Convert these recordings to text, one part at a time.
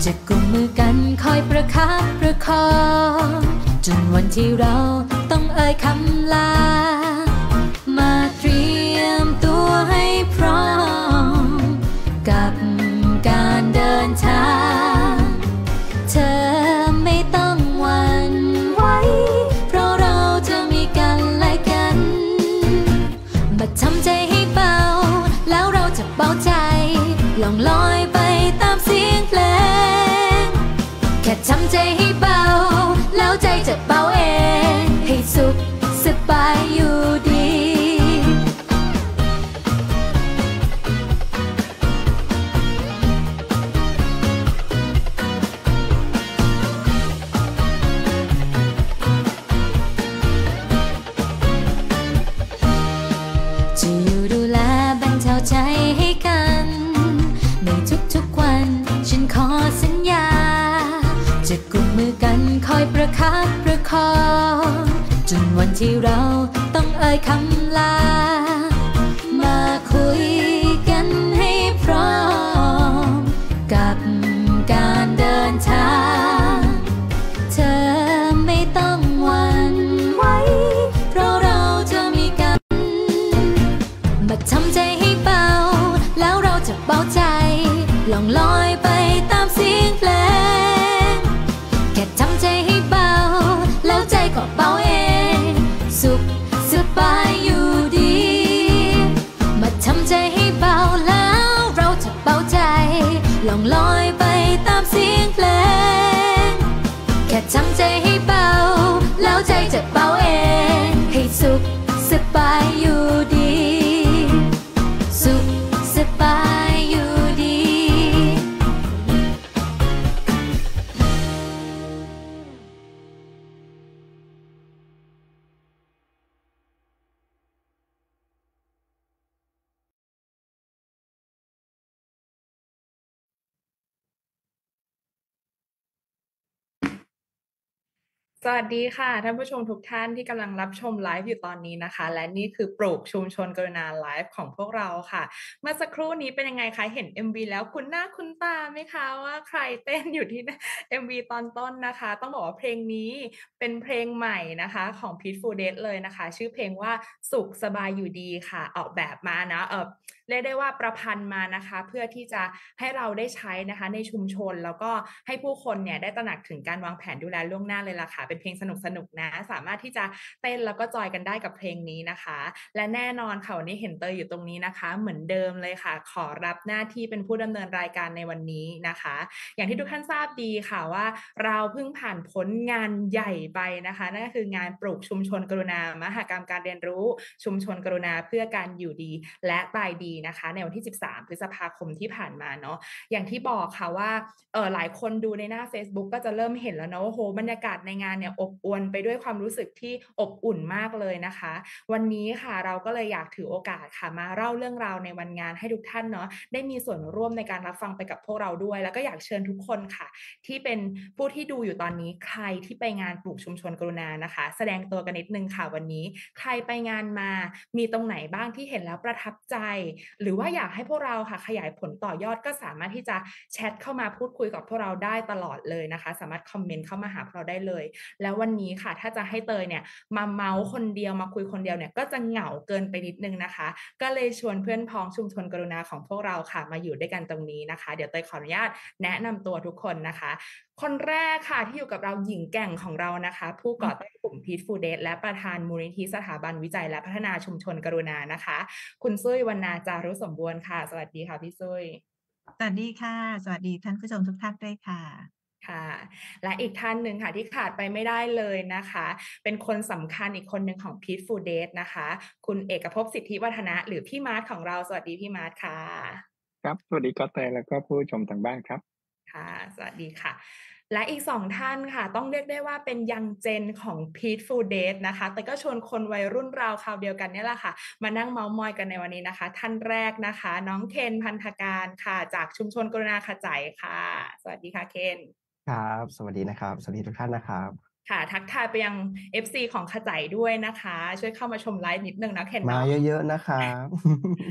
จะกุมมือกันคอยประคับประคองจนวันที่เราต้องเอ่ยคำลามาเตรียมตัวให้พร้อมกับการเดินทางเธอไม่ต้องหวั่นไหวเพราะเราจะมีกันและกันมาทำใจให้เบาแล้วเราจะเบาใจล่องลอยไปตามเสียงเพลงแค่ทำใจให้เบาแล้วใจจะเบาเองให้สุขสบายอยู่ดีจะอยู่ดูแลบรรเทาใจให้กันในทุกๆวันฉันขอสัญญาจะกุมมือกันคอยประคับประคองจนวันที่เราต้องเอ่ยคำลามาคุยกันให้พร้อมกับการเดินทางเธอไม่ต้องหวั่นไหวเพราะเราจะมีกันมาทำใจให้เบาแล้วเราจะเบาใจล่องลอยไปตามเสียงเพลงแค่ทำใจให้เบาแล้วใจก็เบาเองสุขสบายอยู่ดีมาทำใจให้เบาแล้วเราจะเบาใจล่องลอยไปตามเสียงเพลงแค่ทำใจให้เบาแล้วใจจะเบาเองให้สุขสบายอยู่ดีสุขสบายอยู่ดีสวัสดีค่ะท่านผู้ชมทุกท่านที่กำลังรับชมไลฟ์อยู่ตอนนี้นะคะและนี่คือปลูกชุมชนกรุณาไลฟ์ของพวกเราค่ะเมื่อสักครู่นี้เป็นยังไงคะเห็น MV แล้วคุ้นหน้าคุ้นตาไหมคะว่าใครเต้นอยู่ที่ MV ตอนต้นนะคะต้องบอกว่าเพลงนี้เป็นเพลงใหม่นะคะของ Peaceful Days เลยนะคะชื่อเพลงว่าสุขสบายอยู่ดีค่ะออกแบบมานะเรียกได้ว่าประพันธ์มานะคะเพื่อที่จะให้เราได้ใช้นะคะในชุมชนแล้วก็ให้ผู้คนเนี่ยได้ตระหนักถึงการวางแผนดูแลล่วงหน้าเลยล่ะค่ะเป็นเพลงสนุกๆนะสามารถที่จะเต้นแล้วก็จอยกันได้กับเพลงนี้นะคะและแน่นอนค่ะวันนี้เห็นเตยอยู่ตรงนี้นะคะเหมือนเดิมเลยค่ะขอรับหน้าที่เป็นผู้ดำเนินรายการในวันนี้นะคะอย่างที่ทุกท่านทราบดีค่ะว่าเราเพิ่งผ่านพ้นงานใหญ่ไปนะคะนั่นก็คืองานปลูกชุมชนกรุณามหกรรมการเรียนรู้ชุมชนกรุณาเพื่อการอยู่ดีและตายดีนะคะในวันที่13พฤษภาคมที่ผ่านมาเนาะอย่างที่บอกค่ะว่าหลายคนดูในหน้า Facebook ก็จะเริ่มเห็นแล้วเนาะว่าโหบรรยากาศในงานเนี่ยอบอวลไปด้วยความรู้สึกที่อบอุ่นมากเลยนะคะวันนี้ค่ะเราก็เลยอยากถือโอกาสค่ะมาเล่าเรื่องราวในวันงานให้ทุกท่านเนาะได้มีส่วนร่วมในการรับฟังไปกับพวกเราด้วยแล้วก็อยากเชิญทุกคนค่ะที่เป็นผู้ที่ดูอยู่ตอนนี้ใครที่ไปงานปลูกชุมชนกรุณานะคะแสดงตัวกันนิดนึงค่ะวันนี้ใครไปงานมามีตรงไหนบ้างที่เห็นแล้วประทับใจหรือว่าอยากให้พวกเราค่ะขยายผลต่อยอดก็สามารถที่จะแชทเข้ามาพูดคุยกับพวกเราได้ตลอดเลยนะคะสามารถคอมเมนต์เข้ามาหาพวกเราได้เลยแล้ววันนี้ค่ะถ้าจะให้เตยเนี่ยมาเมาส์คนเดียวมาคุยคนเดียวเนี่ยก็จะเหงาเกินไปนิดนึงนะคะก็เลยชวนเพื่อนพ้องชุมชนกรุณาของพวกเราค่ะมาอยู่ด้วยกันตรงนี้นะคะเดี๋ยวเตยขออนุญาตแนะนำตัวทุกคนนะคะคนแรกค่ะที่อยู่กับเราหญิงแกร่งของเรานะคะผู้ก่อตั้งกลุ่ม Peaceful Days และประธานมูลนิธิสถาบันวิจัยและพัฒนาชุมชนกรุณานะคะคุณซุ้ยวรรณาจารุสมบูรณ์ค่ะสวัสดีค่ะพี่ซุ้ยสวัสดีค่ะสวัสดีท่านผู้ชมทุกท่านด้วยค่ะค่ะและอีกท่านหนึ่งค่ะที่ขาดไปไม่ได้เลยนะคะเป็นคนสำคัญอีกคนหนึ่งของ Peaceful Days นะคะคุณเอกภพสิทธิวัฒนะหรือพี่มาร์ทของเราสวัสดีพี่มาร์ทค่ะครับสวัสดีกอแตแล้วก็ผู้ชมทางบ้านครับค่ะสวัสดีค่ะและอีกสองท่านค่ะต้องเรียกได้ว่าเป็นยังเจนของ Peaceful Days นะคะแต่ก็ชวนคนวัยรุ่นราวคราวเดียวกันนี่แหละค่ะมานั่งเม้ามอยกันในวันนี้นะคะท่านแรกนะคะน้องเคนพันธการค่ะจากชุมชนกรุณาขจายค่ะสวัสดีค่ะเคนครับสวัสดีนะครับสวัสดีทุกท่านนะครับค่ะทักทายไปยัง FC ของขจายด้วยนะคะช่วยเข้ามาชมไลฟ์นิดนึงนะเคนมาเนาะเยอะๆนะครับ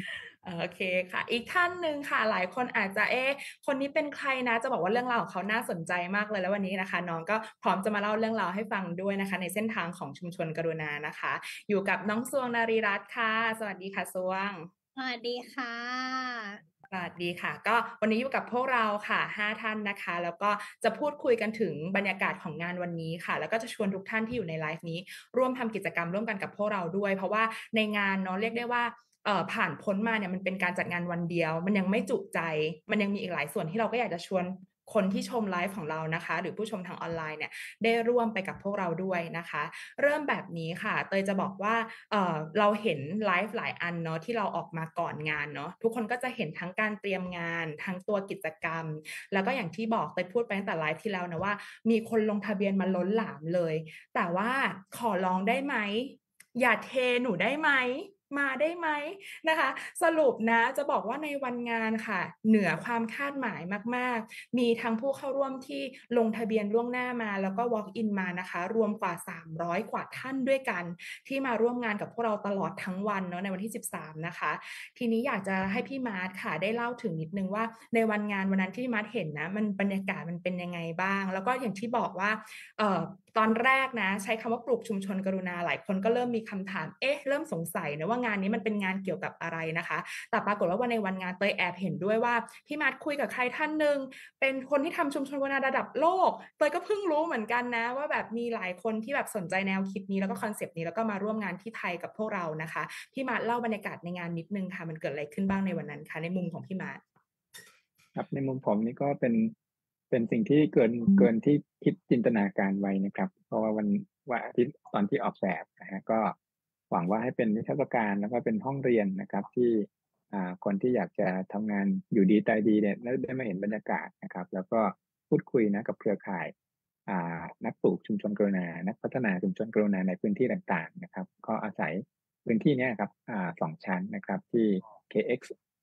โอเคค่ะอีกท่านหนึ่งค่ะหลายคนอาจจะคนนี้เป็นใครนะจะบอกว่าเรื่องราวของเขาน่าสนใจมากเลยแล้ววันนี้นะคะน้องก็พร้อมจะมาเล่าเรื่องราวให้ฟังด้วยนะคะในเส้นทางของชุมชนกรุณานะคะอยู่กับน้องสวงนารีรัตน์ค่ะสวัสดีค่ะสวงสวัสดีค่ะสวัสดีค่ะก็วันนี้อยู่กับพวกเราค่ะ5ท่านนะคะแล้วก็จะพูดคุยกันถึงบรรยากาศของงานวันนี้ค่ะแล้วก็จะชวนทุกท่านที่อยู่ในไลฟ์นี้ร่วมทำกิจกรรมร่วมกันกับพวกเราด้วยเพราะว่าในงานเนาะเรียกได้ว่าผ่านพ้นมาเนี่ยมันเป็นการจัดงานวันเดียวมันยังไม่จุใจมันยังมีอีกหลายส่วนที่เราก็อยากจะชวนคนที่ชมไลฟ์ของเรานะคะหรือผู้ชมทางออนไลน์เนี่ยได้ร่วมไปกับพวกเราด้วยนะคะเริ่มแบบนี้ค่ะเตยจะบอกว่าเราเห็นไลฟ์หลายอันเนาะที่เราออกมาก่อนงานเนาะทุกคนก็จะเห็นทั้งการเตรียมงานทั้งตัวกิจกรรมแล้วก็อย่างที่บอกเตยพูดไปตั้งแต่ไลฟ์ที่แล้วนะว่ามีคนลงทะเบียนมาล้นหลามเลยแต่ว่าขอร้องได้ไหมอย่าเทหนูได้ไหมมาได้ไหมนะคะสรุปนะจะบอกว่าในวันงานค่ะเหนือความคาดหมายมากๆมีทั้งผู้เข้าร่วมที่ลงทะเบียนล่วงหน้ามาแล้วก็ walk in มานะคะรวมกว่า300กว่าท่านด้วยกันที่มาร่วมงานกับพวกเราตลอดทั้งวันเนาะในวันที่13นะคะทีนี้อยากจะให้พี่มาร์ทค่ะได้เล่าถึงนิดนึงว่าในวันงานวันนั้นที่พี่มาร์ทเห็นนะมันบรรยากาศมันเป็นยังไงบ้างแล้วก็อย่างที่บอกว่าตอนแรกนะใช้คำว่าปลูกชุมชนกรุณาหลายคนก็เริ่มมีคำถามเริ่มสงสัยนะว่างานนี้มันเป็นงานเกี่ยวกับอะไรนะคะแต่ปรากฏว่าวันในวันงานเตยแอบเห็นด้วยว่าพี่มาร์ทคุยกับใครท่านหนึ่งเป็นคนที่ทำชุมชนกรุณาระดับโลกเตยก็เพิ่งรู้เหมือนกันนะว่าแบบมีหลายคนที่แบบสนใจแนวคิดนี้แล้วก็คอนเซปต์นี้แล้วก็มาร่วมงานที่ไทยกับพวกเรานะคะพี่มาร์ทเล่าบรรยากาศในงานนิดนึงค่ะมันเกิดอะไรขึ้นบ้างในวันนั้นคะในมุมของพี่มาร์ทครับในมุมผมนี่ก็เป็นสิ่งที่เกินที่คิดจินตนาการไว้นะครับ เพราะว่าวันอาทิตย์ตอนที่ออกแบบนะฮะก็หวังว่าให้เป็นนิทรรศการแล้วก็เป็นห้องเรียนนะครับที่คนที่อยากจะทำงานอยู่ดีตายดีเนี่ยได้มาเห็นบรรยากาศนะครับ แล้วก็พูดคุยนะกับเครือข่ายนักปลูกชุมชนกรุณานักพัฒนาชุมชนกรุณาในพื้นที่ต่างๆนะครับก็อาศัยพื้นที่นี้ครับ2 ชั้นนะครับที่ KX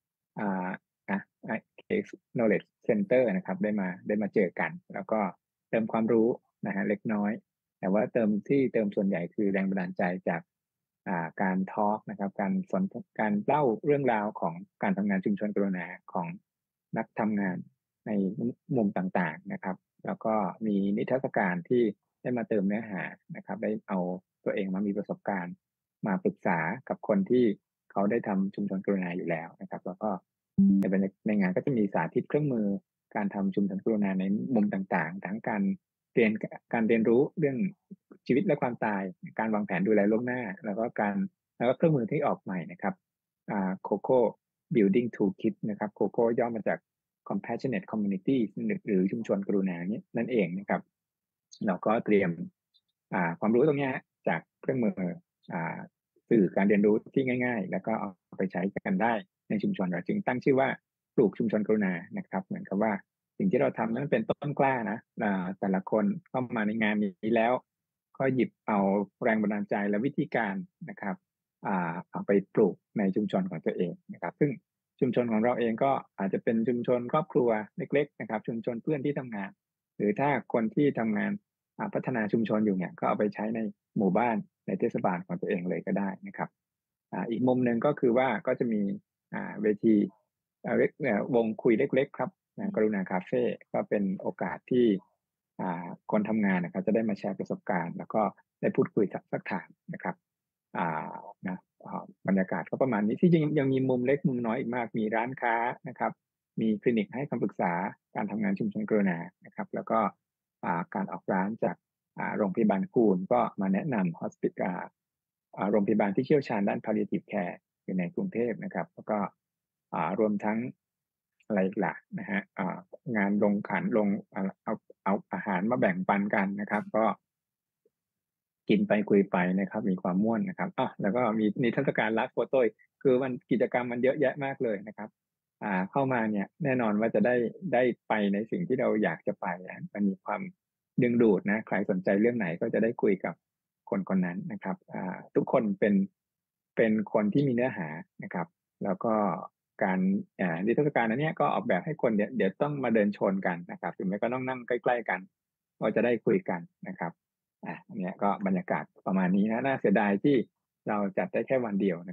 KX Knowledge Center นะครับได้มาเจอกัน แล้วก็เติมความรู้นะฮะเล็กน้อยแต่ว่าเติมส่วนใหญ่คือแรงบันดาลใจจากการทอล์กนะครับการเล่าเรื่องราวของการทำงานชุมชนกรุณาของนักทำงานในมุมต่างๆนะครับแล้วก็มีนิทรรศการที่ได้มาเติมเนื้อหานะครับได้เอาตัวเองมามีประสบการณ์มาปรึกษากับคนที่เขาได้ทำชุมชนกรุณาอยู่แล้วนะครับแล้วก็ในงานก็จะมีสาธิตเครื่องมือการทำชุมชนกรุณาในมุมต่างๆทั้งการเรียนรู้เรื่องชีวิตและความตายการวางแผนดูแลล่วงหน้าแล้วก็เครื่องมือที่ออกใหม่นะครับCOCO Building Toolkit นะครับ COCO ย่อมาจาก Compassionate Community หรือชุมชนกรุณานี้นั่นเองนะครับเราก็เตรียมความรู้ตรงนี้จากเครื่องมือสื่อการเรียนรู้ที่ง่ายๆแล้วก็เอาไปใช้กันได้ในชุมชนเราจึงตั้งชื่อว่าปลูกชุมชนกรุณานะครับเหมือนกับว่าสิ่งที่เราทำนั้นเป็นต้นกล้านะแต่ละคนเข้ามาในงานนี้แล้วก็หยิบเอาแรงบันดาลใจและวิธีการนะครับเอาไปปลูกในชุมชนของตัวเองนะครับซึ่งชุมชนของเราเองก็อาจจะเป็นชุมชนครอบครัวเล็กๆนะครับชุมชนเพื่อนที่ทำงานหรือถ้าคนที่ทำงานพัฒนาชุมชนอยู่เนี่ยก็เอาไปใช้ในหมู่บ้านในเทศบาลของตัวเองเลยก็ได้นะครับอีกมุมหนึ่งก็คือว่าก็จะมีเวทีวงคุยเล็กๆครับกรุณาคาเฟ่ก็เป็นโอกาสที่คนทำงานนะครับจะได้มาแชร์ประสบการณ์แล้วก็ได้พูดคุยสักถามนะครับบรรยากาศก็ประมาณนี้ที่จริงยังมีมุมเล็กมุมน้อยอีกมากมีร้านค้านะครับมีคลินิกให้คำปรึกษาการทำงานชุมชนกรุณานะครับแล้วก็การออกร้านจากโรงพยาบาลคูนก็มาแนะนำ hospital โรงพยาบาลที่เชี่ยวชาญด้าน palliative care อยู่ในกรุงเทพนะครับแล้วก็รวมทั้งอะไรล่ะนะฮะงานลงขันเอาอาหารมาแบ่งปันกันนะครับก็กินไปคุยไปนะครับมีความม่วนนะครับแล้วก็มีนิทรรศการลักโฟโต้คือมันกิจกรรมมันเยอะแยะมากเลยนะครับเข้ามาเนี่ยแน่นอนว่าจะได้ไปในสิ่งที่เราอยากจะไปมันมีความดึงดูดนะใครสนใจเรื่องไหนก็จะได้คุยกับคนนั้นนะครับทุกคนเป็นคนที่มีเนื้อหานะครับแล้วก็การนิทรรศการนั้นเนี่ยก็ออกแบบให้คนเดี๋ยวต้องมาเดินชนกันนะครับถึงแม้ก็ต้องนั่งใกล้ๆกันก็จะได้คุยกันนะครับอันนี้ก็บรรยากาศประมาณนี้นะน่าเสียดายที่เราจัดได้แค่วันเดียวนะครับ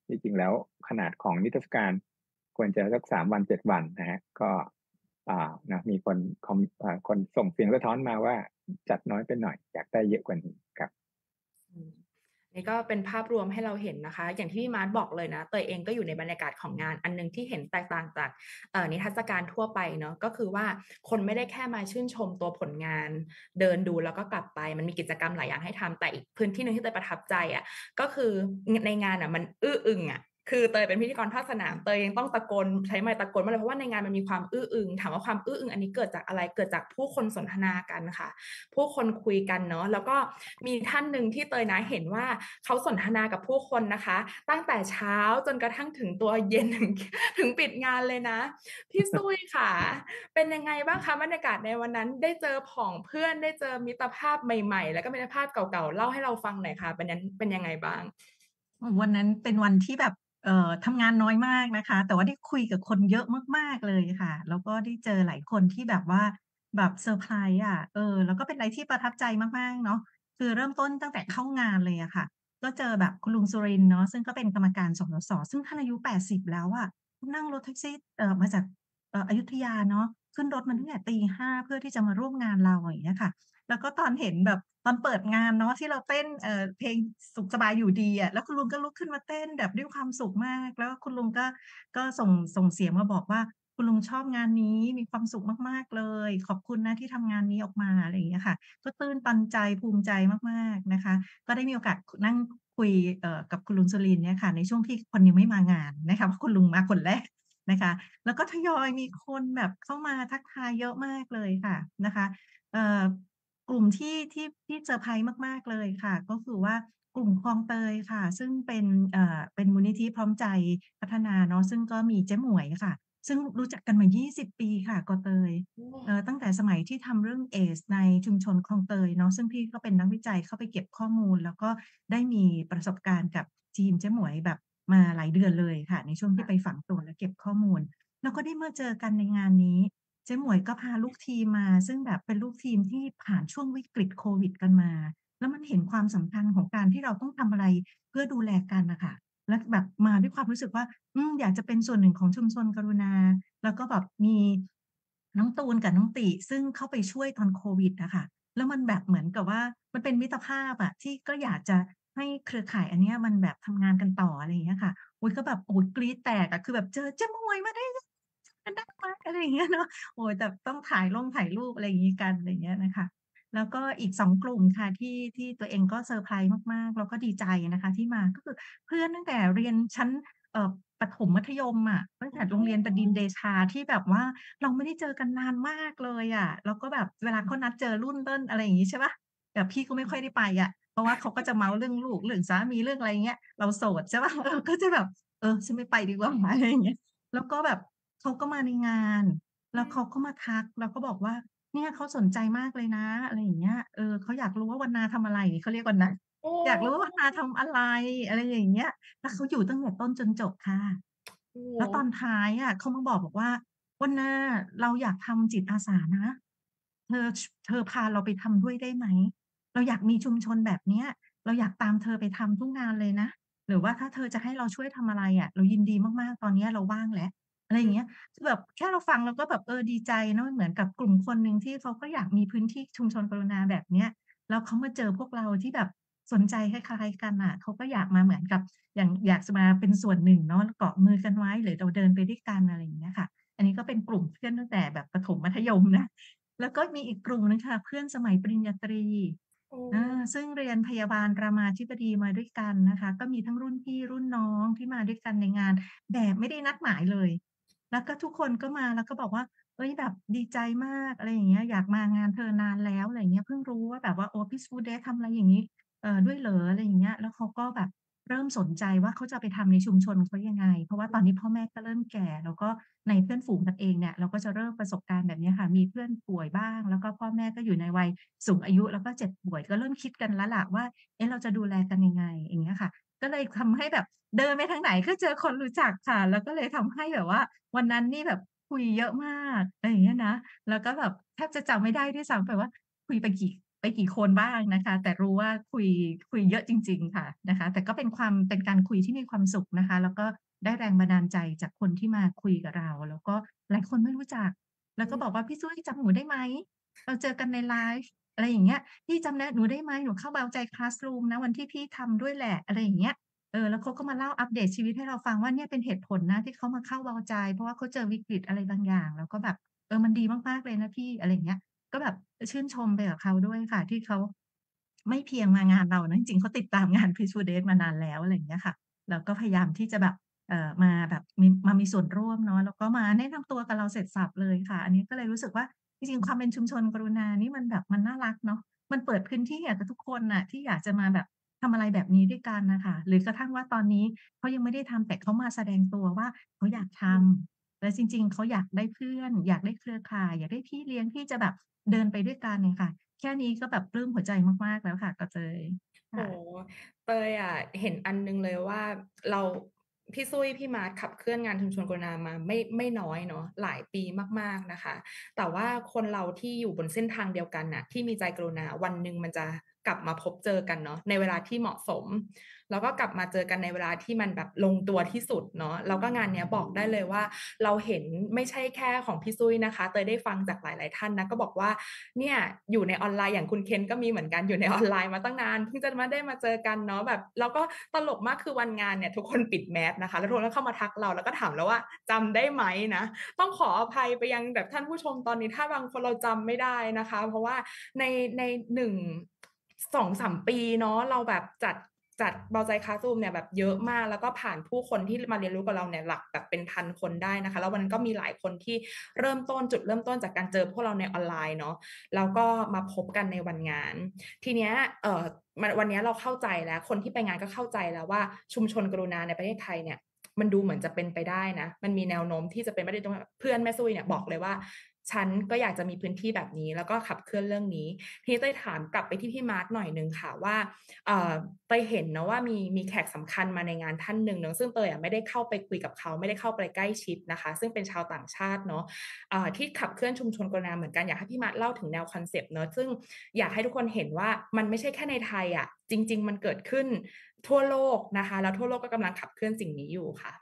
จริงๆแล้วขนาดของนิทรรศการควรจะสัก3 วัน 7 วันนะฮะก็นะมีคนส่งเสียงสะท้อนมาว่าจัดน้อยไปหน่อยอยากได้เยอะกว่านี้ครับอืมนี่ก็เป็นภาพรวมให้เราเห็นนะคะอย่างที่พี่มาร์ทบอกเลยนะเตยเองก็อยู่ในบรรยากาศของงานอันหนึ่งที่เห็นแตกต่างจากนิทรรศการทั่วไปเนาะก็คือว่าคนไม่ได้แค่มาชื่นชมตัวผลงานเดินดูแล้วก็กลับไปมันมีกิจกรรมหลายอย่างให้ทำแต่อีกพื้นที่หนึ่งที่เตยประทับใจอ่ะก็คือในงานอ่ะมันอื้ออึงอ่ะคือเตยเป็นพิธีกรภาคสนามเตยยังต้องตะโกนใช้ไมค์ตะโกนมาเลยเพราะว่าในงานมันมีความอื้ออึงถามว่าความอื้ออึงอันนี้เกิดจากอะไรเกิดจากผู้คนสนทนากันค่ะ ผู้คนคุยกันเนาะแล้วก็มีท่านหนึ่งที่เตยนะเห็นว่าเขาสนทนากับผู้คนนะคะตั้งแต่เช้าจนกระทั่งถึงตัวเย็นถึงปิดงานเลยนะพี่ซุยค่ะเป็นยังไงบ้างคะบรรยากาศในวันนั้นได้เจอผองเพื่อนได้เจอมิตรภาพใหม่ๆแล้วก็มิตรภาพเก่าๆเล่าให้เราฟังหน่อยค่ะเป็นยังไงบ้างวันนั้นเป็นวันที่แบบทำงานน้อยมากนะคะแต่ว่าได้คุยกับคนเยอะมากๆเลยค่ะแล้วก็ได้เจอหลายคนที่แบบว่าแบบเซอร์ไพรส์อะแล้วก็เป็นอะไรที่ประทับใจมากๆเนาะคือเริ่มต้นตั้งแต่เข้างานเลยอะค่ะก็เจอแบบคุณลุงสุรินทร์เนาะซึ่งก็เป็นกรรมการสสสซึ่งท่านอายุ80แล้วอะนั่งรถแท็กซี่มาจากอยุธยาเนาะขึ้นรถมาตั้งแต่ตี 5เพื่อที่จะมาร่วมงานเราอย่างเงี้ยค่ะ แล้วก็ตอนเห็นแบบตอนเปิดงานเนาะที่เราเต้นเพลงสุขสบายอยู่ดีอะแล้วคุณลุงก็ลุกขึ้นมาเต้นแบบด้วยความสุขมากแล้วคุณลุงก็ส่งเสียงมาบอกว่าคุณลุงชอบงานนี้มีความสุขมากๆเลยขอบคุณนะที่ทำงานนี้ออกมาอะไรอย่างเงี้ยค่ะก็ตื้นตันใจภูมิใจมากๆนะคะก็ได้มีโอกาสนั่งคุยกับคุณลุงสุรินทร์เนี่ยค่ะในช่วงที่คนยังไม่มางานนะคะเพราะคุณลุงมาคนแรกนะคะแล้วก็ทยอยมีคนแบบเข้ามาทักทายเยอะมากเลยค่ะนะคะเอ่อกลุ่มที่เซอร์ไพรส์มากๆเลยค่ะก็คือว่ากลุ่มคลองเตยค่ะซึ่งเป็นมูลนิธิพร้อมใจพัฒนาเนาะซึ่งก็มีเจ๊หมวยค่ะซึ่งรู้จักกันมา20ปีค่ะกเตยโอ้ตั้งแต่สมัยที่ทำเรื่องเอดส์ในชุมชนคลองเตยเนาะซึ่งพี่ก็เป็นนักวิจัยเข้าไปเก็บข้อมูลแล้วก็ได้มีประสบการณ์กับทีมเจ๊หมวยแบบมาหลายเดือนเลยค่ะในช่วงที่ไปฝังตัวและเก็บข้อมูลแล้วก็ได้มาเจอกันในงานนี้ เจ๊หมวยก็พาลูกทีมมาซึ่งแบบเป็นลูกทีมที่ผ่านช่วงวิกฤตโควิดกันมาแล้วมันเห็นความสำคัญของการที่เราต้องทำอะไรเพื่อดูแลกันน่ะค่ะแล้วแบบมาด้วยความรู้สึกว่าอยากจะเป็นส่วนหนึ่งของชุมชนกรุณาแล้วก็แบบมีน้องตูนกับน้องติซึ่งเข้าไปช่วยตอนโควิดอะค่ะแล้วมันแบบเหมือนกับว่ามันเป็นมิตรภาพอะที่ก็อยากจะให้เครือข่ายอันเนี้ยมันแบบทำงานกันต่ออะไรอย่างเงี้ยค่ะโอ๊ยก็แบบโอ้โฮกรี๊ดแตกอะคือแบบเจอเจ๊หมวยมาได้กันได้ไหมอะไรอย่างเงี้ยเนาะ โอ้โฮแต่ต้องถ่ายรูปอะไรอย่างงี้กันอะไรอย่างเงี้ยนะคะแล้วก็อีก2กลุ่มค่ะที่ตัวเองก็เซอร์ไพรส์มากๆแล้วก็ดีใจนะคะที่มาก็คือเพื่อนตั้งแต่เรียนชั้นเอ่อประถมมัธยมอะตั้งแต่โรงเรียนบดินทร์เดชาที่แบบว่าเราไม่ได้เจอกันนานมากเลยอะแล้วก็แบบเวลาเขานัดเจอรุ่นเติ้นอะไรอย่างงี้ใช่เปล่าแต่พี่ก็ไม่ค่อยได้ไปอะเพราะว่าเขาก็จะเมาท์เรื่องลูกเรื่องสามีเรื่องอะไรอย่างเงี้ยเราโสดใช่เปล่าก็จะแบบฉันไม่ไปดีกว่าอะไรอย่างเงี้ยแล้วก็แบบเขาก็มาในงาน แล้วเขาก็มาทักแล้วก็บอกว่าเนี่ยเขาสนใจมากเลยนะอะไรอย่างเงี้ยเขาอยากรู้ว่าวันนาทำอะไรเขาเรียกวันนาโอ้อยากรู้ว่าวันนาทำอะไรอะไรอย่างเงี้ยแล้วเขาอยู่ตั้งแต่ต้นจนจบค่ะโอ้โฮแล้วตอนท้ายอะเขามาบอกว่าวันนาเราอยากทำจิตอาสานะเธอพาเราไปทำด้วยได้ไหมเราอยากมีชุมชนแบบเนี้ยเราอยากตามเธอไปทำทุกงานเลยนะหรือว่าถ้าเธอจะให้เราช่วยทำอะไรอะเรายินดีมากๆตอนเนี้ยเราว่างแล้วอะไรอย่างเงี้ย คือแบบแค่เราฟังเราก็แบบดีใจเนาะมันเหมือนกับกลุ่มคนหนึ่งที่เขาก็อยากมีพื้นที่ชุมชนกรุณาแบบเนี้ยแล้วเขามาเจอพวกเราที่แบบสนใจคล้ายๆกันน่ะเขาก็อยากมาเหมือนกับอย่างอยากจะมาเป็นส่วนหนึ่งเนาะเกาะมือกันไว้หรือเราเดินไปด้วยกันอะไรอย่างเงี้ยค่ะอันนี้ก็เป็นกลุ่มเพื่อนตั้งแต่แบบประถมมัธยมนะแล้วก็มีอีกกลุ่มหนึ่งค่ะเพื่อนสมัยปริญญาตรีโอ้ซึ่งเรียนพยาบาลรามาธิบดีมาด้วยกันนะคะก็มีทั้งรุ่นพี่รุ่นน้องที่มาด้วยกันในงานแบบไม่ได้นัดหมายเลย แล้วก็ทุกคนก็มาแล้วก็บอกว่าเฮ้ยแบบดีใจมากอะไรอย่างเงี้ยอยากมางานเธอนานแล้วอะไรอย่างเงี้ยเพิ่งรู้ว่าแบบว่าโอ้ Peaceful Day ทำอะไรอย่างงี้ด้วยเหรออะไรอย่างเงี้ยแล้วเขาก็แบบเริ่มสนใจว่าเขาจะไปทำในชุมชนเขายังไงเพราะว่าตอนนี้พ่อแม่ก็เริ่มแก่แล้วก็ในเพื่อนฝูงกันเองเนี่ยเราก็จะเริ่มประสบการณ์แบบเนี้ยค่ะมีเพื่อนป่วยบ้างแล้วก็พ่อแม่ก็อยู่ในวัยสูงอายุแล้วก็เจ็บป่วยก็เริ่มคิดกันแล้วล่ะว่าเอ๊ะเราจะดูแลกันยังไงอย่างเงี้ยค่ะ ก็เลยทำให้แบบเดินไปทางไหนก็เจอคนรู้จักค่ะแล้วก็เลยทำให้แบบว่าวันนั้นนี่แบบคุยเยอะมากอะไรอย่างเงี้ยนะแล้วก็แบบแทบจะจำไม่ได้ด้วยซ้ำไปว่าคุยไปไปกี่คนบ้างนะคะ แต่รู้ว่าคุยเยอะจริงๆค่ะนะคะ แต่ก็เป็นการคุยที่มีความสุขนะคะ แล้วก็ได้แรงบันดาลใจจากคนที่มาคุยกับเรา แล้วก็หลายคนไม่รู้จัก แล้วก็บอกว่าพี่ซุ้ยจำหนูได้ไหมเราเจอกันในไลฟ์อะไรอย่างเงี้ยพี่จำหนูได้ไหมหนูเข้าเบาใจ Classroom นะวันที่พี่ทำด้วยแหละอะไรอย่างเงี้ยแล้วเขาก็มาเล่าอัปเดตชีวิตให้เราฟังว่าเนี่ยเป็นเหตุผลนะที่เขามาเข้าเบาใจเพราะว่าเขาเจอวิกฤตอะไรบางอย่างแล้วก็แบบมันดีมากๆเลยนะพี่อะไรอย่างเงี้ยก็แบบชื่นชมไปกับเขาด้วยค่ะที่เขาไม่เพียงมางานเรานะจริงๆเขาติดตามงาน Peaceful Days มานานแล้วอะไรอย่างเงี้ยค่ะแล้วก็พยายามที่จะแบบมาแบบมีส่วนร่วมเนาะแล้วก็มาแนะนำตัวกับเราเสร็จสรรพเลยค่ะอันนี้ก็เลยรู้สึกว่าจริงๆความเป็นชุมชนกรุณานี่มันแบบมันน่ารักเนาะมันเปิดพื้นที่ให้กับทุกคนน่ะที่อยากจะมาแบบทำอะไรแบบนี้ด้วยกันน่ะค่ะหรือกระทั่งว่าตอนนี้เขายังไม่ได้ทำแต่เขามาแสดงตัวว่าเขาอยากทำแล้วจริงๆเขาอยากได้เพื่อนอยากได้เครือข่ายอยากได้พี่เลี้ยงที่จะแบบเดินไปด้วยกันเนี่ยค่ะแค่นี้ก็แบบปลื้มหัวใจมากๆแล้วค่ะกระเตยค่ะโอ้โฮเตยอะเห็นอันหนึ่งเลยว่าเราพี่ซุ้ยพี่มาร์ทขับเคลื่อนงานชุมชนกรุณามาไม่น้อยเนาะหลายปีมากๆนะคะแต่ว่าคนเราที่อยู่บนเส้นทางเดียวกันน่ะที่มีใจกรุณาวันหนึ่งมันจะกลับมาพบเจอกันเนาะในเวลาที่เหมาะสมแล้วก็กลับมาเจอกันในเวลาที่มันแบบลงตัวที่สุดเนาะแล้วก็งานเนี้ยบอกได้เลยว่าเราเห็นไม่ใช่แค่ของพี่ซุ้ยนะคะเตยได้ฟังจากหลายๆท่านนะก็บอกว่าเนี่ยอยู่ในออนไลน์อย่างคุณเคนก็มีเหมือนกันอยู่ในออนไลน์มาตั้งนานเพิ่งจะมาเจอกันเนาะแบบแล้วก็ตลกมากคือวันงานเนี่ยทุกคนปิดแมสนะคะแล้วทุกคนก็เข้ามาทักเราแล้วก็ถามเราว่าจำได้ไหมนะต้องขออภัยไปยังแบบท่านผู้ชมตอนนี้ถ้าบางคนเราจำไม่ได้นะคะเพราะว่าใน1 2-3ปีเนาะเราแบบจัดเบาใจคลาสรูมเนี่ยแบบเยอะมากแล้วก็ผ่านผู้คนที่มาเรียนรู้กับเราเนี่ยหลักแบบเป็นพันคนได้นะคะแล้ววันนั้นก็มีหลายคนที่จุดเริ่มต้นจากการเจอพวกเราในออนไลน์เนาะแล้วก็มาพบกันในวันงานทีเนี้ยวันเนี้ยเราเข้าใจแล้วคนที่ไปงานก็เข้าใจแล้วว่าชุมชนกรุณาในประเทศไทยเนี่ยมันดูเหมือนจะเป็นไปได้นะมันมีแนวโน้มที่จะเป็นไปได้ตรงเพื่อนแม่ซุ้ยเนี่ยบอกเลยว่าฉันก็อยากจะมีพื้นที่แบบนี้แล้วก็ขับเคลื่อนเรื่องนี้ทีนี้เต้ยถามกลับไปที่พี่มาร์คหน่อยหนึ่งค่ะว่าเต้ยเห็นนะว่ามีแขกสำคัญมาในงานท่านหนึ่งเนาะซึ่งเต้ยไม่ได้เข้าไปคุยกับเขาไม่ได้เข้าไปใกล้ชิดนะคะซึ่งเป็นชาวต่างชาติเนาะที่ขับเคลื่อนชุมชนกรุณาเหมือนกันอยากให้พี่มาร์คเล่าถึงแนวคอนเซปต์เนาะซึ่งอยากให้ทุกคนเห็นว่ามันไม่ใช่แค่ในไทยอะจริงๆมันเกิดขึ้นทั่วโลกนะคะแล้วทั่วโลกก็กำลังขับเคลื่อนสิ่งนี้อยู่ค่ะ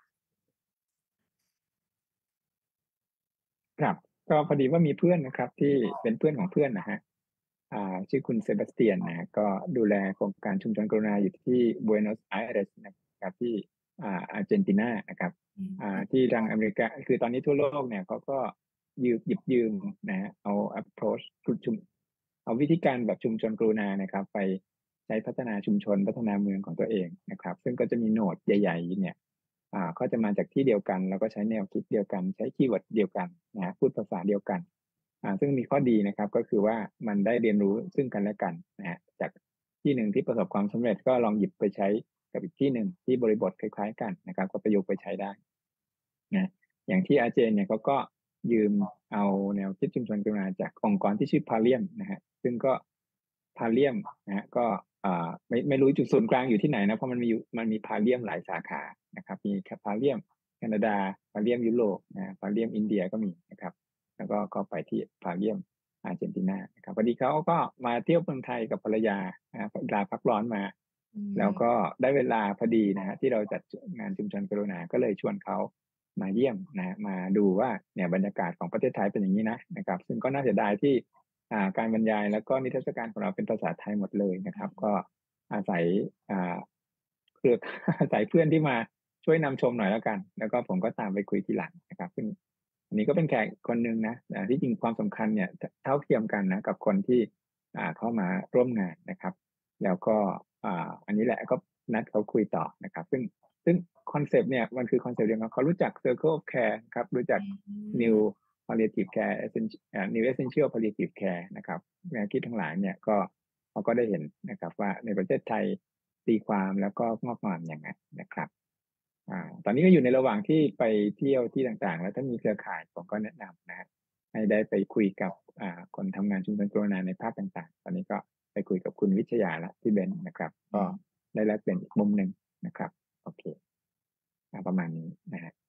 ครับก็พอดีว่ามีเพื่อนนะครับที่เป็นเพื่อนของเพื่อนนะฮะชื่อคุณเซบาสเตียนนะก็ดูแลโครงการชุมชนกรุณาอยู่ที่บัวโนสไอเรสนะครับที่อาร์เจนตินานะครับที่ทางอเมริกาคือตอนนี้ทั่วโลกเนี่ยเขาก็หยิบยืมนะฮะเอา approach เอาวิธีการแบบชุมชนกรุณานะครับไปใช้พัฒนาชุมชนพัฒนาเมืองของตัวเองนะครับซึ่งก็จะมีโนดใหญ่ๆเนี่ยก็จะมาจากที่เดียวกันแล้วก็ใช้แนวคิดเดียวกันใช้คีย์เวิร์ดเดียวกันนะพูดภาษาเดียวกันซึ่งมีข้อดีนะครับก็คือว่ามันได้เรียนรู้ซึ่งกันและกันนะฮะจากที่หนึ่งที่ประสบความสำเร็จก็ลองหยิบไปใช้กับอีกที่หนึ่งที่บริบทคล้ายๆกันนะครับก็ประยุกต์ไปใช้ได้นะอย่างที่อาเจนเนี่ยเขาก็ยืมเอาแนวคิดชุมชนกรุณาจากองค์กรที่ชื่อพาเลียมนะฮะซึ่งก็พาเลียมนะฮะก็ไม่รู้จุดศูนย์กลางอยู่ที่ไหนนะเพราะมันมีพาเลียมหลายสาขานะครับมีแคพาเลียมแคนาดาพาเลียมยุโรปนะพาเลียมอินเดียก็มีนะครับแล้วก็ไปที่พาเลียมอาร์เจนตินานะครับพอดีเขาก็มาเที่ยวเมืองไทยกับภรรยาลาพักร้อนมาแล้วก็ได้เวลาพอดีนะฮะที่เราจัดงานชุมชนกรุณาก็เลยชวนเขามาเยี่ยมนะมาดูว่าเนี่ยบรรยากาศของประเทศไทยเป็นอย่างนี้นะครับซึ่งก็น่าเสียดายที่การบรรยายแล้วก็นิทรรศการของเราเป็นภาษาไทยหมดเลยนะครับก็อาศัยเครืออาศัยเพื่อนที่มาช่วยนำชมหน่อยแล้วกันแล้วก็ผมก็ตามไปคุยทีหลังนะครับซึ่งอันนี้ก็เป็นแขกคนหนึ่งนะที่จริงความสำคัญเนี่ยเท่าเทียมกันนะกับคนที่เข้ามาร่วมงานนะครับแล้วก็อันนี้แหละก็นัดเขาคุยต่อนะครับซึ่งคอนเซปต์เนี่ยมันคือคอนเซปต์เดียวกันเขารู้จัก Circle of Care ครับรู้จัก New Palliative Care New Essential Palliative Care นะครับแนวคิดทั้งหลายเนี่ยก็เขาก็ได้เห็นนะครับว่าในประเทศไทยตีความแล้วก็งอกงามอย่างไรนะครับตอนนี้ก็อยู่ในระหว่างที่ไปเที่ยวที่ต่างๆแล้วถ้ามีเครือข่ายผมก็แนะนำนะฮะให้ได้ไปคุยกับคนทำงานชุมชนกรุณาในภาคต่างๆตอนนี้ก็ไปคุยกับคุณวิชยาละที่เบนนะครับก็ได้แลกเปลี่ยนอีกมุมหนึ่งนะครับโอเคประมาณนี้นะฮะ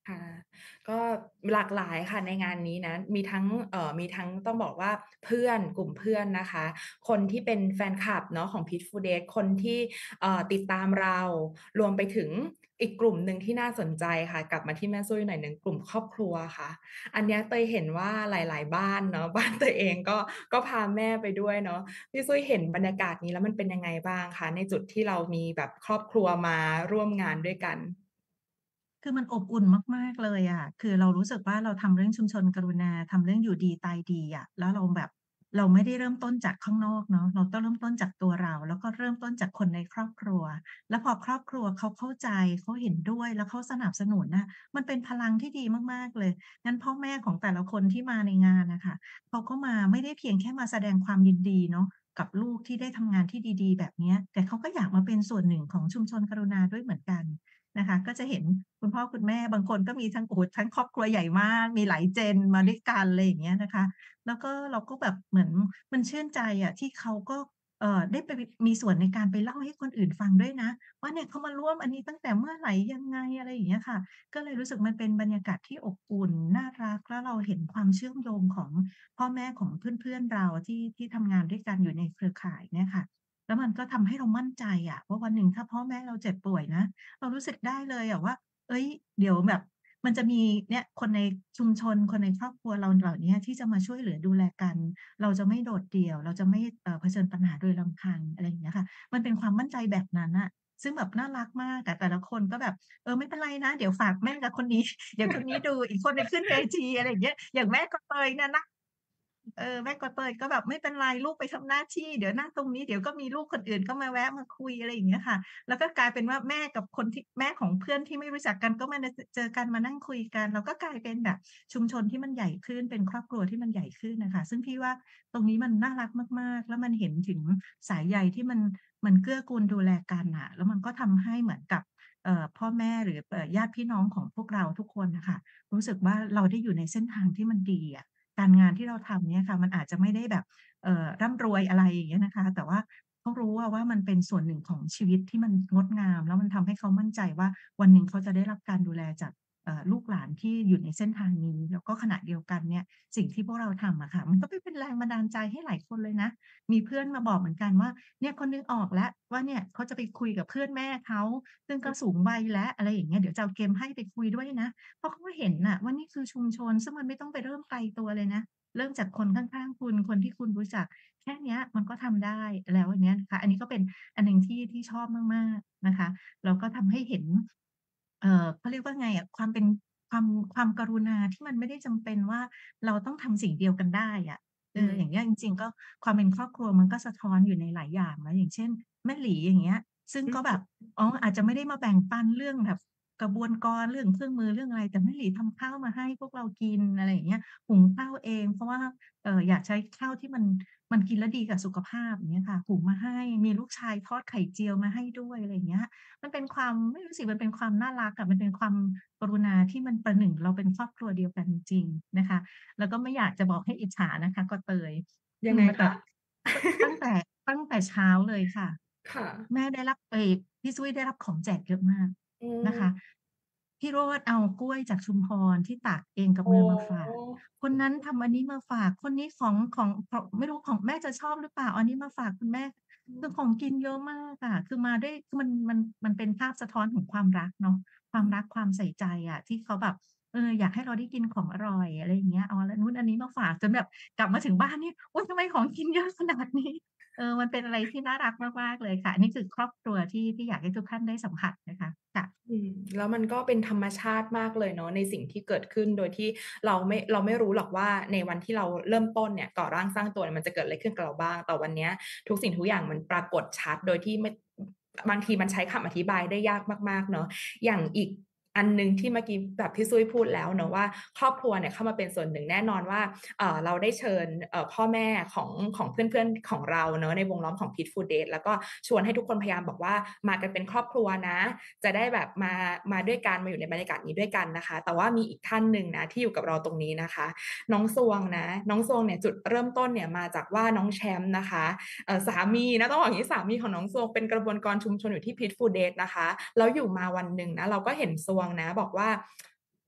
ค่ะก็หลากหลายค่ะในงานนี้นะมีทั้งต้องบอกว่าเพื่อนกลุ่มเพื่อนนะคะคนที่เป็นแฟนคลับเนาะของ Peaceful Date คนที่ติดตามเรารวมไปถึงอีกกลุ่มหนึ่งที่น่าสนใจค่ะกลับมาที่แม่ซุ้ยหน่อยหนึ่งกลุ่มครอบครัวค่ะอันเนี้ยเตยเห็นว่าหลายๆบ้านเนาะบ้านตัวเองก็พาแม่ไปด้วยเนาะพี่ซุ้ยเห็นบรรยากาศนี้แล้วมันเป็นยังไงบ้างคะในจุดที่เรามีแบบครอบครัวมาร่วมงานด้วยกันคือมันอบอุ่นมากๆเลยอะคือเรารู้สึกว่าเราทำเรื่องชุมชนกรุณาทำเรื่องอยู่ดีตายดีอะแล้วเราแบบเราไม่ได้เริ่มต้นจากข้างนอกเนาะเราต้องเริ่มต้นจากตัวเราแล้วก็เริ่มต้นจากคนในครอบครัวแล้วพอครอบครัวเขาเข้าใจเขาเห็นด้วยแล้วเขาสนับสนุนน่ะมันเป็นพลังที่ดีมากๆเลยงั้นพ่อแม่ของแต่ละคนที่มาในงานน่ะค่ะเขาก็มาไม่ได้เพียงแค่มาแสดงความยินดีเนาะกับลูกที่ได้ทำงานที่ดีๆแบบเนี้ยแต่เขาก็อยากมาเป็นส่วนหนึ่งของชุมชนกรุณาด้วยเหมือนกัน นะคะก็จะเห็นคุณพ่อคุณแม่บางคนก็มีทั้งโอ้โฮทั้งครอบครัวใหญ่มากมีหลาย gen มาด้วยกันอะไรอย่างเงี้ยนะคะแล้วก็เราก็แบบเหมือนมันชื่นใจอะที่เขาก็ได้ไปมีส่วนในการไปเล่าให้คนอื่นฟังด้วยนะว่าเนี่ยเขามาร่วมอันนี้ตั้งแต่เมื่อไหร่ยังไงอะไรอย่างเงี้ยค่ะก็เลยรู้สึกมันเป็นบรรยากาศที่อบอุ่นน่ารักแล้วเราเห็นความเชื่อมโยงของพ่อแม่ของเพื่อนๆเราที่ทำงานด้วยกันอยู่ในเครือข่ายเนี่ยค่ะแล้วมันก็ทำให้เรามั่นใจอะว่าวันหนึ่งถ้าพ่อแม่เราเจ็บป่วยนะ เรารู้สึกได้เลยอะว่าเฮ้ยเดี๋ยวแบบมันจะมีเนี่ยคนในชุมชนคนในครอบครัวเราเหล่าเนี้ยที่จะมาช่วยเหลือดูแลกัน เราจะไม่โดดเดี่ยว เราจะไม่เผชิญปัญหาโดยลำพังอะไรอย่างเงี้ยค่ะมันเป็นความมั่นใจแบบนั้นน่ะซึ่งแบบน่ารักมากอะแต่ละคนก็แบบไม่เป็นไรนะเดี๋ยวฝากแม่กับคนนี้เดี๋ยวคนนี้ดูอีกคนหนึ่งขึ้นเวทีอะไรอย่างเงี้ยอย่างแม่กระเตยเนี่ยนะ แม่กเตยก็แบบไม่เป็นไรลูกไปทำหน้าที่เดี๋ยวนั่งตรงนี้เดี๋ยวก็มีลูกคนอื่นก็มาแวะมาคุยอะไรอย่างเงี้ยค่ะแล้วก็กลายเป็นว่าแม่กับคนที่แม่ของเพื่อนที่ไม่รู้จักกันก็มาเจอกันมานั่งคุยกันแล้วก็กลายเป็นแบบชุมชนที่มันใหญ่ขึ้นเป็นครอบครัวที่มันใหญ่ขึ้นน่ะค่ะซึ่งพี่ว่าตรงนี้มันน่ารักมากๆแล้วมันเห็นถึงสายใยที่มันเกื้อกูลดูแลกันน่ะแล้วมันก็ทำให้เหมือนกับพ่อแม่หรือญาติพี่น้องของพวกเราทุกคนน่ะค่ะรู้สึกว่าเราได้อยู่ในเส้นทางที่มันดีอะ การงานที่เราทำเนี่ยค่ะมันอาจจะไม่ได้แบบร่ำรวยอะไรอย่างเงี้ยนะคะแต่ว่าเขารู้อะว่ามันเป็นส่วนหนึ่งของชีวิตที่มันงดงามแล้วมันทำให้เขามั่นใจว่าวันหนึ่งเขาจะได้รับการดูแลจากลูกหลานที่อยู่ในเส้นทางนี้แล้วก็ขณะเดียวกันเนี่ยสิ่งที่พวกเราทำอะค่ะมันก็ไปเป็นแรงบันดาลใจให้หลายคนเลยนะมีเพื่อนมาบอกเหมือนกันว่าเนี่ยเขานึกออกแล้วว่าเนี่ยเขาจะไปคุยกับเพื่อนแม่เขาซึ่งก็สูงวัยแล้วอะไรอย่างเงี้ยเดี๋ยวจะเอาเกมให้ไปคุยด้วยนะ เพราะเขาก็เห็นน่ะว่านี่คือชุมชนซึ่งมันไม่ต้องไปเริ่มไกลตัวเลยนะเริ่มจากคนข้างๆคุณคนที่คุณรู้จักแค่เนี้ยมันก็ทำได้แล้วอย่างเงี้ยนะคะอันนี้ก็เป็นอันหนึ่งที่ชอบมากๆนะคะแล้วก็ทำให้เห็นเขาเรียกว่าไงอะความความกรุณาที่มันไม่ได้จำเป็นว่าเราต้องทำสิ่งเดียวกันได้อะอย่างอืมเงี้ยจริงๆก็ความเป็นครอบครัวมันก็สะท้อนอยู่ในหลายอย่างนะอย่างเช่นแม่หลีอย่างเงี้ยซึ่งอืก็แบบมอาจจะไม่ได้มาแบ่งปันเรื่องแบบ กระบวนกรเรื่องเครื่องมือเรื่องอะไรแต่แม่หลีทำข้าวมาให้พวกเรากินอะไรอย่างเงี้ยหุงข้าวเองเพราะว่าอยากใช้ข้าวที่มันกินแล้วดีกับสุขภาพอย่างเงี้ยค่ะหุงมาให้มีลูกชายทอดไข่เจียวมาให้ด้วยอะไรอย่างเงี้ยมันเป็นความไม่รู้สิมันเป็นความน่ารักอะมันเป็นความกรุณาที่มันประหนึ่งเราเป็นครอบครัวเดียวกันจริงๆนะคะแล้วก็ไม่อยากจะบอกให้อิจฉานะคะกอเตยยังไงคะคือแบบตั้งแต่เช้าเลยค่ะค่ะแม่ได้รับพี่ซุ้ยได้รับของแจกเยอะมากอืนะคะมพี่โรจน์เอากล้วยจากชุมพรที่ตากเองกับอ๋มือมาฝากอคนนั้นทำอันนี้มาฝากคนนี้ของไม่รู้ของแม่จะชอบหรือเปล่าเอาอันนี้มาฝากคุณแม่อืมคือของกินเยอะมากอะคือมาด้วยคือมันเป็นภาพสะท้อนของความรักเนาะความรักความใส่ใจอะที่เขาแบบอยากให้เราได้กินของอร่อยอะไรอย่างเงี้ยเอาอันนู้นอันนี้มาฝากจนแบบกลับมาถึงบ้านนี่โอ๊ยทำไมของกินเยอะขนาดนี้มันเป็นอะไรที่น่ารักมากๆเลยค่ะอันนี้คือครอบครัวที่อยากให้ทุกท่านได้สัมผัสนะคะค่ะอืมแล้วมันก็เป็นธรรมชาติมากเลยเนาะในสิ่งที่เกิดขึ้นโดยที่เราไม่รู้หรอกว่าในวันที่เราเริ่มต้นเนี่ยก่อร่างสร้างตัวเนี่ยมันจะเกิดอะไรขึ้นกับเราบ้างแต่วันเนี้ยทุกสิ่งทุกอย่างมันปรากฏชัดโดยที่ไม่บางทีมันใช้คำอธิบายได้ยากมากๆเนาะอย่างอีกอันหนึ่งที่เมื่อกี้แบบพี่ซุ้ยพูดแล้วเนาะว่าครอบครัวเนี่ยเข้ามาเป็นส่วนหนึ่งแน่นอนว่าเราได้เชิญพ่อแม่ของเพื่อนๆของเราเนาะในวงล้อมของ Peaceful Date แล้วก็ชวนให้ทุกคนพยายามบอกว่ามากันเป็นครอบครัวนะ จะได้แบบมาด้วยกันมาอยู่ในบรรยากาศนี้ด้วยกันนะคะแต่ว่ามีอีกท่านหนึ่งนะที่อยู่กับเราตรงนี้นะคะน้องซวงนะน้องซวงเนี่ยจุดเริ่มต้นเนี่ยมาจากว่าน้องแชมป์นะคะสามีนะต้องบอกอย่างนี้สามีของน้องซวงเป็นกระบวนการชุมชนอยู่ที่ Peaceful Date นะคะแล้วอยู่มาวันหนึ่งนะเราก็เห็นซวงนะบอกว่า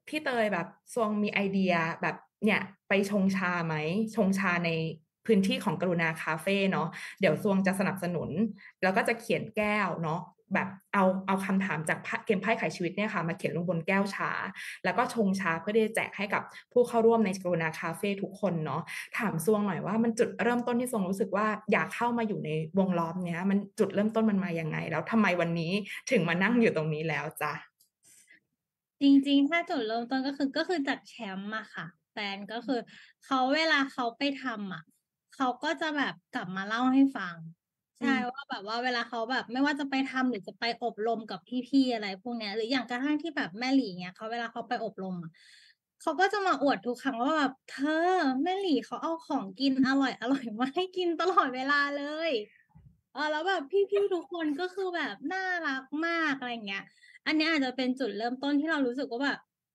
พี่เตยแบบซวงมีไอเดียแบบเนี่ยไปชงชาไหมชงชาในพื้นที่ของกรุณาคาเฟ่เนาะเดี๋ยวซวงจะสนับสนุนแล้วก็จะเขียนแก้วเนาะแบบเอาคำถามจากเกมไพ่ไขชีวิตเนี่ยค่ะมาเขียนลงบนแก้วชาแล้วก็ชงชาเพื่อที่จะแจกให้กับผู้เข้าร่วมในกรุณาคาเฟ่ทุกคนเนาะถามซวงหน่อยว่ามันจุดเริ่มต้นที่ซวงรู้สึกว่าอยากเข้ามาอยู่ในวงล้อมเนี้ยมันจุดเริ่มต้นมันมายังไงแล้วทำไมวันนี้ถึงมานั่งอยู่ตรงนี้แล้วจ๊ะจริงๆถ้าจุดเริ่มต้นก็คือจากแชมป์อะค่ะแฟนก็คือเวลาเขาไปทำอะเขาก็จะแบบกลับมาเล่าให้ฟังใช่ว่าแบบว่าเวลาเขาแบบไม่ว่าจะไปทำหรือจะไปอบรมกับพี่ๆอะไรพวกเนี้ยหรืออย่างกระทั่งที่แบบแม่หลีเงี้ยเวลาเขาไปอบรมอะเขาก็จะมาอวดทุกครั้งว่าแบบเธอแม่หลีเขาเอาของกินอร่อยๆมาให้กินตลอดเวลาเลยแล้วแบบพี่ๆทุกคนก็คือแบบน่ารักมากอะไรอย่างเงี้ย อันเนี้ยอาจจะเป็นจุดเริ่มต้นที่เรารู้สึกว่าแบบ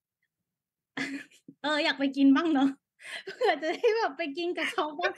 อยากไปกินบ้างเนาะ เผื่อจะได้แบบไปกินกับเขาบ้าง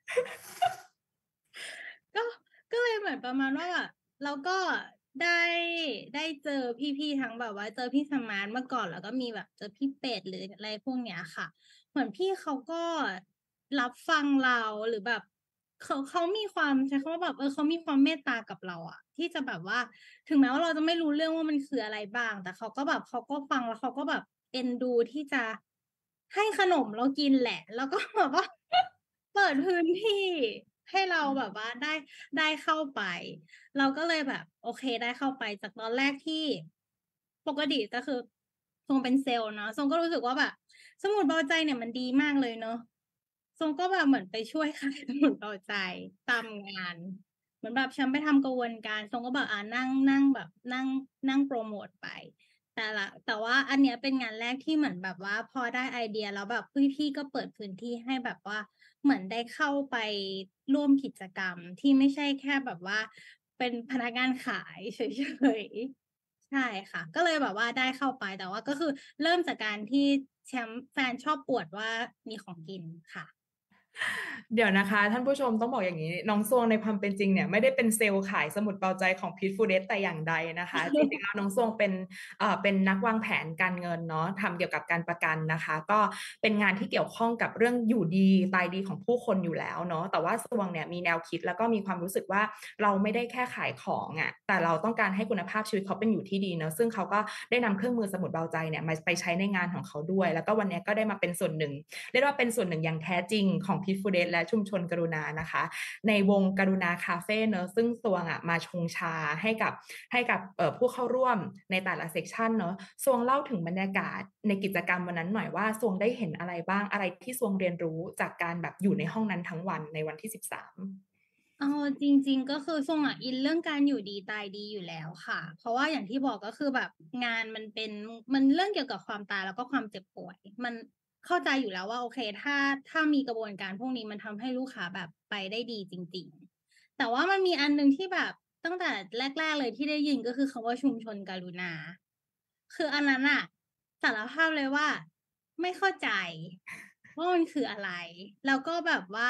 ก็ก็เลยเหมือนประมาณว่าแบบเราก็ได้ได้เจอพี่ๆทั้งแบบว่าเจอพี่สมานเมื่อก่อนแล้วก็มีแบบเจอพี่เป็ดหรืออะไรพวกเนี้ยค่ะเหมือนพี่เขาก็รับฟังเราหรือแบบเขามีความใช้คำว่าแบบเขามีความเมตตากับเราอะที่จะแบบว่าถึงแม้ว่าเราจะไม่รู้เรื่องว่ามันคืออะไรบ้างแต่เขาก็แบบเขาก็ฟังแล้วเขาก็แบบเอ็นดูที่จะให้ขนมเรากินแหละแล้วก็แบบว่า เปิดพื้นที่ให้เราแบบว่าได้เข้าไปเราก็เลยแบบโอเคได้เข้าไปจากตอนแรกที่ปกติก็คือทรงเป็นเซลล์เนาะทรงก็รู้สึกว่าแบบสมุดเบาใจเนี่ยมันดีมากเลยเนาะทรงก็แบบเหมือนไปช่วยขายสมุดเบาใจตามงานเหมือนแบบฉันไปทำกระบวนการทรงก็แบบนั่งแบบนั่งโปรโมทไปแต่ว่าอันเนี้ยเป็นงานแรกที่เหมือนแบบว่าพอได้ไอเดียแล้วแบบพี่ๆก็เปิดพื้นที่ให้แบบว่า เหมือนได้เข้าไปร่วมกิจกรรมที่ไม่ใช่แค่แบบว่าเป็นพนักงานขายเฉยๆใช่ค่ะก็เลยแบบว่าได้เข้าไปแต่ว่าก็คือเริ่มจากการที่แชมป์แฟนชอบอวดว่ามีของกินค่ะเดี๋ยวนะคะท่านผู้ชมต้องบอกอย่างนี้น้องซวงในความเป็นจริงเนี่ยไม่ได้เป็นเซลล์ขายสมุดเบาใจของพีทฟูเดสแต่อย่างใดนะคะจริงๆแล้วน้องซวงเป็นนักวางแผนการเงินเนาะทำเกี่ยวกับการประกันนะคะก็เป็นงานที่เกี่ยวข้องกับเรื่องอยู่ดีตายดีของผู้คนอยู่แล้วเนาะแต่ว่าซวงเนี่ยมีแนวคิดแล้วก็มีความรู้สึกว่าเราไม่ได้แค่ขายของอ่ะแต่เราต้องการให้คุณภาพชีวิตเขาเป็นอยู่ที่ดีเนาะซึ่งเขาก็ได้นำเครื่องมือสมุดเบาใจเนี่ยมาไปใช้ในงานของเขาด้วยแล้วก็วันนี้ก็ได้มาเป็นส่วนหนึ่ง เรียกว่าเป็นส่วนหนึ่งอย่างแท้จริงของพีทฟูเดสและชุมชนกรุณานะคะในวงกรุณาคาเฟ่เนอะซึ่งซวงมาชงชาให้กับผู้เข้าร่วมในแต่ละเซกชันเนอะซวงเล่าถึงบรรยากาศในกิจกรรมวันนั้นหน่อยว่าซวงได้เห็นอะไรบ้างอะไรที่ซวงเรียนรู้จากการแบบอยู่ในห้องนั้นทั้งวันในวันที่13 จริงๆก็คือทรงอินเรื่องการอยู่ดีตายดีอยู่แล้วค่ะเพราะว่าอย่างที่บอกก็คือแบบงานมันเรื่องเกี่ยวกับความตายแล้วก็ความเจ็บป่วยมันเข้าใจอยู่แล้วว่าโอเคถ้ามีกระบวนการพวกนี้มันทำให้ลูกค้าแบบไปได้ดีจริงๆแต่ว่ามันมีอันหนึ่งที่แบบตั้งแต่แรกๆเลยที่ได้ยินก็คือคำว่าชุมชนกรุณาคืออันนั้นอะสารภาพเลยว่าไม่เข้าใจว่ามันคืออะไรแล้วก็แบบว่า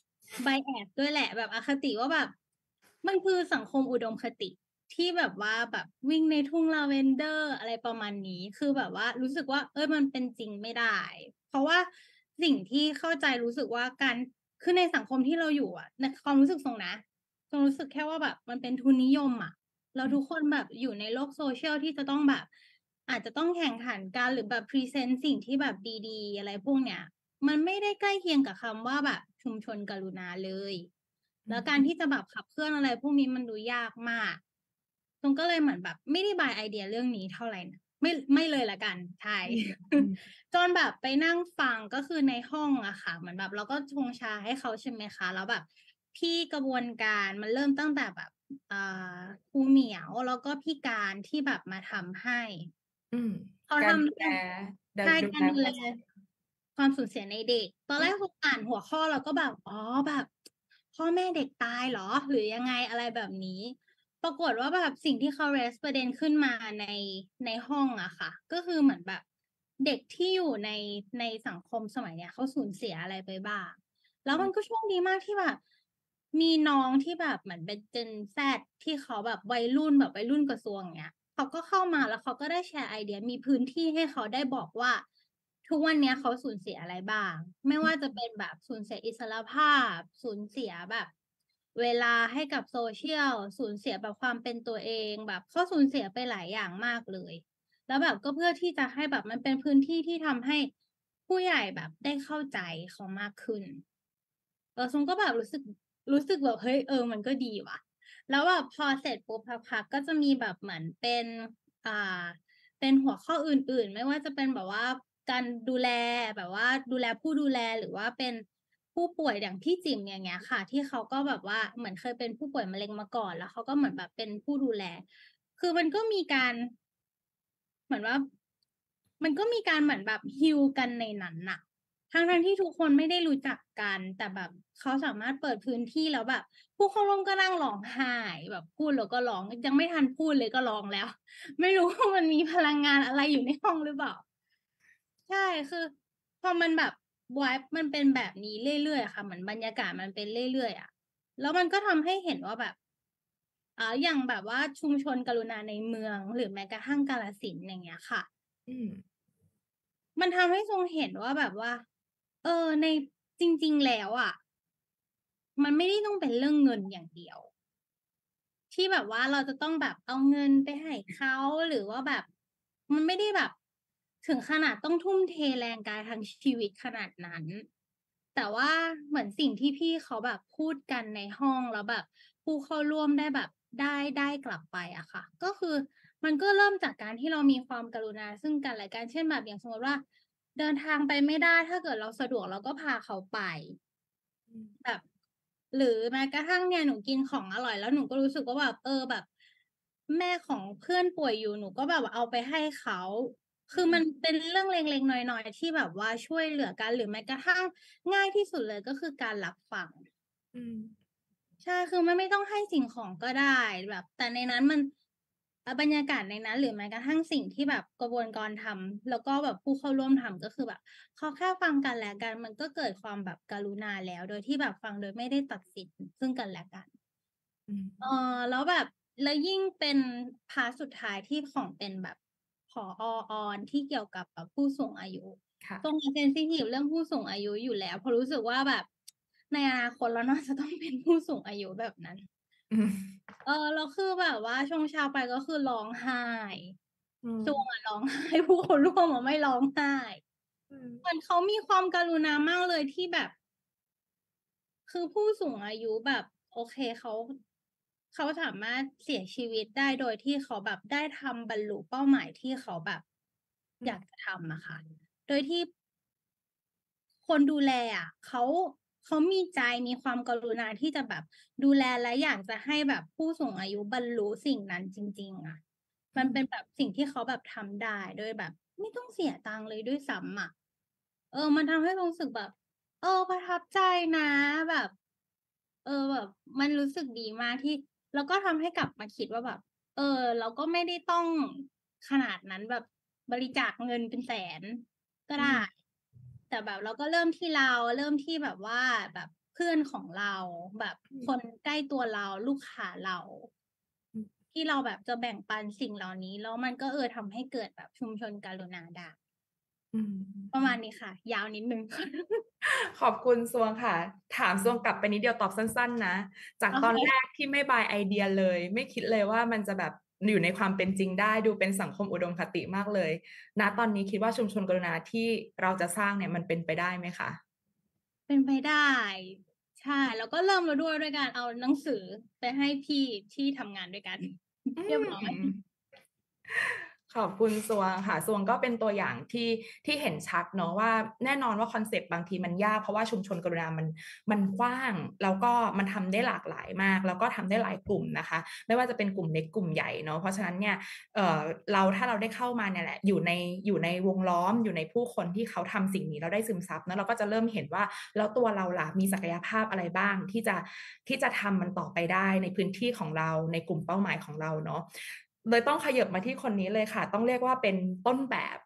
bias ด้วยแหละแบบอคติว่าแบบมันคือสังคมอุดมคติที่แบบว่าแบบวิ่งในทุ่งลาเวนเดอร์อะไรประมาณนี้คือแบบว่ารู้สึกว่ามันเป็นจริงไม่ได้เพราะว่าสิ่งที่เข้าใจรู้สึกว่าการคือในสังคมที่เราอยู่อะในความรู้สึกทรงนะทรงรู้สึกแค่ว่าแบบมันเป็นทุนนิยมอะแล้วทุกคนแบบอยู่ในโลกโซเชียลที่จะต้องแบบอาจจะต้องแข่งขันกันหรือแบบพรีเซนต์สิ่งที่แบบดีๆอะไรพวกเนี้ย มันไม่ได้ใกล้เคียงกับคำว่าแบบชุมชนกรุณาเลย แล้วการที่จะแบบขับเคลื่อนอะไรพวกนี้มันดูยากมากตรงก็เลยเหมือนแบบไม่ได้บายไอเดียเรื่องนี้เท่าไหร่นะไม่เลยละกันใช่ จนแบบไปนั่งฟังก็คือในห้องอะค่ะเหมือนแบบเราก็ชงชาให้เขาใช่ไหมคะแล้วแบบพี่กระบวนการมันเริ่มตั้งแต่แบบครูเหมียวแล้วก็พี่การที่แบบมาทำให้เขาการดูทำแลใช่ดูการดูแลความสูญเสียในเด็กตอนแรกพออ่านหัวข้อเราก็แบบแบบพ่อแม่เด็กตายเหรอหรือยังไงอะไรแบบนี้ปรากฏว่าแบบสิ่งที่เขาเรสประเด็นขึ้นมาในห้องอะค่ะก็คือเหมือนแบบเด็กที่อยู่ในสังคมสมัยเนี้ยเขาสูญเสียอะไรไปบ้างแล้วมันก็โชคดีมากที่แบบมีน้องที่แบบเหมือนเป็น Gen Z ที่เขาแบบวัยรุ่นกระทรวงเนี้ยเขาก็เข้ามาแล้วเขาก็ได้แชร์ไอเดียมีพื้นที่ให้เขาได้บอกว่า ทุกวันเนี้ยเขาสูญเสียอะไรบ้าง ไม่ว่าจะเป็นแบบสูญเสียอิสรภาพ สูญเสียแบบ เวลาให้กับโซเชียล สูญเสียแบบความเป็นตัวเองแบบเขาสูญเสียไปหลายอย่างมากเลย แล้วแบบก็เพื่อที่จะให้แบบมันเป็นพื้นที่ที่ทำให้ผู้ใหญ่แบบได้เข้าใจเขามากขึ้น ซุงก็แบบรู้สึกแบบเฮ้ยมันก็ดีว่ะ แล้วแบบพอเสร็จปุ๊บสักพักก็จะมีแบบเหมือนเป็นอ่า เป็นหัวข้ออื่นๆ ไม่ว่าจะเป็นแบบว่าการดูแลแบบว่าดูแลผู้ดูแลหรือว่าเป็นผู้ป่วยอย่างพี่จิ๋มอย่างเงี้ยค่ะ ที่เขาก็แบบว่าเหมือนเคยเป็นผู้ป่วยมะเร็งมาก่อน แล้วเขาก็เหมือนแบบเป็นผู้ดูแล คือมันก็มีการ เหมือนว่า มันก็มีการเหมือนแบบฮีลกันในนั้นน่ะ ทั้งที่ทุกคนไม่ได้รู้จักกัน แต่แบบเขาสามารถเปิดพื้นที่แล้วแบบ ผู้เข้าร่วมก็นั่งร้องไห้แบบพูดแล้วก็ร้องยังไม่ทันพูดเลยก็ร้องแล้ว ไม่รู้ว่ามันมีพลังงานอะไรอยู่ในห้องหรือเปล่า ใช่คือพอมันแบบ vibe มันเป็นแบบนี้เรื่อยๆอะค่ะเหมือนบรรยากาศมันเป็นเรื่อยๆอะแล้วมันก็ทำให้เห็นว่าแบบอย่างแบบว่าชุมชนกรุณาในเมือง หรือแม้กระทั่งกาฬสินธุ์อย่างเงี้ยค่ะอืมมันทำให้ทรงเห็นว่าแบบว่า ในจริง ๆ แล้วอะมันไม่ได้ต้องเป็นเรื่องเงินอย่างเดียว ที่แบบว่าเราจะต้องแบบเอาเงินไปให้เขาหรือว่าแบบมันไม่ได้แบบถึงขนาดต้องทุ่มเทแรงกายทั้งชีวิตขนาดนั้น แต่ว่าเหมือนสิ่งที่พี่เขาแบบพูดกันในห้องแล้วแบบผู้เข้าร่วมได้แบบได้กลับไปอะค่ะ ก็คือมันก็เริ่มจากการที่เรามีความกรุณาซึ่งกันและกันเช่นแบบอย่างสมมติว่า เดินทางไปไม่ได้ถ้าเกิดเราสะดวกเราก็พาเขาไป แบบ หรือแม้กระทั่งเนี่ยหนูกินของอร่อยแล้วหนูก็รู้สึกว่าแบบแบบแม่ของเพื่อนป่วยอยู่หนูก็แบบว่าเอาไปให้เขา คือมันเป็นเรื่องเล็กๆน้อยๆที่แบบว่าช่วยเหลือกันหรือแม้กระทั่งง่ายที่สุดเลยก็คือการรับฟังอืมใช่คือมันไม่ต้องให้สิ่งของก็ได้แบบ แต่ในนั้นมันบรรยากาศในนั้น หรือแม้กระทั่งสิ่งที่แบบกระบวนการทำแล้วก็แบบผู้เข้าร่วมทำก็คือแบบเขาแค่ฟังกันและกัน มันก็เกิดความแบบกรุณาแล้ว โดยที่แบบฟังโดยไม่ได้ตัดสินซึ่งกันและกันอืมแล้วแบบแล้วยิ่งเป็นพาร์ตสุดท้ายที่ของเป็นแบบผอ.ออนที่เกี่ยวกับแบบผู้สูงอายุค่ะตรงเซนซิทีฟเรื่องผู้สูงอายุอยู่แล้วเพราะรู้สึกว่าแบบในอนาคตเราน่าจะต้องเป็นผู้สูงอายุแบบนั้นอืมแล้วคือแบบว่าช่วงเช้าไปก็คือร้องไห้อืมซวงอะร้องไห้ ผู้คนร่วมอะไม่ร้องไห้อืมเหมือนเขามีความกรุณามากเลยที่แบบ คือผู้สูงอายุแบบโอเคเขาสามารถเสียชีวิตได้โดยที่เขาแบบได้ทำบรรลุเป้าหมายที่เขาแบบอยากจะทำอะค่ะ โดยที่คนดูแลอะเขามีใจมีความกรุณาที่จะแบบดูแลและอยากจะให้แบบผู้สูงอายุบรรลุสิ่งนั้นจริง ๆอะ มันเป็นแบบสิ่งที่เขาแบบทำได้โดยแบบไม่ต้องเสียตังค์เลยด้วยซ้ำอะ มันทำให้รู้สึกแบบ ประทับใจนะแบบ แบบมันรู้สึกดีมากที่แล้วก็ทำให้กลับมาคิดว่าแบบ เราก็ไม่ได้ต้องขนาดนั้นแบบบริจาคเงินเป็นแสนก็ได้ แต่แบบเราก็เริ่มที่เราเริ่มที่แบบว่าแบบเพื่อนของเราแบบคนใกล้ตัวเราลูกค้าเรา ที่เราแบบจะแบ่งปันสิ่งเหล่านี้ แล้วมันก็ทำให้เกิดแบบชุมชนกรุณาได้อืมประมาณนี้ค่ะ ยาวนิดนึงขอบคุณซวงค่ะ ถามซวงกลับไปนิดเดียวตอบสั้นๆนะ จากตอนแรกที่ไม่บายไอเดียเลย ไม่คิดเลยว่ามันจะแบบอยู่ในความเป็นจริงได้ดูเป็นสังคมอุดมคติมากเลย ณ ตอนนี้คิดว่าชุมชนกรุณาที่เราจะสร้างเนี่ยมันเป็นไปได้ไหมคะเป็นไปได้ ใช่ แล้วก็เริ่มแล้วด้วยการเอาหนังสือไปให้พี่ที่ทำงานด้วยกัน เรียบร้อยขอบคุณซวงค่ะซวงก็เป็นตัวอย่างที่เห็นชัดเนาะว่าแน่นอนว่าคอนเซปต์บางทีมันยากเพราะว่าชุมชนกรุณามันกว้าง แล้วก็มันทำได้หลากหลายมาก แล้วก็ทำได้หลายกลุ่มนะคะ ไม่ว่าจะเป็นกลุ่มเล็กกลุ่มใหญ่เนาะเพราะฉะนั้นเนี่ยถ้าเราได้เข้ามาเนี่ยแหละอยู่ในวงล้อมอยู่ในผู้คนที่เขาทำสิ่งนี้เราได้ซึมซับแล้วเราก็จะเริ่มเห็นว่าแล้วตัวเราล่ะมีศักยภาพอะไรบ้างที่จะทำมันต่อไปได้ในพื้นที่ของเราในกลุ่มเป้าหมายของเราเนาะเลยต้องขยับมาที่คนนี้เลยค่ะต้องเรียกว่าเป็นต้นแบบ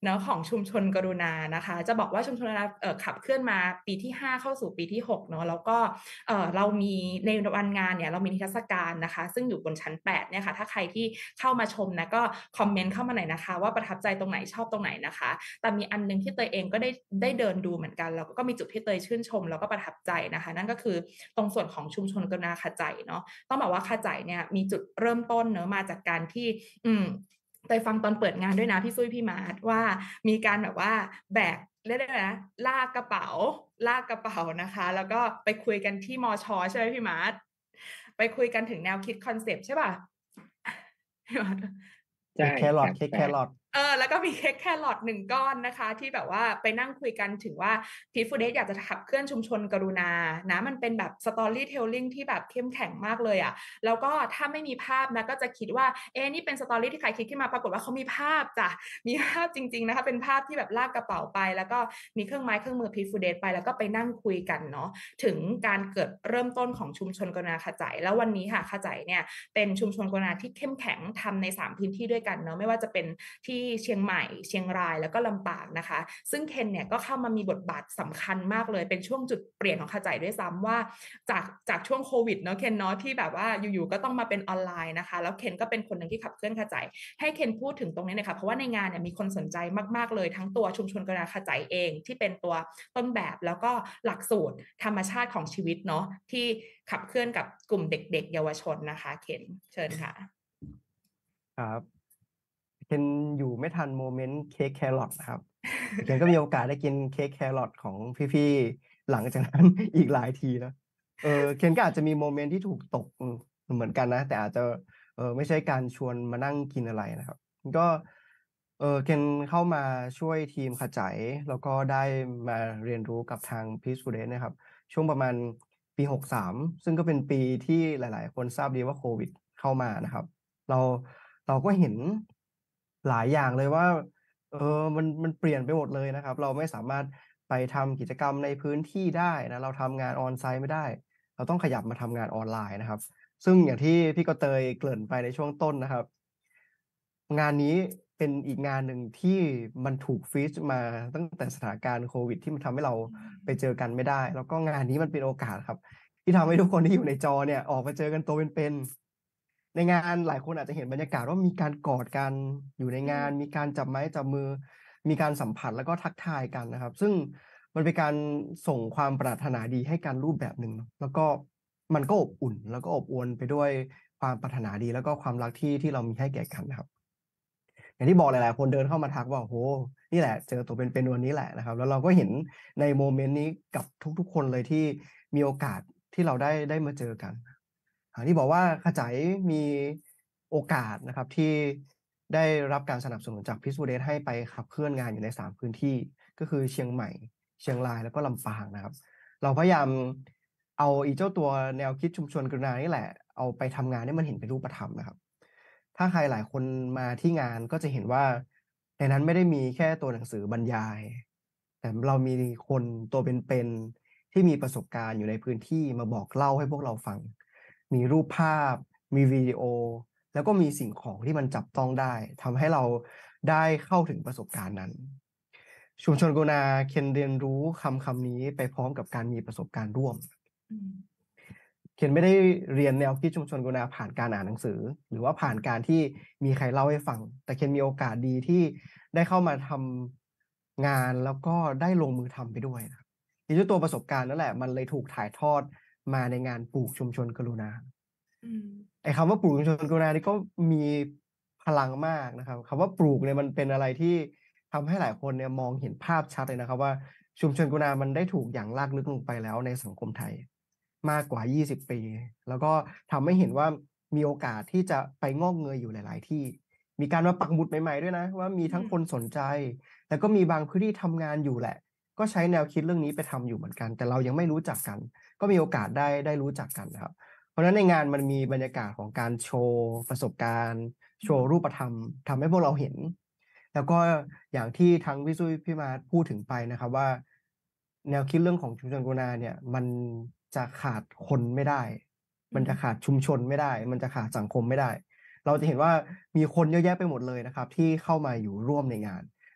เนาะของชุมชนกรุณานะคะจะบอกว่าชุมชนกรุณาขับเคลื่อนมาปีที่5เข้าสู่ปีที่6เนาะแล้วก็เรามีในวันงานเนี่ยเรามีนิทรรศการนะคะซึ่งอยู่บนชั้น8เนี่ยค่ะถ้าใครที่เข้ามาชมนะก็คอมเมนต์เข้ามาหน่อยนะคะว่าประทับใจตรงไหนชอบตรงไหนนะคะแต่มีอันนึงที่เตยเองก็ได้เดินดูเหมือนกันแล้วก็มีจุดที่เตยชื่นชมแล้วก็ประทับใจนะคะนั่นก็คือตรงส่วนของชุมชนกรุณาขจายเนาะต้องบอกว่าขจายเนี่ยมีจุดเริ่มต้นเนอะมาจากการที่เตยฟังตอนเปิดงานด้วยนะพี่ซุยพี่มาร์ทว่ามีการแบบว่าแบกเรียกได้นะลากกระเป๋านะคะแล้วก็ไปคุยกันที่มช.ใช่ไหมพี่มาร์ทไปคุยกันถึงแนวคิดคอนเซปต์ใช่ป่ะพี่มาร์ทใช่เค้กแครอทครับเค้กแคใช่รอทแล้วก็มีเค้กแครอท1ก้อนนะคะที่แบบว่าไปนั่งคุยกันถึงว่าพีทฟูเดสอยากจะขับเคลื่อนชุมชนกรุณานะมันเป็นแบบสตอรี่เทลลิ่งที่แบบเข้มแข็งมากเลยอ่ะแล้วก็ถ้าไม่มีภาพนะก็จะคิดว่านี่เป็นสตอรี่ที่ใครคิดขึ้นมาปรากฏว่าเขามีภาพจ้ะมีภาพจริงๆนะคะเป็นภาพที่แบบลากกระเป๋าไปแล้วก็มีเครื่องไม้เครื่องมือพีทฟูเดสไปแล้วก็ไปนั่งคุยกันเนาะถึงการเกิดเริ่มต้นของชุมชนกรุณาขจายแล้ววันนี้ค่ะขจายเนี่ยเป็นชุมชนกรุณาที่เข้มแข็งทำใน3พื้นที่ด้วยกันเนาะไม่ว่าจะเป็นที่เชียงใหม่เชียงรายแล้วก็ลำปางนะคะซึ่งเคนเนี่ยก็เข้ามามีบทบาทสำคัญมากเลยเป็นช่วงจุดเปลี่ยนของขจายด้วยซ้ำว่าจากช่วงโควิดเนาะเคนเนาะที่แบบว่าอยู่ๆก็ต้องมาเป็นออนไลน์นะคะแล้วเคนก็เป็นคนหนึ่งที่ขับเคลื่อนขจายให้เคนพูดถึงตรงนี้หน่อยค่ะเพราะว่าในงานเนี่ยมีคนสนใจมากๆเลยทั้งตัวชุมชนกรุณาขจายเองที่เป็นตัวต้นแบบแล้วก็หลักสูตรธรรมชาติของชีวิตเนาะที่ขับเคลื่อนกับกลุ่มเด็กๆเยาวชนนะคะเคนเชิญค่ะครับเคนอยู่ไม่ทันโมเมนต์เค้กแครอทนะครับเคนก็มีโอกาสได้กินเค้กแครอทของพี่ๆหลังจากนั้น อีกหลายทีนะเคนก็อาจจะมีโมเมนต์ที่ถูกตกเหมือนกันนะแต่อาจจะไม่ใช่การชวนมานั่งกินอะไรนะครับก็เคนเข้ามาช่วยทีมขจายแล้วก็ได้มาเรียนรู้กับทาง Peace Student นะครับช่วงประมาณปี63ซึ่งก็เป็นปีที่หลายๆคนทราบดีว่าโควิดเข้ามานะครับเราก็เห็นหลายอย่างเลยว่ามันเปลี่ยนไปหมดเลยนะครับเราไม่สามารถไปทำกิจกรรมในพื้นที่ได้นะเราทำงานออนไซต์ไม่ได้เราต้องขยับมาทำงานออนไลน์นะครับซึ่งอย่างที่พี่กระเตยเกริ่นไปในช่วงต้นนะครับงานนี้เป็นอีกงานหนึ่งที่มันถูกฟรีซมาตั้งแต่สถานการณ์โควิดที่มันทำให้เราไปเจอกันไม่ได้แล้วก็งานนี้มันเป็นโอกาสครับที่ทำให้ทุกคนที่อยู่ในจอเนี่ยออกมาเจอกันตัวเป็นๆในงานหลายคนอาจจะเห็นบรรยากาศว่ามีการกอดกันอยู่ในงานมีการจับไม้จับมือมีการสัมผัสแล้วก็ทักทายกันนะครับซึ่งมันเป็นการส่งความปรารถนาดีให้กันรูปแบบหนึ่งแล้วก็มันก็อบอุ่นแล้วก็อบอวลไปด้วยความปรารถนาดีแล้วก็ความรักที่เรามีให้แก่กันนะครับอย่างที่บอกหลายๆคนเดินเข้ามาทักว่าโอ้โหนี่แหละเจอตัวเป็นๆวันนี้แหละนะครับแล้วเราก็เห็นในโมเมนต์นี้กับทุกๆคนเลยที่มีโอกาสที่เราได้มาเจอกันที่บอกว่าขจายมีโอกาสนะครับที่ได้รับการสนับสนุนจากPeace Studentให้ไปขับเคลื่อนงานอยู่ใน3พื้นที่ก็คือเชียงใหม่เชียงรายแล้วก็ลำปางนะครับเราพยายามเอาเจ้าตัวแนวคิดชุมชนกรุณานี่แหละเอาไปทำงานให้มันเห็นเป็นรูปธรรมนะครับถ้าใครหลายคนมาที่งานก็จะเห็นว่าในนั้นไม่ได้มีแค่ตัวหนังสือบรรยายแต่เรามีคนตัวเป็นๆที่มีประสบการณ์อยู่ในพื้นที่มาบอกเล่าให้พวกเราฟังมีรูปภาพมีวิดีโอแล้วก็มีสิ่งของที่มันจับต้องได้ทำให้เราได้เข้าถึงประสบการณ์นั้นชุมชนกรุณาเคนเรียนรู้คำนี้ไปพร้อมกับการมีประสบการณ์ร่วมเคนไม่ได้เรียนแนวคิดชุมชนกรุณาผ่านการอ่านหนังสือหรือว่าผ่านการที่มีใครเล่าให้ฟังแต่เคนมีโอกาสดีที่ได้เข้ามาทำงานแล้วก็ได้ลงมือทำไปด้วยนะครับที่ตัวประสบการณ์นั่นแหละมันเลยถูกถ่ายทอดมาในงานปลูกชุมชนกรุณาไอ้คำว่าปลูกชุมชนกรุณานี่ก็มีพลังมากนะครับคำว่าปลูกเนี่ยมันเป็นอะไรที่ทำให้หลายคนเนี่ยมองเห็นภาพชัดเลยนะครับว่าชุมชนกรุณามันได้ถูกอย่างลากลึกลงไปแล้วในสังคมไทยมากกว่า20ปีแล้วก็ทำให้เห็นว่ามีโอกาสที่จะไปงอกเงยอยู่หลายๆที่มีการมาปักหมุดใหม่ๆด้วยนะว่ามีทั้งคนสนใจแล้วก็มีบางพื้นที่ทำงานอยู่แหละก็ใช้แนวคิดเรื่องนี้ไปทำอยู่เหมือนกันแต่เรายังไม่รู้จักกันก็มีโอกาสได้รู้จักกันนะครับเพราะฉะนั้นในงานมันมีบรรยากาศของการโชว์ประสบการณ์โชว์รูปธรรมทำให้พวกเราเห็นแล้วก็อย่างที่ทั้งพี่ซุยพี่มาพูดถึงไปนะครับว่าแนวคิดเรื่องของชุมชนกรุณาเนี่ยมันจะขาดคนไม่ได้มันจะขาดชุมชนไม่ได้มันจะขาดสังคมไม่ได้เราจะเห็นว่ามีคนเยอะแยะไปหมดเลยนะครับที่เข้ามาอยู่ร่วมในงาน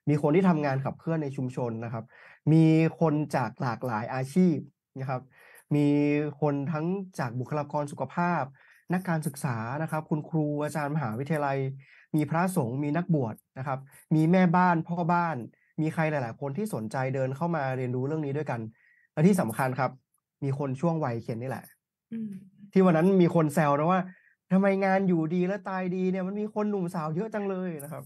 มีคนที่ทำงานขับเคลื่อนในชุมชนนะครับมีคนจากหลากหลายอาชีพนะครับมีคนทั้งจากบุคลากรสุขภาพนักการศึกษานะครับคุณครูอาจารย์มหาวิทยาลัยมีพระสงฆ์มีนักบวชนะครับมีแม่บ้านพ่อบ้านมีใครหลายๆคนที่สนใจเดินเข้ามาเรียนรู้เรื่องนี้ด้วยกันและที่สำคัญครับมีคนช่วงวัยเขียนนี่แหละที่วันนั้นมีคนแซวนะว่าทำไมงานอยู่ดีและตายดีเนี่ยมันมีคนหนุ่มสาวเยอะจังเลยนะครับ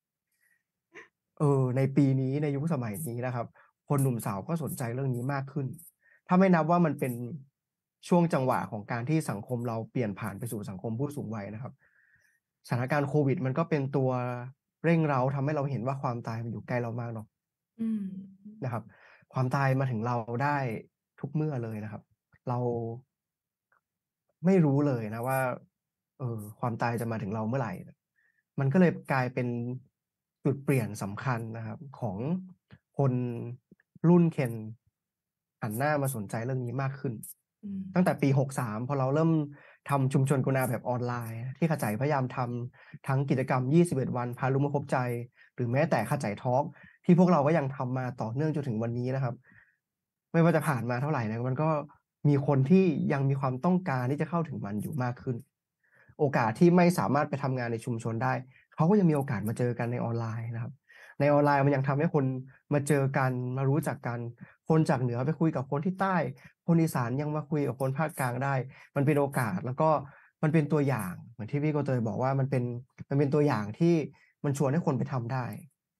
ในปีนี้ในยุคสมัยนี้นะครับคนหนุ่มสาวก็สนใจเรื่องนี้มากขึ้นถ้าไม่นับว่ามันเป็นช่วงจังหวะของการที่สังคมเราเปลี่ยนผ่านไปสู่สังคมผู้สูงวัยนะครับสถานการณ์โควิดมันก็เป็นตัวเร่งเร้าทำให้เราเห็นว่าความตายมันอยู่ใกล้เรามากเนาะนะครับความตายมาถึงเราได้ทุกเมื่อเลยนะครับเราไม่รู้เลยนะว่าความตายจะมาถึงเราเมื่อไหร่มันก็เลยกลายเป็นจุดเปลี่ยนสำคัญนะครับของคนรุ่นเคนหันหน้ามาสนใจเรื่องนี้มากขึ้นตั้งแต่ปี63พอเราเริ่มทำชุมชนกรุณาแบบออนไลน์ที่ขจายพยายามทำทั้งกิจกรรม21วันพาลุมาพบใจหรือแม้แต่ขจายทอล์กที่พวกเราก็ยังทำมาต่อเนื่องจนถึงวันนี้นะครับไม่ว่าจะผ่านมาเท่าไหร่นะมันก็มีคนที่ยังมีความต้องการที่จะเข้าถึงมันอยู่มากขึ้นโอกาสที่ไม่สามารถไปทำงานในชุมชนได้เขาก็ยังมีโอกาสมาเจอกันในออนไลน์นะครับในออนไลน์มันยังทำให้คนมาเจอกันมารู้จักกันคนจากเหนือไปคุยกับคนที่ใต้คนอีสานยังมาคุยกับคนภาคกลางได้มันเป็นโอกาสแล้วก็มันเป็นตัวอย่างเหมือนที่พี่โกเตยบอกว่ามันเป็นตัวอย่างที่มันชวนให้คนไปทำได้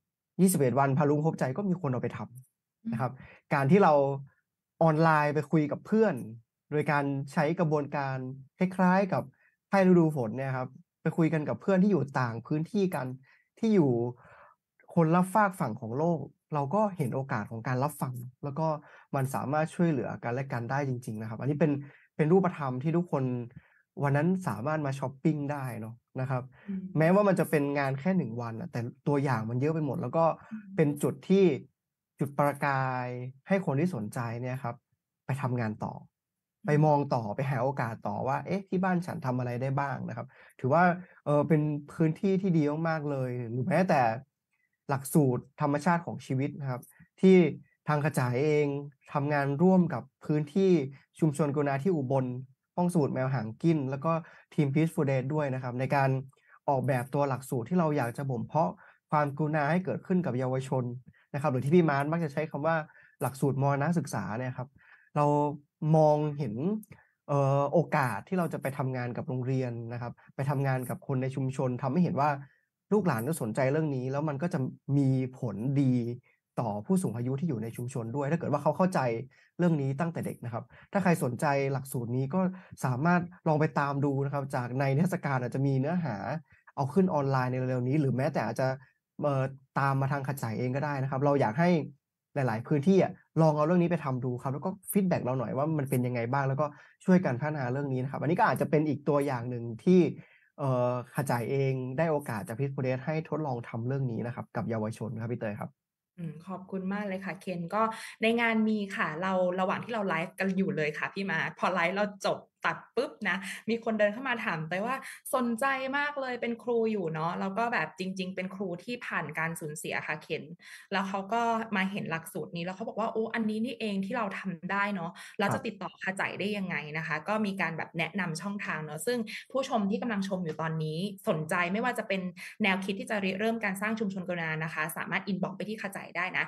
21วันพาลุงพบใจก็มีคนเอาไปทำนะครับการที่เราออนไลน์ไปคุยกับเพื่อนโดยการใช้กระบวนการคล้ายๆกับไพ่ฤดูฝนเนี่ยครับไปคุยกันกับเพื่อนที่อยู่ต่างพื้นที่กันที่อยู่คนละฝากฝั่งของโลกเราก็เห็นโอกาสของการรับฟังแล้วก็มันสามารถช่วยเหลือกันและกันได้จริงๆนะครับอันนี้เป็นรูปธรรมที่ทุกคนวันนั้นสามารถมาช้อปปิ้งได้เนาะนะครับแม้ว่ามันจะเป็นงานแค่1วันแต่ตัวอย่างมันเยอะไปหมดแล้วก็เป็นจุดประกายให้คนที่สนใจเนี่ยครับไปทำงานต่อไปมองต่อไปหาโอกาสต่อว่าที่บ้านฉันทำอะไรได้บ้างนะครับถือว่าเป็นพื้นที่ที่ดีมากๆเลยหรือแม้แต่หลักสูตรธรรมชาติของชีวิตนะครับที่ทางขจายเองทำงานร่วมกับพื้นที่ชุมชนกรุณาที่อุบลห้องสมุดแมวหางกิ้นแล้วก็ทีม Peaceful Day ด้วยนะครับในการออกแบบตัวหลักสูตรที่เราอยากจะบ่มเพาะความกรุณาให้เกิดขึ้นกับเยาวชนนะครับหรือที่พี่มาร์ทมักจะใช้คำว่าหลักสูตรมรณศึกษาเนี่ยครับเรามองเห็นโอกาสที่เราจะไปทำงานกับโรงเรียนนะครับไปทำงานกับคนในชุมชนทำให้เห็นว่าลูกหลานก็สนใจเรื่องนี้แล้วมันก็จะมีผลดีต่อผู้สูงอายุที่อยู่ในชุมชนด้วยถ้าเกิดว่าเขาเข้าใจเรื่องนี้ตั้งแต่เด็กนะครับถ้าใครสนใจหลักสูตรนี้ก็สามารถลองไปตามดูนะครับจากในนิทรรศการอาจจะมีเนื้อหาเอาขึ้นออนไลน์ในเร็วๆนี้หรือแม้แต่อาจจะตามมาทางขจายเองก็ได้นะครับเราอยากให้หลายๆพื้นที่ลองเอาเรื่องนี้ไปทำดูครับแล้วก็ฟีดแบ็กเราหน่อยว่ามันเป็นยังไงบ้างแล้วก็ช่วยกันพัฒนาเรื่องนี้นะครับอันนี้ก็อาจจะเป็นอีกตัวอย่างหนึ่งที่ขจายเองได้โอกาสจากPeaceful Dayให้ทดลองทำเรื่องนี้นะครับกับเยาวชนครับพี่เตยครับขอบคุณมากเลยค่ะเคนก็ในงานมีค่ะเราระหว่างที่เราไลฟ์กันอยู่เลยค่ะพี่มาร์ทพอไลฟ์เราจบตัดปุ๊บนะมีคนเดินเข้ามาถามเตยว่าสนใจมากเลยเป็นครูอยู่เนาะแล้วก็แบบจริงๆเป็นครูที่ผ่านการสูญเสียค่ะเคนแล้วเขาก็มาเห็นหลักสูตรนี้แล้วเขาบอกว่าโอ้อันนี้นี่เองที่เราทำได้เนาะเราจะติดต่อขจายได้ยังไงนะคะก็มีการแบบแนะนำช่องทางเนาะซึ่งผู้ชมที่กำลังชมอยู่ตอนนี้สนใจไม่ว่าจะเป็นแนวคิดที่จะเริ่มการสร้างชุมชนกรุณานะคะสามารถอินบ็อกซ์ไปที่ขจายได้นะ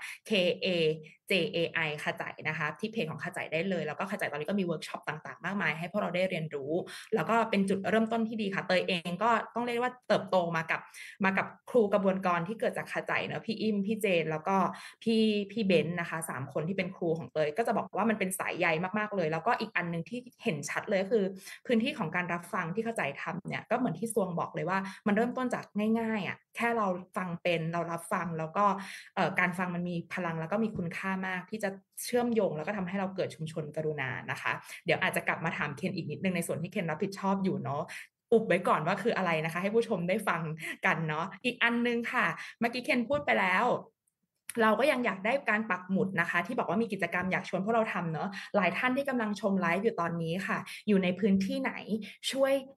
KAJAI ขจายนะคะที่เพจของขจายได้เลยแล้วก็ขจายตอนนี้ก็มีเวิร์กช็อปต่างๆมากมายให้พวกเราได้เรียนรู้แล้วก็เป็นจุดเริ่มต้นที่ดีค่ะเตยเองก็ต้องเรียกว่าเติบโตมากับครูกระบวนการที่เกิดจากขจายเนอะพี่อิมพี่เจนแล้วก็พี่เบนซ์นะคะ3คนที่เป็นครูของเตยก็จะบอกว่ามันเป็นสายใยมากๆเลยแล้วก็อีกอันนึงที่เห็นชัดเลยคือพื้นที่ของการรับฟังที่ขจายทำเนี่ยก็เหมือนที่ซวงบอกเลยว่ามันเริ่มต้นจากง่ายๆแค่เราฟังเป็นเรารับฟังแล้วก็การฟังมันมีพลังแล้วก็มีคุณค่ามากที่จะเชื่อมโยงแล้วก็ทำให้เราเกิดชุมชนกรุณานะคะเดี๋ยวอาจจะกลับมาถามเคนอีกนิดนึงในส่วนที่เคนรับผิดชอบอยู่เนาะอุบไว้ก่อนว่าคืออะไรนะคะให้ผู้ชมได้ฟังกันเนาะอีกอันนึงค่ะเมื่อกี้เคนพูดไปแล้วเราก็ยังอยากได้การปักหมุดนะคะที่บอกว่ามีกิจกรรมอยากชวนพวกเราทำเนาะหลายท่านที่กำลังชมไลฟ์อยู่ตอนนี้ค่ะอยู่ในพื้นที่ไหนช่วย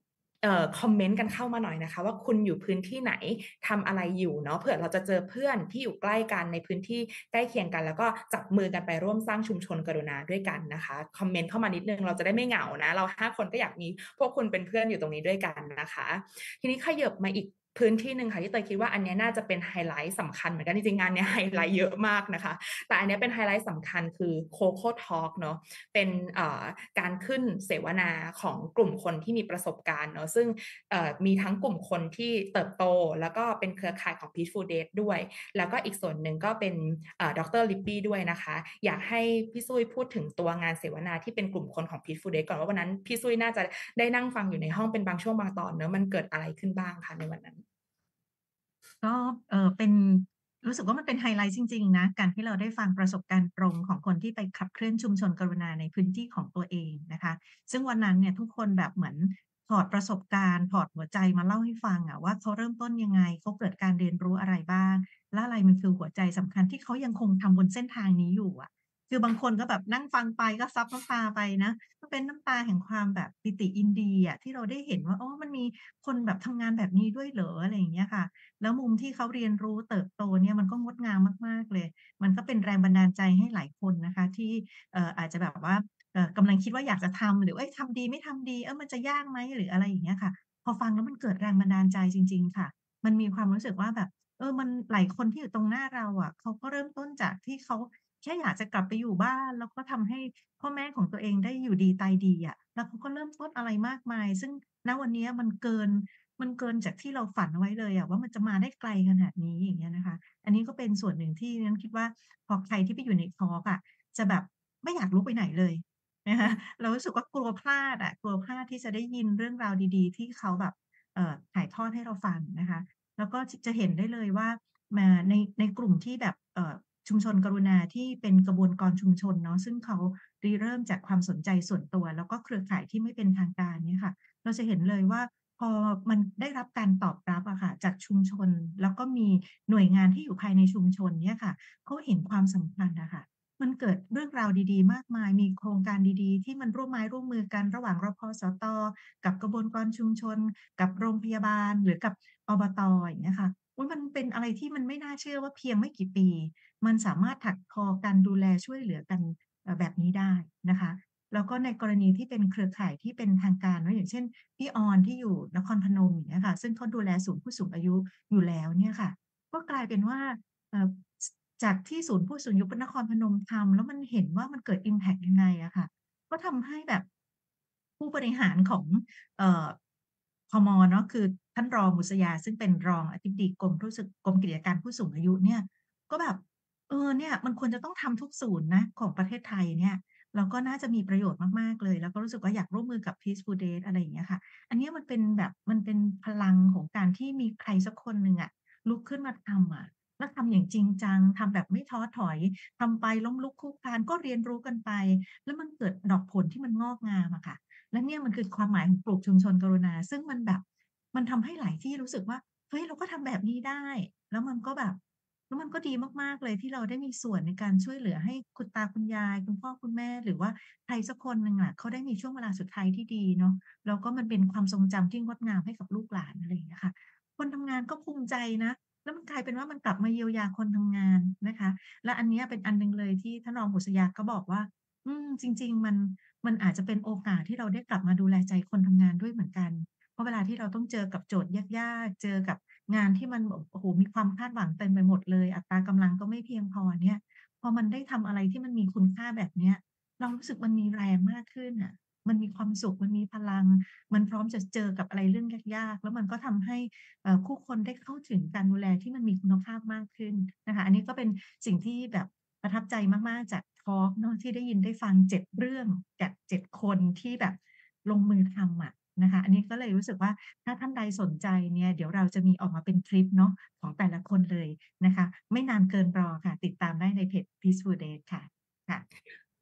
คอมเมนต์กันเข้ามาหน่อยนะคะว่าคุณอยู่พื้นที่ไหนทำอะไรอยู่เนาะเผื่อเราจะเจอเพื่อนที่อยู่ใกล้กันในพื้นที่ใกล้เคียงกันแล้วก็จับมือกันไปร่วมสร้างชุมชนกรุณาด้วยกันนะคะคอมเมนต์เข้ามานิดนึงเราจะได้ไม่เหงานะเรา5 คนก็อยากมีพวกคุณเป็นเพื่อนอยู่ตรงนี้ด้วยกันนะคะทีนี้ขยับมาอีกพื้นที่หนึ่งค่ะที่เตยคิดว่าอันนี้น่าจะเป็นไฮไลท์สำคัญเหมือนกันจริงๆงานนี้ไฮไลท์เยอะมากนะคะแต่อันนี้เป็นไฮไลท์สำคัญคือ Coco Talk เนาะเป็นการขึ้นเสวนาของกลุ่มคนที่มีประสบการณ์เนาะซึ่งมีทั้งกลุ่มคนที่เติบโตแล้วก็เป็นเครือข่ายของ Peaceful Date ด้วยแล้วก็อีกส่วนหนึ่งก็เป็นดร. ลิปปี้ด้วยนะคะอยากให้พี่ซุยพูดถึงตัวงานเสวนาที่เป็นกลุ่มคนของ Peaceful Date ก่อนว่าวันนั้นพี่ซุยน่าจะได้นั่งฟังอยู่ในห้องเป็นบางช่วงบางตอนเนอะมันเกิดอะไรขึ้นบ้างคะในวันนั้นก็เป็นรู้สึกว่ามันเป็นไฮไลต์จริงๆนะการที่เราได้ฟังประสบการณ์ตรงของคนที่ไปขับเคลื่อนชุมชนกรุณาในพื้นที่ของตัวเองนะคะซึ่งวันนั้นเนี่ยทุกคนแบบเหมือนถอดประสบการณ์ถอดหัวใจมาเล่าให้ฟังอะว่าเขาเริ่มต้นยังไงเขาเกิดการเรียนรู้อะไรบ้างและอะไรมันคือหัวใจสำคัญที่เขายังคงทำบนเส้นทางนี้อยู่อะคือบางคนก็แบบนั่งฟังไปก็ซับน้ำตาไปนะมันเป็นน้ำตาแห่งความแบบปิติยินดีอะที่เราได้เห็นว่าอ๋อมันมีคนแบบทำงานแบบนี้ด้วยเหรออะไรอย่างเงี้ยค่ะ แล้วมุมที่เขาเรียนรู้เติบโตเนี่ยมันก็งดงามมากๆเลย มันก็เป็นแรงบันดาลใจให้หลายคนนะคะที่อาจจะแบบว่ากำลังคิดว่าอยากจะทำหรือเอ๊ยทำดีไม่ทำดีมันจะยากไหมหรืออะไรอย่างเงี้ยค่ะพอฟังแล้วมันเกิดแรงบันดาลใจจริงๆค่ะมันมีความรู้สึกว่าแบบมันหลายคนที่อยู่ตรงหน้าเราอะเขาก็เริ่มต้นจากที่เขาแค่อยากจะกลับไปอยู่บ้านแล้วก็ทำให้พ่อแม่ของตัวเองได้อยู่ดีตายดีอะแล้วเขาก็เริ่มต้นอะไรมากมายซึ่งณวันเนี้ยมันเกินจากที่เราฝันไว้เลยอะว่ามันจะมาได้ไกลขนาดนี้อย่างเงี้ยนะคะอันนี้ก็เป็นส่วนหนึ่งที่ดิฉันคิดว่าพอใครที่ไปอยู่ในทอล์กอะจะแบบไม่อยากลุกไปไหนเลยนะคะเรารู้สึกว่ากลัวพลาดอะกลัวพลาดที่จะได้ยินเรื่องราวดีๆที่เขาแบบถ่ายทอดให้เราฟังนะคะแล้วก็จะเห็นได้เลยว่าในกลุ่มที่แบบชุมชนกรุณาที่เป็นกระบวนการชุมชนเนาะซึ่งเขาริเริ่มจากความสนใจส่วนตัวแล้วก็เครือข่ายที่ไม่เป็นทางการเนี่ยค่ะเราจะเห็นเลยว่า พอมันได้รับการตอบรับอะค่ะจากชุมชนแล้วก็มีหน่วยงานที่อยู่ภายในชุมชนเนี่ยค่ะเขาเห็นความสำคัญอะค่ะมันเกิดเรื่องราวดีๆมากมายมีโครงการดีๆที่มันร่วมไม้ร่วมมือกันระหว่างรพสตกับกระบวนการชุมชนกับโรงพยาบาลหรือกับอบตอย่างเงี้ยค่ะอุ๊ยมันเป็นอะไรที่มันไม่น่าเชื่อว่าเพียงไม่กี่ปีมันสามารถถักทอกันดูแลช่วยเหลือกันแบบนี้ได้นะคะ แล้วก็ในกรณีที่เป็นเครือข่ายที่เป็นทางการเนาะอย่างเช่นพี่ออนที่อยู่นครพนมอย่างเงี้ยค่ะซึ่งเขาดูแลศูนย์ผู้สูงอายุอยู่แล้วเนี่ยค่ะก็กลายเป็นว่าเอ่อสจากที่ศูนย์ผู้สูงอายุนครพนมทำแล้วมันเห็นว่ามันเกิดอิมแพกยังไงอะค่ะก็ทำให้แบบผู้บริหารของเอ่อพมเนาะคือท่านรองบุษยาซึ่งเป็นรองอธิบดีกรมกิจการผู้สูงอายุเนี่ยก็แบบเนี่ยมันควรจะต้องทำทุกศูนย์นะของประเทศไทยเนี่ย แล้วก็น่าจะมีประโยชน์มากๆเลยแล้วก็รู้สึกว่าอยากร่วมมือกับ Peaceful Date อะไรอย่างเงี้ยค่ะอันเนี้ยมันเป็นแบบมันเป็นพลังของการที่มีใครสักคนหนึ่งอะลุกขึ้นมาทำอะแล้วทำอย่างจริงจังทำแบบไม่ท้อถอยทำไปล้มลุกคลุกคลานก็เรียนรู้กันไปแล้วมันเกิดดอกผลที่มันงอกงามอะค่ะและเนี่ยมันคือความหมายของปลูกชุมชนกรุณาซึ่งมันแบบมันทำให้หลายที่รู้สึกว่าเฮ้ยเราก็ทำแบบนี้ได้แล้วมันก็แบบ แล้วมันก็ดีมากๆเลยที่เราได้มีส่วนในการช่วยเหลือให้คุณตาคุณยายคุณพ่อคุณแม่หรือว่าใครสักคนหนึ่งอะเขาได้มีช่วงเวลาสุดท้ายที่ดีเนาะแล้วก็มันเป็นความทรงจำที่งดงามให้กับลูกหลานอะไรอย่างเงี้ยค่ะคนทำงานก็ภูมิใจนะแล้วมันกลายเป็นว่ามันกลับมาเยียวยาคนทำงานนะคะและอันเนี้ยเป็นอันหนึ่งเลยที่ท่านรองบุษยาก็บอกว่าจริงๆมันอาจจะเป็นโอกาสที่เราได้กลับมาดูแลใจคนทำงานด้วยเหมือนกันเพราะเวลาที่เราต้องเจอกับโจทย์ยากๆเจอกับ งานที่มันแบบโอ้โฮมีความคาดหวังเต็มไปหมดเลยอัตรากำลังก็ไม่เพียงพอเนี่ยพอมันได้ทำอะไรที่มันมีคุณค่าแบบเนี้ยเรารู้สึกมันมีแรงมากขึ้นน่ะมันมีความสุขมันมีพลังมันพร้อมจะเจอกับอะไรเรื่องยากๆแล้วมันก็ทำให้ผู้คนได้เข้าถึงการดูแลที่มันมีคุณภาพมากขึ้นนะคะอันนี้ก็เป็นสิ่งที่แบบประทับใจมากๆจากทอล์กเนาะที่ได้ยินได้ฟัง7เรื่องจาก7คนที่แบบลงมือทำอะ นะคะอันนี้ก็เลยรู้สึกว่าถ้าท่านใดสนใจเนี่ยเดี๋ยวเราจะมีออกมาเป็นคลิปเนาะของแต่ละคนเลยนะคะไม่นานเกินรอค่ะติดตามได้ในเพจ Peaceful Date ค่ะค่ะ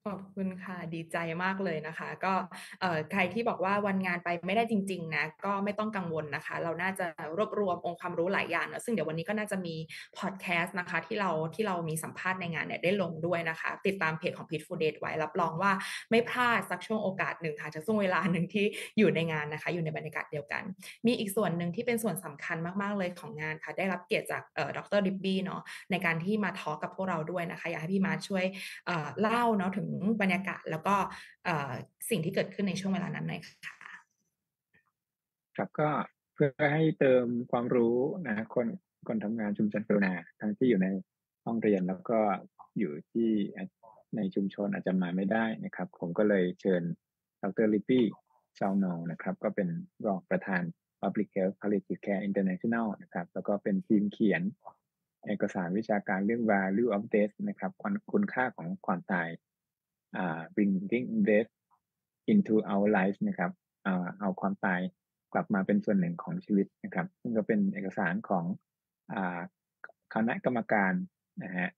ขอบคุณค่ะดีใจมากเลยนะคะก็ใครที่บอกว่าวันงานไปไม่ได้จริงๆนะก็ไม่ต้องกังวลนะคะเราน่าจะรวบรวมองค์ความรู้หลายอย่างเนาะซึ่งเดี๋ยววันนี้ก็น่าจะมีพอดแคสต์นะคะที่เรามีสัมภาษณ์ในงานเนี่ยได้ลงด้วยนะคะติดตามเพจของ Peaceful Date ไว้รับรองว่าไม่พลาดสักช่วงโอกาสหนึ่งค่ะจากช่วงเวลาหนึ่งที่อยู่ในงานนะคะอยู่ในบรรยากาศเดียวกันมีอีกส่วนหนึ่งที่เป็นส่วนสำคัญมากๆเลยของงานค่ะได้รับเกียรติจากดรดิบบี้เนาะในการที่มาทอล์กกับพวกเราด้วยนะคะอยากให้พี่มาร์ทช่วยเล่าเนาะถึงบรรยากาศแล้วก็สิ่งที่เกิดขึ้นในช่วงเวลานั้นหน่อยค่ะครับก็เพื่อให้เติมความรู้นะคนทำงานชุมชนกรุณาทั้งที่อยู่ในห้องเรียนแล้วก็อยู่ที่ในชุมชนอาจจะมาไม่ได้นะครับผมก็เลยเชิญดรลิปปี้ชาวโนนะครับก็เป็นรองประธาน Public Health Palliative Care International นะครับแล้วก็เป็นทีมเขียนเอกสารวิชาการเรื่อง Value of Death นะครับคุณค่าของความตายbringing death into our life นะครับเอาความตายกลับมาเป็นส่วนหนึ่งของชีวิตนะครับซึ่งก็เป็นเอกสารของคณะกรรมการนะฮะ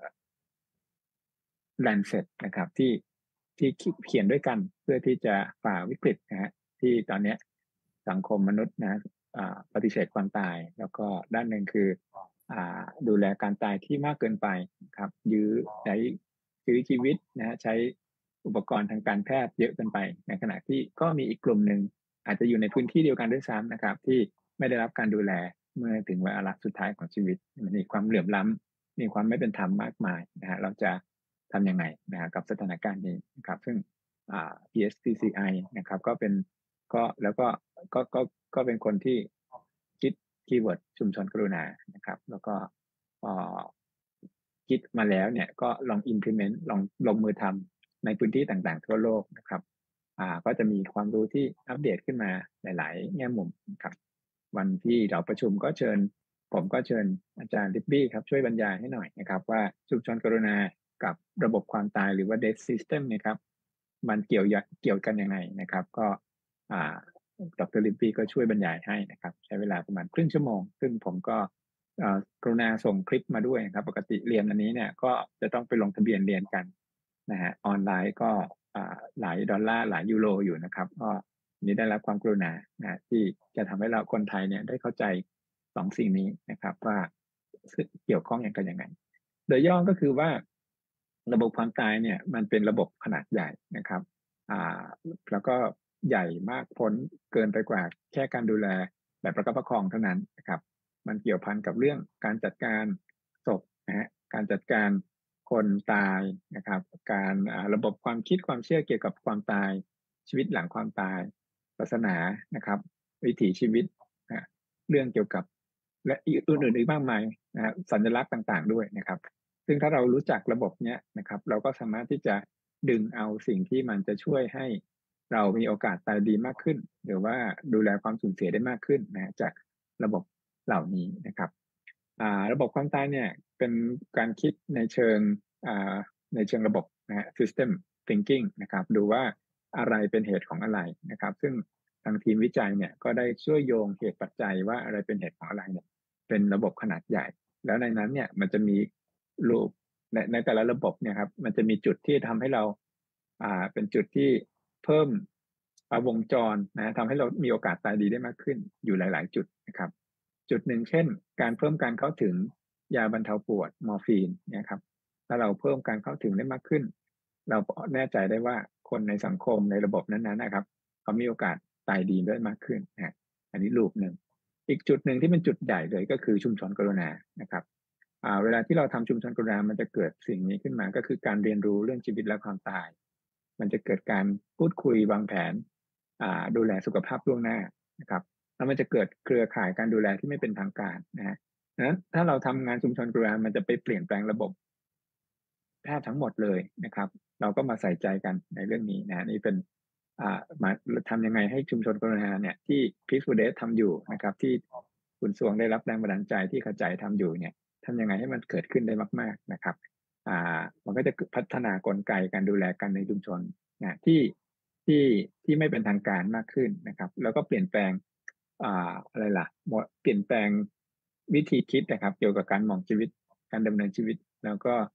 Lancet นะครับที่เขียนด้วยกันเพื่อที่จะฝ่าวิกฤตนะฮะที่ตอนนี้สังคมมนุษย์นะปฏิเสธความตายแล้วก็ด้านหนึ่งคือดูแลการตายที่มากเกินไปครับใช้ชีวิตนะฮะใช้อุปกรณ์ทางการแพทย์เยอะเกินไปในขณะที่ก็มีอีกกลุ่มหนึ่งอาจจะอยู่ในพื้นที่เดียวกันด้วยซ้ำนะครับที่ไม่ได้รับการดูแลเมื่อถึงวาระสุดท้ายของชีวิตมันมีความเหลื่อมล้ำมีความไม่เป็นธรรมมากมายนะฮะเราจะทำยังไงนะกับสถานการณ์นี้นะครับซึ่งPSPCI นะครับก็เป็นแล้วก็เป็นคนที่คิดคีย์เวิร์ดชุมชนกรุณานะครับแล้วก็คิดมาแล้วเนี่ยก็ลอง implement ลองลงมือทำในพื้นที่ต่างๆทั่วโลกนะครับก็จะมีความรู้ที่อัปเดตขึ้นมาหลายๆแง่มุมครับวันที่เราประชุมผมก็เชิญอาจารย์ลิบบี้ครับช่วยบรรยายให้หน่อยนะครับว่าชุมชนกรุณากับระบบความตายหรือว่า death system นะครับมันเกี่ยวกันยังไงนะครับก็ดรลิบบี้ก็ช่วยบรรยายให้นะครับใช้เวลาประมาณครึ่งชั่วโมงซึ่งผมก็กรุณาส่งคลิปมาด้วยนะครับปกติเรียนอันนี้เนี่ยก็จะต้องไปลงทะเบียนเรียนกันนะฮะออนไลน์ก็หลายดอลลาร์หลายยูโรอยู่นะครับก็นี้ได้รับความกรุณานะที่จะทำให้เราคนไทยเนี่ยได้เข้าใจสองสิ่งนี้นะครับว่าเกี่ยวข้องอย่างกันยังไงโดยย่อก็คือว่าระบบความตายเนี่ยมันเป็นระบบขนาดใหญ่นะครับแล้วก็ใหญ่มากพ้นเกินไปกว่าแค่การดูแลแบบประคับประคองเท่านั้นนะครับมันเกี่ยวพันกับเรื่องการจัดการศพนะฮะการจัดการคนตายนะครับการระบบความคิดความเชื่อเกี่ยวกับความตายชีวิตหลังความตายศาสนานะครับวิถีชีวิตนะเรื่องเกี่ยวกับและอื่นๆอีกมากมายนะสัญลักษณ์ต่างๆด้วยนะครับซึ่งถ้าเรารู้จักระบบเนี้ยนะครับเราก็สามารถที่จะดึงเอาสิ่งที่มันจะช่วยให้เรามีโอกาสตายดีมากขึ้นหรือว่าดูแลความสูญเสียได้มากขึ้นนะจากระบบเหล่านี้นะครับระบบความตายเนี่ยเป็นการคิดในเชิงระบบนะฮะ system thinking นะครับดูว่าอะไรเป็นเหตุของอะไรนะครับซึ่งทางทีมวิจัยเนี่ยก็ได้ช่วยโยงเหตุปัจจัยว่าอะไรเป็นเหตุของอะไรเนี่ยเป็นระบบขนาดใหญ่แล้วในนั้นเนี่ยมันจะมีรูปในแต่ละระบบเนี่ยครับมันจะมีจุดที่ทำให้เราเป็นจุดที่เพิ่มวงจรนะทำให้เรามีโอกาสตายดีได้มากขึ้นอยู่หลายๆจุดนะครับจุดหนึ่งเช่นการเพิ่มการเข้าถึงยาบรรเทาปวดมอร์ฟีนนะครับถ้าเราเพิ่มการเข้าถึงได้มากขึ้นเราแน่ใจได้ว่าคนในสังคมในระบบนั้นๆนะครับเขามีโอกาสตายดีได้มากขึ้นนะอันนี้รูปหนึ่งอีกจุดหนึ่งที่เป็นจุดใหญ่เลยก็คือชุมชนกรุณานะครับเวลาที่เราทำชุมชนกรุณามันจะเกิดสิ่งนี้ขึ้นมาก็คือการเรียนรู้เรื่องชีวิตและความตายมันจะเกิดการพูดคุยวางแผนดูแลสุขภาพล่วงหน้านะครับแล้วมันจะเกิดเครือข่ายการดูแลที่ไม่เป็นทางการนะถ้าเราทำงานชุมชนกรุณามันจะไปเปลี่ยนแปลงระบบแพทย์ทั้งหมดเลยนะครับเราก็มาใส่ใจกันในเรื่องนี้นะนี่เป็นมาทำยังไงให้ชุมชนกรุณาเนี่ยที่ Peaceful Date ทำอยู่นะครับที่คุณสวงได้รับแรงบันดาลใจที่เข้าใจทำอยู่เนี่ยทำยังไงให้มันเกิดขึ้นได้มากๆนะครับมันก็จะพัฒนากลไกการดูแลกันในชุมชนนะที่ไม่เป็นทางการมากขึ้นนะครับแล้วก็เปลี่ยนแปลงอะไรล่ะเปลี่ยนแปลงวิธีคิดนะครับเกี่ยวกับการมองชีวิตการดำเนินชีวิตแล้วก็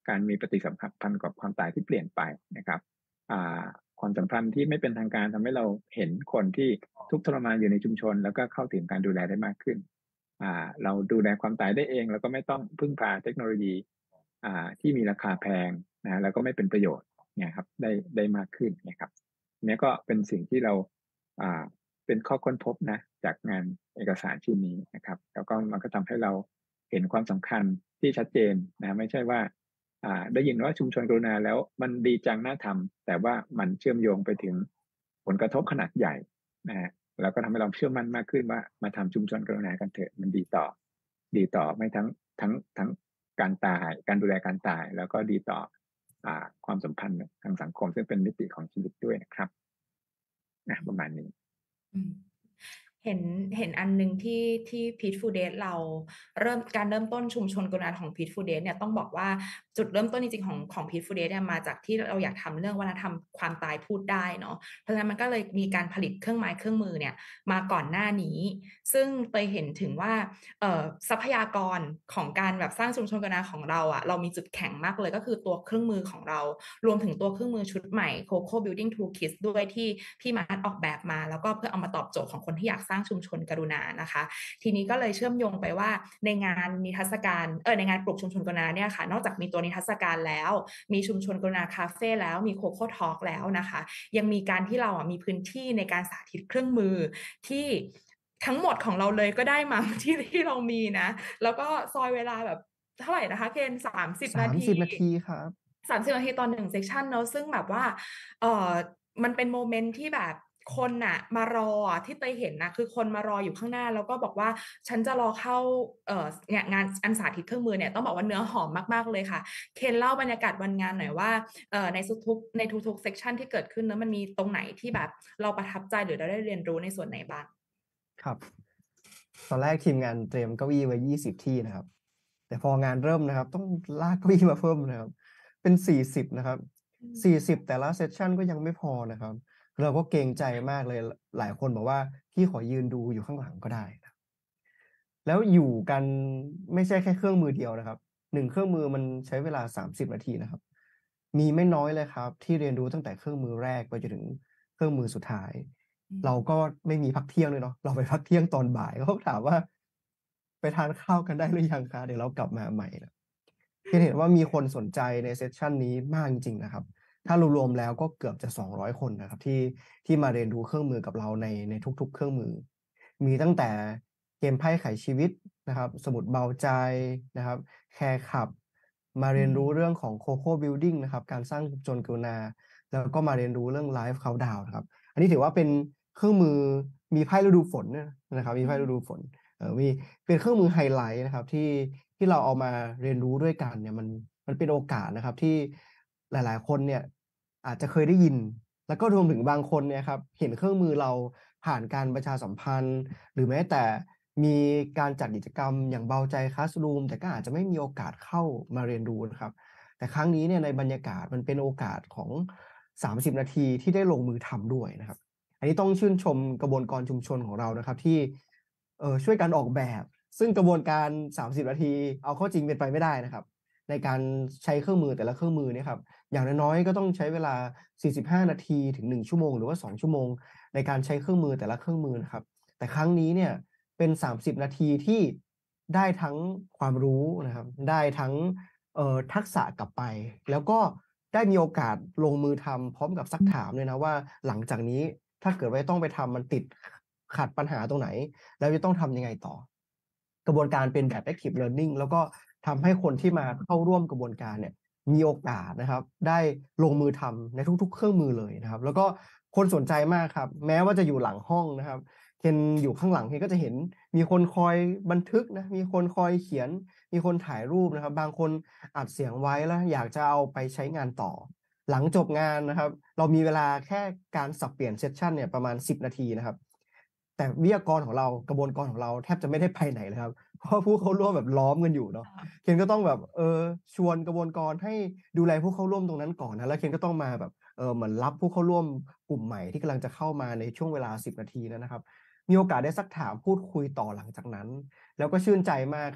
การมีปฏิสัมพันธ์กับความตายที่เปลี่ยนไปนะครับความสัมพันธ์ที่ไม่เป็นทางการทำให้เราเห็นคนที่ทุกข์ทรมานอยู่ในชุมชนแล้วก็เข้าถึงการดูแลได้มากขึ้นเราดูแลความตายได้เองแล้วก็ไม่ต้องพึ่งพาเทคโนโลยีที่มีราคาแพงนะแล้วก็ไม่เป็นประโยชน์เนี่ยครับได้มากขึ้นนะครับนี่ก็เป็นสิ่งที่เราเป็นข้อค้นพบนะจากงานเอกสารชิ้นนี้นะครับแล้วก็มันก็ทำให้เราเห็นความสำคัญที่ชัดเจนนะไม่ใช่ว่าได้ยินว่าชุมชนกรุณาแล้วมันดีจังน่าทำแต่ว่ามันเชื่อมโยงไปถึงผลกระทบขนาดใหญ่นะฮะแล้วก็ทำให้เราเชื่อมั่นมากขึ้นว่ามาทำชุมชนกรุณากันเถอะมันดีต่อไม่ทั้งการตายการดูแลการตายแล้วก็ดีต่อความสัมพันธ์ทางสังคมซึ่งเป็นมิติของชีวิตด้วยนะครับประมาณนี้เห็นอันนึงที่พีทฟูเดสเราเริ่มต้นชุมชนกรุณาของพีทฟูเดสเนี่ยต้องบอกว่าจุดเริ่มต้นจริงๆของพีทฟูเดสเนี่ยมาจากที่เราอยากทำเรื่องวัฒนธรรมความตายพูดได้เนาะเพราะฉะนั้นมันก็เลยมีการผลิตเครื่องไม้เครื่องมือเนี่ยมาก่อนหน้านี้ซึ่งเตยเห็นถึงว่าทรัพยากรของการแบบสร้างชุมชนกรุณาของเราเรามีจุดแข็งมากเลยก็คือตัวเครื่องมือของเรารวมถึงตัวเครื่องมือชุดใหม่ Coco Building Toolkit ด้วยที่พี่มาร์ทออกแบบมาแล้วก็เพื่อเอามาตอบโจทย์ของคนที่อยากสร้างชุมชนกรุณานะคะทีนี้ก็เลยเชื่อมโยงไปว่าในงานนิทรรศการในงานปลูกชุมชนกรุณาเนี่ยค่ะนอกจากมีตัวนิทรรศการแล้วมีชุมชนกรุณาคาเฟ่แล้วมีโคโค่ทอล์กแล้วนะคะยังมีการที่เรามีพื้นที่ในการสาธิตเครื่องมือที่ทั้งหมดของเราเลยก็ได้มาที่เรามีนะแล้วก็ซอยเวลาแบบเท่าไหร่นะคะเคน30 นาทีครับ 30 นาทีตอน1เซสชันเนอะซึ่งแบบว่ามันเป็นโมเมนต์ที่แบบคนน่ะมารอที่เตยเห็นนะคือคนมารออยู่ข้างหน้าแล้วก็บอกว่าฉันจะรอเข้าเนี่ยงานอันสาธิตเครื่องมือเนี่ยต้องบอกว่าเนื้อหอมมากๆเลยค่ะเคนเล่าบรรยากาศวันงานหน่อยว่าในทุกเซสชันที่เกิดขึ้นนะมันมีตรงไหนที่แบบเราประทับใจหรือเราได้เรียนรู้ในส่วนไหนบ้างครับตอนแรกทีมงานเตรียมเก้าอี้ไว้20 ที่นะครับแต่พองานเริ่มนะครับต้องลากเก้าอี้มาเพิ่มนะครับเป็น40นะครับ40แต่ละเซสชันก็ยังไม่พอนะครับเราก็เกรงใจมากเลยหลายคนบอกว่าพี่ขอยืนดูอยู่ข้างหลังก็ได้นะแล้วอยู่กันไม่ใช่แค่เครื่องมือเดียวนะครับ1เครื่องมือมันใช้เวลา30 นาทีนะครับมีไม่น้อยเลยครับที่เรียนรู้ตั้งแต่เครื่องมือแรกไปจนถึงเครื่องมือสุดท้ายเราก็ไม่มีพักเที่ยงเลยเนาะเราไปพักเที่ยงตอนบ่ายเขาถามว่าไปทานข้าวกันได้หรือยังคะเดี๋ยวเรากลับมาใหม่นะเห็นว่ามีคนสนใจในเซสชันนี้มากจริงๆนะครับถ้ารวมๆแล้วก็เกือบจะ200 คนนะครับที่มาเรียนรู้เครื่องมือกับเราในทุกๆเครื่องมือมีตั้งแต่เกมไพ่ไขชีวิตนะครับสมุดเบาใจนะครับแคร์ขับมาเรียนรู้เรื่องของ Coco Building นะครับการสร้างชุมชนกรุณาแล้วก็มาเรียนรู้เรื่อง Live Countdown นะครับอันนี้ถือว่าเป็นเครื่องมือมีไพ่ฤดูฝนนะครับมีไพ่ฤดูฝนมีเป็นเครื่องมือไฮไลท์นะครับที่เราเอามาเรียนรู้ด้วยกันเนี่ยมันเป็นโอกาสนะครับที่หลายๆคนเนี่ยอาจจะเคยได้ยินแล้วก็รวมถึงบางคนเนี่ยครับเห็นเครื่องมือเราผ่านการประชาสัมพันธ์หรือแม้แต่มีการจัดกิจกรรมอย่างเบาใจคลาสรูมแต่ก็อาจจะไม่มีโอกาสเข้ามาเรียนรู้นะครับแต่ครั้งนี้เนี่ยในบรรยากาศมันเป็นโอกาสของ30 นาทีที่ได้ลงมือทำด้วยนะครับอันนี้ต้องชื่นชมกระบวนการชุมชนของเรานะครับที่ช่วยกันออกแบบซึ่งกระบวนการ30 นาทีเอาเข้าจริงเป็นไปไม่ได้นะครับในการใช้เครื่องมือแต่ละเครื่องมือเนี่ยครับอย่างน้อยๆก็ต้องใช้เวลา45 นาทีถึง1 ชั่วโมงหรือว่า2 ชั่วโมงในการใช้เครื่องมือแต่ละเครื่องมือนะครับแต่ครั้งนี้เนี่ยเป็น30 นาทีที่ได้ทั้งความรู้นะครับได้ทั้งทักษะกลับไปแล้วก็ได้มีโอกาสลงมือทำพร้อมกับซักถามเลยนะว่าหลังจากนี้ถ้าเกิดว่าต้องไปทำมันติดขัดปัญหาตรงไหนแล้วจะต้องทำยังไงต่อกระบวนการเป็นแบบ active learning แล้วก็ทำให้คนที่มาเข้าร่วมกระบวนการเนี่ยมีโอกาสนะครับได้ลงมือทำในทุกๆเครื่องมือเลยนะครับแล้วก็คนสนใจมากครับแม้ว่าจะอยู่หลังห้องนะครับเคนอยู่ข้างหลังเคนก็จะเห็นมีคนคอยบันทึกนะมีคนคอยเขียนมีคนถ่ายรูปนะครับบางคนอัดเสียงไว้แล้วอยากจะเอาไปใช้งานต่อหลังจบงานนะครับเรามีเวลาแค่การสับเปลี่ยนเซสชันเนี่ยประมาณ10 นาทีนะครับแต่วิทยากรของเรากระบวนการของเราแทบจะไม่ได้ไปไหนเลยครับเพราะผู้เข้าร่วมแบบล้อมกันอยู่เนาะเคนก็ต้องแบบชวนกระบวนการให้ดูแลผู้เข้าร่วมตรงนั้นก่อนนะแล้วเคนก็ต้องมาแบบเหมือนรับผู้เข้าร่วมกลุ่มใหม่ที่กำลังจะเข้ามาในช่วงเวลา10 นาทีนะครับมีโอกาสได้ซักถามพูดคุยต่อหลังจากนั้นแล้วก็ชื่นใจมากครับ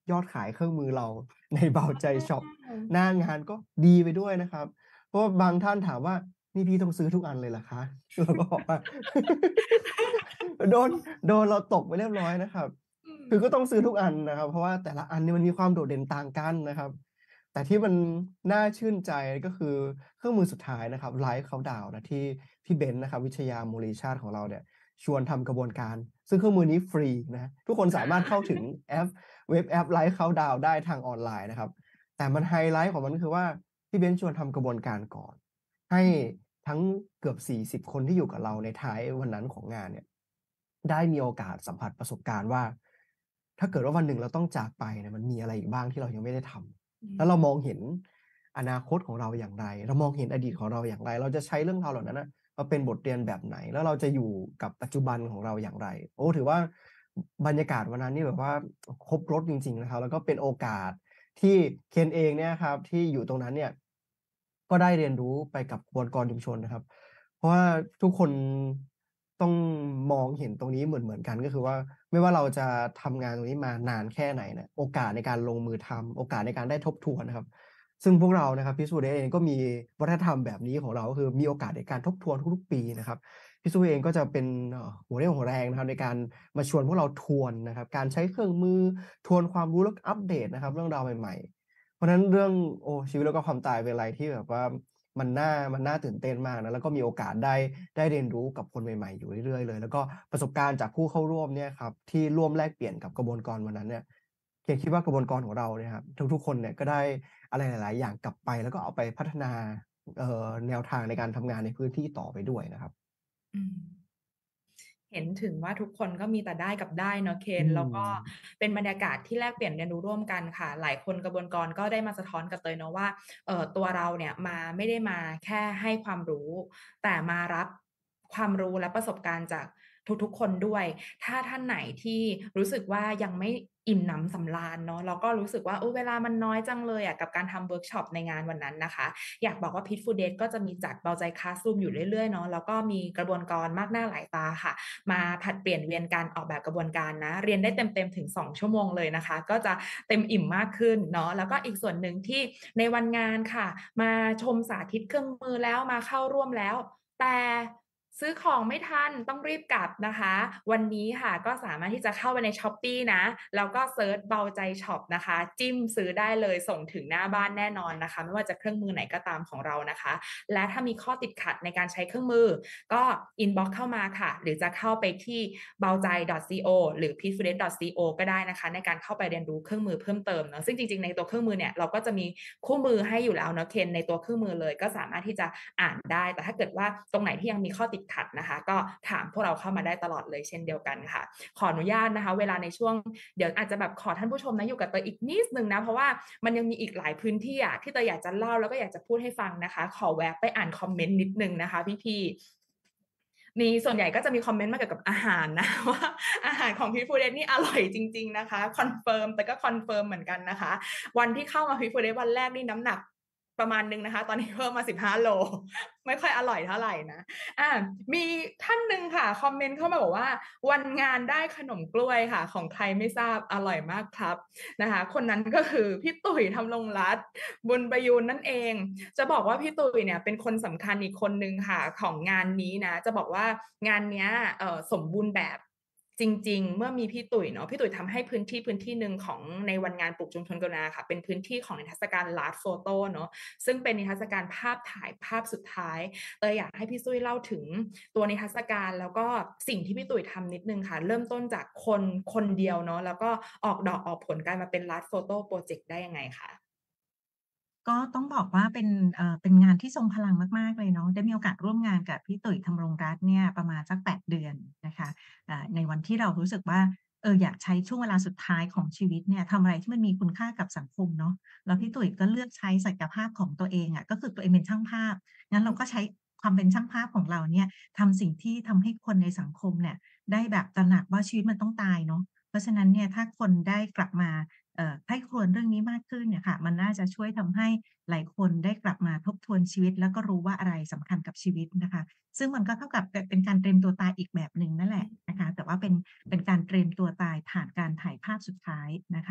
ยอดขายเครื่องมือเราในเบาใจช็อปอืมหน้างานก็ดีไปด้วยนะครับ เพราะว่าบางท่านถามว่านี่พี่ต้องซื้อทุกอันเลยเหรอคะ เราก็บอกว่า โดนเราตกไปเรียบร้อยนะครับอืมคือก็ต้องซื้อทุกอันนะครับ เพราะว่าแต่ละอันเนี่ยมันมีความโดดเด่นต่างกันนะครับ แต่ที่มันน่าชื่นใจก็คือเครื่องมือสุดท้ายนะครับ Live Countdown นะที่พี่เบนซ์นะครับวิชยามูลีชาติของเราเนี่ยชวนทำกระบวนการ ซึ่งเครื่องมือนี้ฟรีนะทุกคนสามารถเข้าถึงเว็บแอป Live Countdown ได้ทางออนไลน์นะครับ แต่มันไฮไลท์ของมันก็คือว่าพี่เบนซ์ชวนทำกระบวนการก่อน ให้ทั้งเกือบ40คนที่อยู่กับเราในท้ายวันนั้นของงานเนี่ยได้มีโอกาสสัมผัสประสบการณ์ว่า ถ้าเกิดว่าวันหนึ่งเราต้องจากไปเนี่ยมันมีอะไรอีกบ้างที่เรายังไม่ได้ทำแล้วเรามองเห็นอนาคตของเราอย่างไร เรามองเห็นอดีตของเราอย่างไร เราจะใช้เรื่องราวเหล่านั้นมาเป็นบทเรียนแบบไหน แล้วเราจะอยู่กับปัจจุบันของเราอย่างไรโอ้ถือว่าบรรยากาศวันนั้นนี่แบบว่าครบรสจริงๆนะครับแล้วก็เป็นโอกาสที่เคนเองเนี่ยครับที่อยู่ตรงนั้นเนี่ยก็ได้เรียนรู้ไปกับองค์กรชุมชนนะครับ เพราะว่าทุกคนต้องมองเห็นตรงนี้เหมือนกันก็คือว่าไม่ว่าเราจะทำงานตรงนี้มานานแค่ไหนเนี่ยโอกาสในการลงมือทำโอกาสในการได้ทบทวนนะครับซึ่งพวกเรานะครับพิสูจน์เองก็มีวัฒนธรรมแบบนี้ของเราก็คือมีโอกาสในการทบทวนทุกๆปีนะครับพิสูจน์เองก็จะเป็นหัวเรี่ยวหัวแรงนะครับในการมาชวนพวกเราทวนนะครับการใช้เครื่องมือทวนความรู้แล้วก็อัปเดตนะครับเรื่องราวใหม่ๆเพราะฉะนั้นเรื่องชีวิตแล้วก็ความตายเป็นอะไรที่แบบว่า มันน่าตื่นเต้นมากนะแล้วก็มีโอกาสได้เรียนรู้กับคนใหม่ๆอยู่เรื่อยๆเลยแล้วก็ประสบการณ์จากผู้เข้าร่วมเนี่ยครับที่ร่วมแลกเปลี่ยนกับกระบวนการวันนั้นเนี่ยเคนคิดว่ากระบวนการของเราเนี่ยครับทุกๆคนเนี่ยก็ได้อะไรหลายๆอย่างกลับไปแล้วก็เอาไปพัฒนาแนวทางในการทำงานในพื้นที่ต่อไปด้วยนะครับอืม เห็นถึงว่าทุกคนก็มีแต่ได้กับได้เนาะเคนอืแล้วก็มเป็นบรรยากาศที่แลกเปลี่ยนเรียนรู้ร่วมกันค่ะ หลายคนกระบวนการก็ได้มาสะท้อนกับเตยเนาะว่าตัวเราเนี่ยไม่ได้มาแค่ให้ความรู้ แต่มารับความรู้และประสบการณ์จากทุกๆคนด้วย ถ้าท่านไหนที่รู้สึกว่ายังไม่อิ่มหนำสำราญเนาะแล้วก็รู้สึกว่าเวลามันน้อยจังเลยอะกับการทำเวิร์กช็อปในงานวันนั้นนะคะ อยากบอกว่า Pitful Days ก็จะมีจัดเบาใจคลาสรูมอยู่เรื่อยๆเนาะแล้วก็มีกระบวนการมากหน้าหลายตาค่ะ มาผลัดเปลี่ยนเวียนการออกแบบกระบวนการนะ เรียนได้เต็มๆถึง2 ชั่วโมงเลยนะคะ ก็จะเต็มอิ่มมากขึ้นเนาะแล้วก็อีกส่วนหนึ่งที่ในวันงานค่ะ มาชมสาธิตเครื่องมือแล้วมาเข้าร่วมแล้ว แต่ซื้อของไม่ทันต้องรีบกลับนะคะ วันนี้ค่ะก็สามารถที่จะเข้าไปใน Shopee นะแล้วก็เซิร์ชเบาใจช็อปนะคะ จิ้มซื้อได้เลยส่งถึงหน้าบ้านแน่นอนนะคะ ไม่ว่าจะเครื่องมือไหนก็ตามของเรานะคะ และถ้ามีข้อติดขัดในการใช้เครื่องมือ ก็อินบ็อกซ์เข้ามาค่ะ หรือจะเข้าไปที่เบาใจ .co หรือ pitfuldays.co ก็ได้นะคะ ในการเข้าไปเรียนรู้เครื่องมือเพิ่มเติมเนาะซึ่งจริงๆในตัวเครื่องมือเนี่ยเราก็จะมีคู่มือให้อยู่แล้วเนาะเคนในตัวเครื่องมือเลยก็สามารถที่จะอ่านได้แต่ถ้าเกิดว่าตรงไหนที่ยังมีข้อติดขัดนะคะ ก็ถามพวกเราเข้ามาได้ตลอดเลยเช่นเดียวกันค่ะ ขออนุญาตนะคะเวลาในช่วงเดี๋ยวอาจจะแบบขอท่านผู้ชมนะอยู่กับเตยอีกนิดนึงนะเพราะว่ามันยังมีอีกหลายพื้นที่อะที่เตยอยากจะเล่าแล้วก็อยากจะพูดให้ฟังนะคะขอแวะไปอ่านคอมเมนต์นิดนึงนะคะพี่ๆมีส่วนใหญ่ก็จะมีคอมเมนต์มาเกี่ยวกับอาหารนะ ว่าอาหารของ Pitful Days นี่อร่อยจริงๆนะคะคอนเฟิร์มแต่ก็คอนเฟิร์มเหมือนกันนะคะวันที่เข้ามา Pitful Days วันแรกนี่น้ำหนักประมาณนึงนะคะตอนนี้เพิ่มมา15 โลไม่ค่อยอร่อยเท่าไหร่นะมีท่านหนึ่งค่ะคอมเมนต์เข้ามาบอกว่าวันงานได้ขนมกล้วยค่ะของใครไม่ทราบอร่อยมากครับนะคะคนนั้นก็คือพี่ตุ๋ยธำรงรัตน์บุญประยูนนั่นเองจะบอกว่าพี่ตุ๋ยเนี่ยเป็นคนสำคัญอีกคนนึงค่ะของงานนี้นะจะบอกว่างานเนี้ยสมบูรณ์แบบจริงๆเมื่อมีพี่ตุ๋ยเนาะพี่ตุ๋ยทำให้พื้นที่หนึ่งของในวันงานปลูกชุมชนกรุณาค่ะเป็นพื้นที่ของนิทรรศการ Last Photo เนาะซึ่งเป็นนิทรรศการภาพถ่ายภาพสุดท้ายอยากให้พี่ตุ้ยเล่าถึงตัวนิทรรศการแล้วก็สิ่งที่พี่ตุ๋ยทำนิดนึงค่ะเริ่มต้นจากคนเดียวเนาะแล้วก็ออกดอกออกผลกลายมาเป็น Last Photo Project ได้ยังไงคะก็ต้องบอกว่าเป็นงานที่ทรงพลังมากๆเลยเนาะได้มีโอกาสร่วมงานกับพี่ตุ๋ยธำรงรัตน์เนี่ยประมาณสัก8เดือนนะคะในวันที่เรารู้สึกว่าอยากใช้ช่วงเวลาสุดท้ายของชีวิตเนี่ยทำอะไรที่มันมีคุณค่ากับสังคมเนาะแล้วพี่ตุ๋ยก็เลือกใช้ศักยภาพของตัวเองอะก็คือตัวเองเป็นช่างภาพงั้นเราก็ใช้ความเป็นช่างภาพของเราเนี่ยทำสิ่งที่ทำให้คนในสังคมเนี่ยได้แบบตระหนักว่าชีวิตมันต้องตายเนาะเพราะฉะนั้นเนี่ยถ้าคนได้กลับมาใคร่ครวญเรื่องนี้มากขึ้นเนี่ยค่ะมันน่าจะช่วยทำให้หลายคนได้กลับมาทบทวนชีวิตแล้วก็รู้ว่าอะไรสำคัญกับชีวิตนะคะซึ่งมันก็เท่ากับเป็นการเตรียมตัวตายอีกแบบหนึ่งนั่นแหละนะคะแต่ว่าเป็นการเตรียมตัวตายผ่านการถ่ายภาพสุดท้ายนะคะ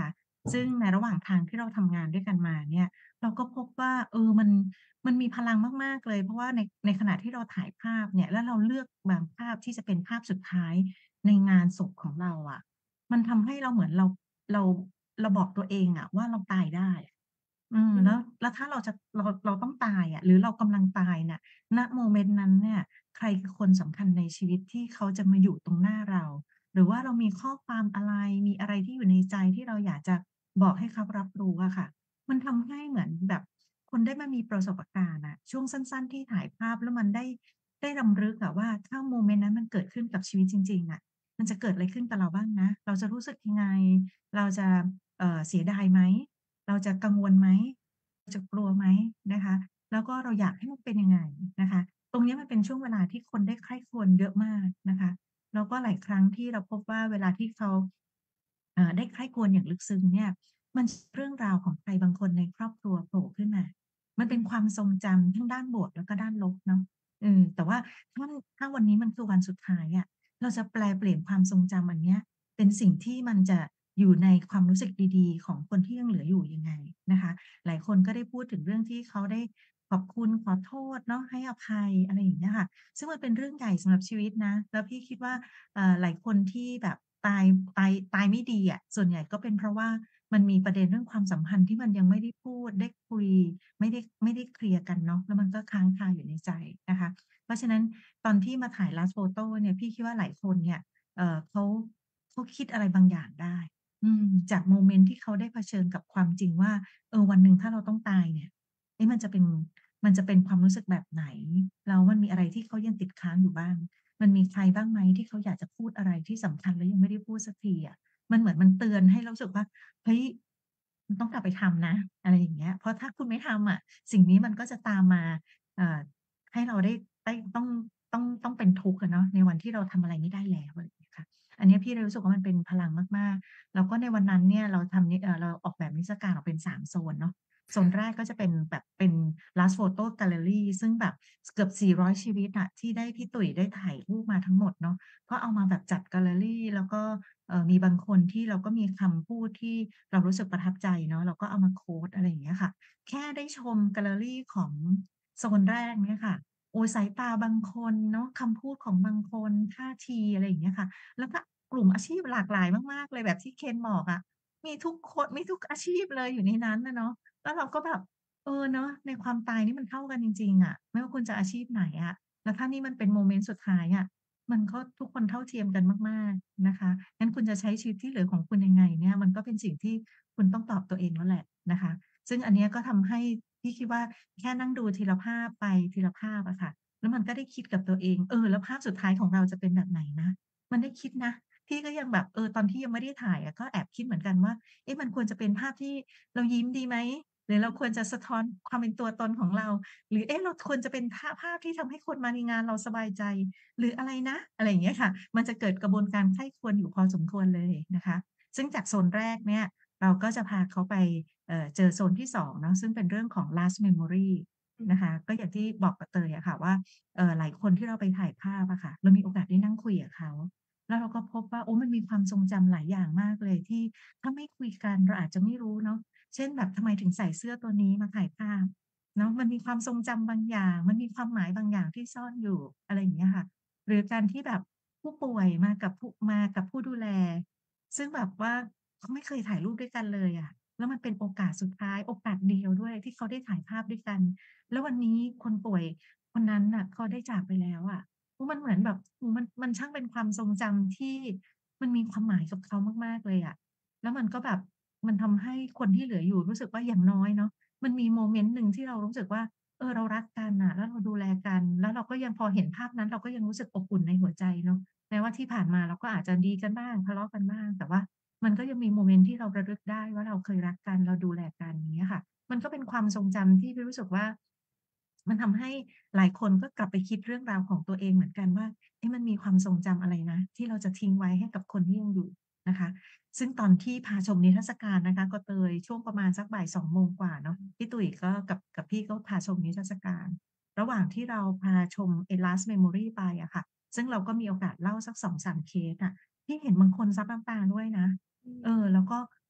ซึ่งในระหว่างทางที่เราทำงานด้วยกันมาเนี่ยเราก็พบว่ามันมีพลังมากๆเลยเพราะว่าในขณะที่เราถ่ายภาพเนี่ยแล้วเราเลือกบางภาพที่จะเป็นภาพสุดท้ายในงานศพของเราอะมันทำให้เราเหมือนเราเราบอกตัวเองอะว่าเราตายได้อะอืมแล้วถ้าเราต้องตายอะหรือเรากำลังตายน่ะณโมเมนต์นั้นเนี่ยใครคือคนสำคัญในชีวิตที่เขาจะมาอยู่ตรงหน้าเรา หรือว่าเรามีข้อความอะไรมีอะไรที่อยู่ในใจที่เราอยากจะบอกให้เขารับรู้อะค่ะมันทำให้เหมือนแบบคนได้มามีประสบการณ์อะช่วงสั้นๆที่ถ่ายภาพแล้วมันได้รำลึกอะว่าถ้าโมเมนต์นั้นมันเกิดขึ้นกับชีวิตจริงๆอะมันจะเกิดอะไรขึ้นกับเราบ้างนะเราจะรู้สึกยังไงเราจะเสียดายไหมเราจะกังวลไหมเราจะกลัวไหมนะคะแล้วก็เราอยากให้มันเป็นยังไงนะคะตรงเนี้ยมันเป็นช่วงเวลาที่คนได้ใคร่ครวญเยอะมากนะคะ แล้วก็หลายครั้งที่เราพบว่าเวลาที่เขาได้ใคร่ครวญอย่างลึกซึ้งเนี่ยมันเรื่องราวของใครบางคนในครอบครัวโผล่ขึ้นมามันเป็นความทรงจำทั้งด้านบวกแล้วก็ด้านลบเนาะแต่ว่าถ้าถ้าวันนี้มันคือวันสุดท้ายอะเราจะแปลเปลี่ยนความทรงจำอันเนี้ยเป็นสิ่งที่มันจะอยู่ในความรู้สึกดีๆของคนที่ยังเหลืออยู่ยังไงนะคะหลายคนก็ได้พูดถึงเรื่องที่เขาได้ขอบคุณขอโทษเนาะให้อภัยอะไรอย่างเงี้ยค่ะ ซึ่งมันเป็นเรื่องใหญ่สำหรับชีวิตนะ แล้วพี่คิดว่าหลายคนที่แบบตายไม่ดีอะส่วนใหญ่ก็เป็นเพราะว่ามันมีประเด็นเรื่องความสัมพันธ์ที่มันยังไม่ได้พูดได้คุยไม่ได้เคลียร์กันเนาะแล้วมันก็ค้างคาอยู่ในใจนะคะเพราะฉะนั้นตอนที่มาถ่าย Last Photo เนี่ยพี่คิดว่าหลายคนเนี่ยเขาคิดอะไรบางอย่างได้จากโมเมนต์ที่เขาได้เผชิญกับความจริงว่าวันหนึ่งถ้าเราต้องตายเนี่ยเอ๊ะมันจะเป็นความรู้สึกแบบไหนแล้วมันมีอะไรที่เขายังติดค้างอยู่บ้างมันมีใครบ้างไหมที่เขาอยากจะพูดอะไรที่สำคัญแล้วยังไม่ได้พูดสักทีอะมันเหมือนมันเตือนให้เรารู้สึกว่าเฮ้ยคุณต้องกลับไปทำนะอะไรอย่างเงี้ยเพราะถ้าคุณไม่ทำอะสิ่งนี้มันก็จะตามมาเอ่อให้เราได้ต้องเป็นทุกข์อะเนาะในวันที่เราทำอะไรไม่ได้แล้วอะไรอย่างเงี้ยค่ะอันเนี้ยพี่เลยรู้สึกว่ามันเป็นพลังมากๆแล้วก็ในวันนั้นเนี่ยเราทำเราออกแบบนิทรรศการออกเป็น3โซนเนาะ โซนแรกก็จะเป็นแบบเป็น Last Photo Gallery ซึ่งแบบเกือบ400ชีวิตอะที่ได้พี่ตุ๋ยได้ถ่ายรูปมาทั้งหมดเนาะก็เอามาแบบจัดแกลเลอรีแล้วก็มีบางคนที่เราก็มีคำพูดที่เรารู้สึกประทับใจเนาะเราก็เอามาโควตอะไรอย่างเงี้ยค่ะแค่ได้ชมแกลเลอรีของโซนแรกเนี่ยค่ะโอ้สายตาบางคนเนาะคำพูดของบางคนท่าทีอะไรอย่างเงี้ยค่ะแล้วก็กลุ่มอาชีพหลากหลายมากๆเลยแบบที่เคนบอกอะมีทุกคนมีทุกอาชีพเลยอยู่ในนั้นอะเนาะ แล้วเราก็แบบเนาะในความตายนี่มันเข้ากันจริงๆอะไม่ว่าคุณจะอาชีพไหนอะแล้วถ้านี่มันเป็นโมเมนต์สุดท้ายอะมันก็ทุกคนเท่าเทียมกันมากๆนะคะงั้นคุณจะใช้ชีวิตที่เหลือของคุณยังไงเนี่ยมันก็เป็นสิ่งที่คุณต้องตอบตัวเองแล้วแหละนะคะซึ่งอันเนี้ยก็ทำให้พี่คิดว่าแค่นั่งดูทีละภาพไปทีละภาพอะค่ะแล้วมันก็ได้คิดกับตัวเองแล้วภาพสุดท้ายของเราจะเป็นแบบไหนนะมันได้คิดนะพี่ก็ยังแบบตอนที่ยังไม่ได้ถ่ายอะก็แอบคิดเหมือนกันว่าเอ๊ะมันควรจะเป็นภาพที่เรายิ้มดีไหม หรือเราควรจะสะท้อนความเป็นตัวตนของเราหรือเราควรจะเป็นภาพที่ทำให้คนมาในงานเราสบายใจหรืออะไรนะอะไรอย่างเงี้ยค่ะมันจะเกิดกระบวนการใคร่ครวญอยู่พอสมควรเลยนะคะซึ่งจากโซนแรกเนี่ยเราก็จะพาเขาไปเจอโซนที่2เนาะซึ่งเป็นเรื่องของ last memory อืมนะคะก็อย่างที่บอกกับเตยอะค่ะว่าหลายคนที่เราไปถ่ายภาพอะค่ะเรามีโอกาสได้นั่งคุยกับเขาแล้วเราก็พบว่ามันมีความทรงจำหลายอย่างมากเลยที่ถ้าไม่คุยกันเราอาจจะไม่รู้เนาะ เช่นแบบทำไมถึงใส่เสื้อตัวนี้มาถ่ายภาพเนาะมันมีความทรงจำบางอย่างมันมีความหมายบางอย่างที่ซ่อนอยู่อะไรอย่างเงี้ยค่ะหรือการที่แบบผู้ป่วยมากับผู้ดูแลซึ่งแบบว่าเขาไม่เคยถ่ายรูปด้วยกันเลยอะแล้วมันเป็นโอกาสสุดท้ายโอกาสเดียวด้วยที่เขาได้ถ่ายภาพด้วยกันแล้ววันนี้คนป่วยคนนั้นน่ะเขาได้จากไปแล้วอะมันเหมือนแบบมันช่างเป็นความทรงจำที่มันมีความหมายกับเขามากๆเลยอะ แล้วมันก็แบบมันทำให้คนที่เหลืออยู่รู้สึกว่าอย่างน้อยเนาะมันมีโมเมนต์หนึ่งที่เรารู้สึกว่าเรารักกันน่ะแล้วเราดูแลกันแล้วเราก็ยังพอเห็นภาพนั้นเราก็ยังรู้สึกอบอุ่นในหัวใจเนาะแม้ว่าที่ผ่านมาเราก็อาจจะดีกันบ้างทะเลาะกันบ้างแต่ว่ามันก็ยังมีโมเมนต์ที่เราระลึกได้ว่าเราเคยรักกันเราดูแลกันอย่างเงี้ยค่ะมันก็เป็นความทรงจำที่พี่รู้สึกว่ามันทำให้หลายคนก็กลับไปคิดเรื่องราวของตัวเองเหมือนกันว่ามันมีความทรงจำอะไรนะที่เราจะทิ้งไว้ให้กับคนที่ยังอยู่นะคะ ซึ่งตอนที่พาชมนิทรรศการนะคะก็เตยช่วงประมาณสักบ่าย2โมงกว่าเนาะพี่ตุ๋ยก็กับพี่ก็พาชมนิทรรศการระหว่างที่เราพาชมไอ้ Last Memory ไปอะค่ะซึ่งเราก็มีโอกาสเล่าสัก2-3เคสอะพี่เห็นบางคนซับน้ำตาด้วยนะอืมแล้วก็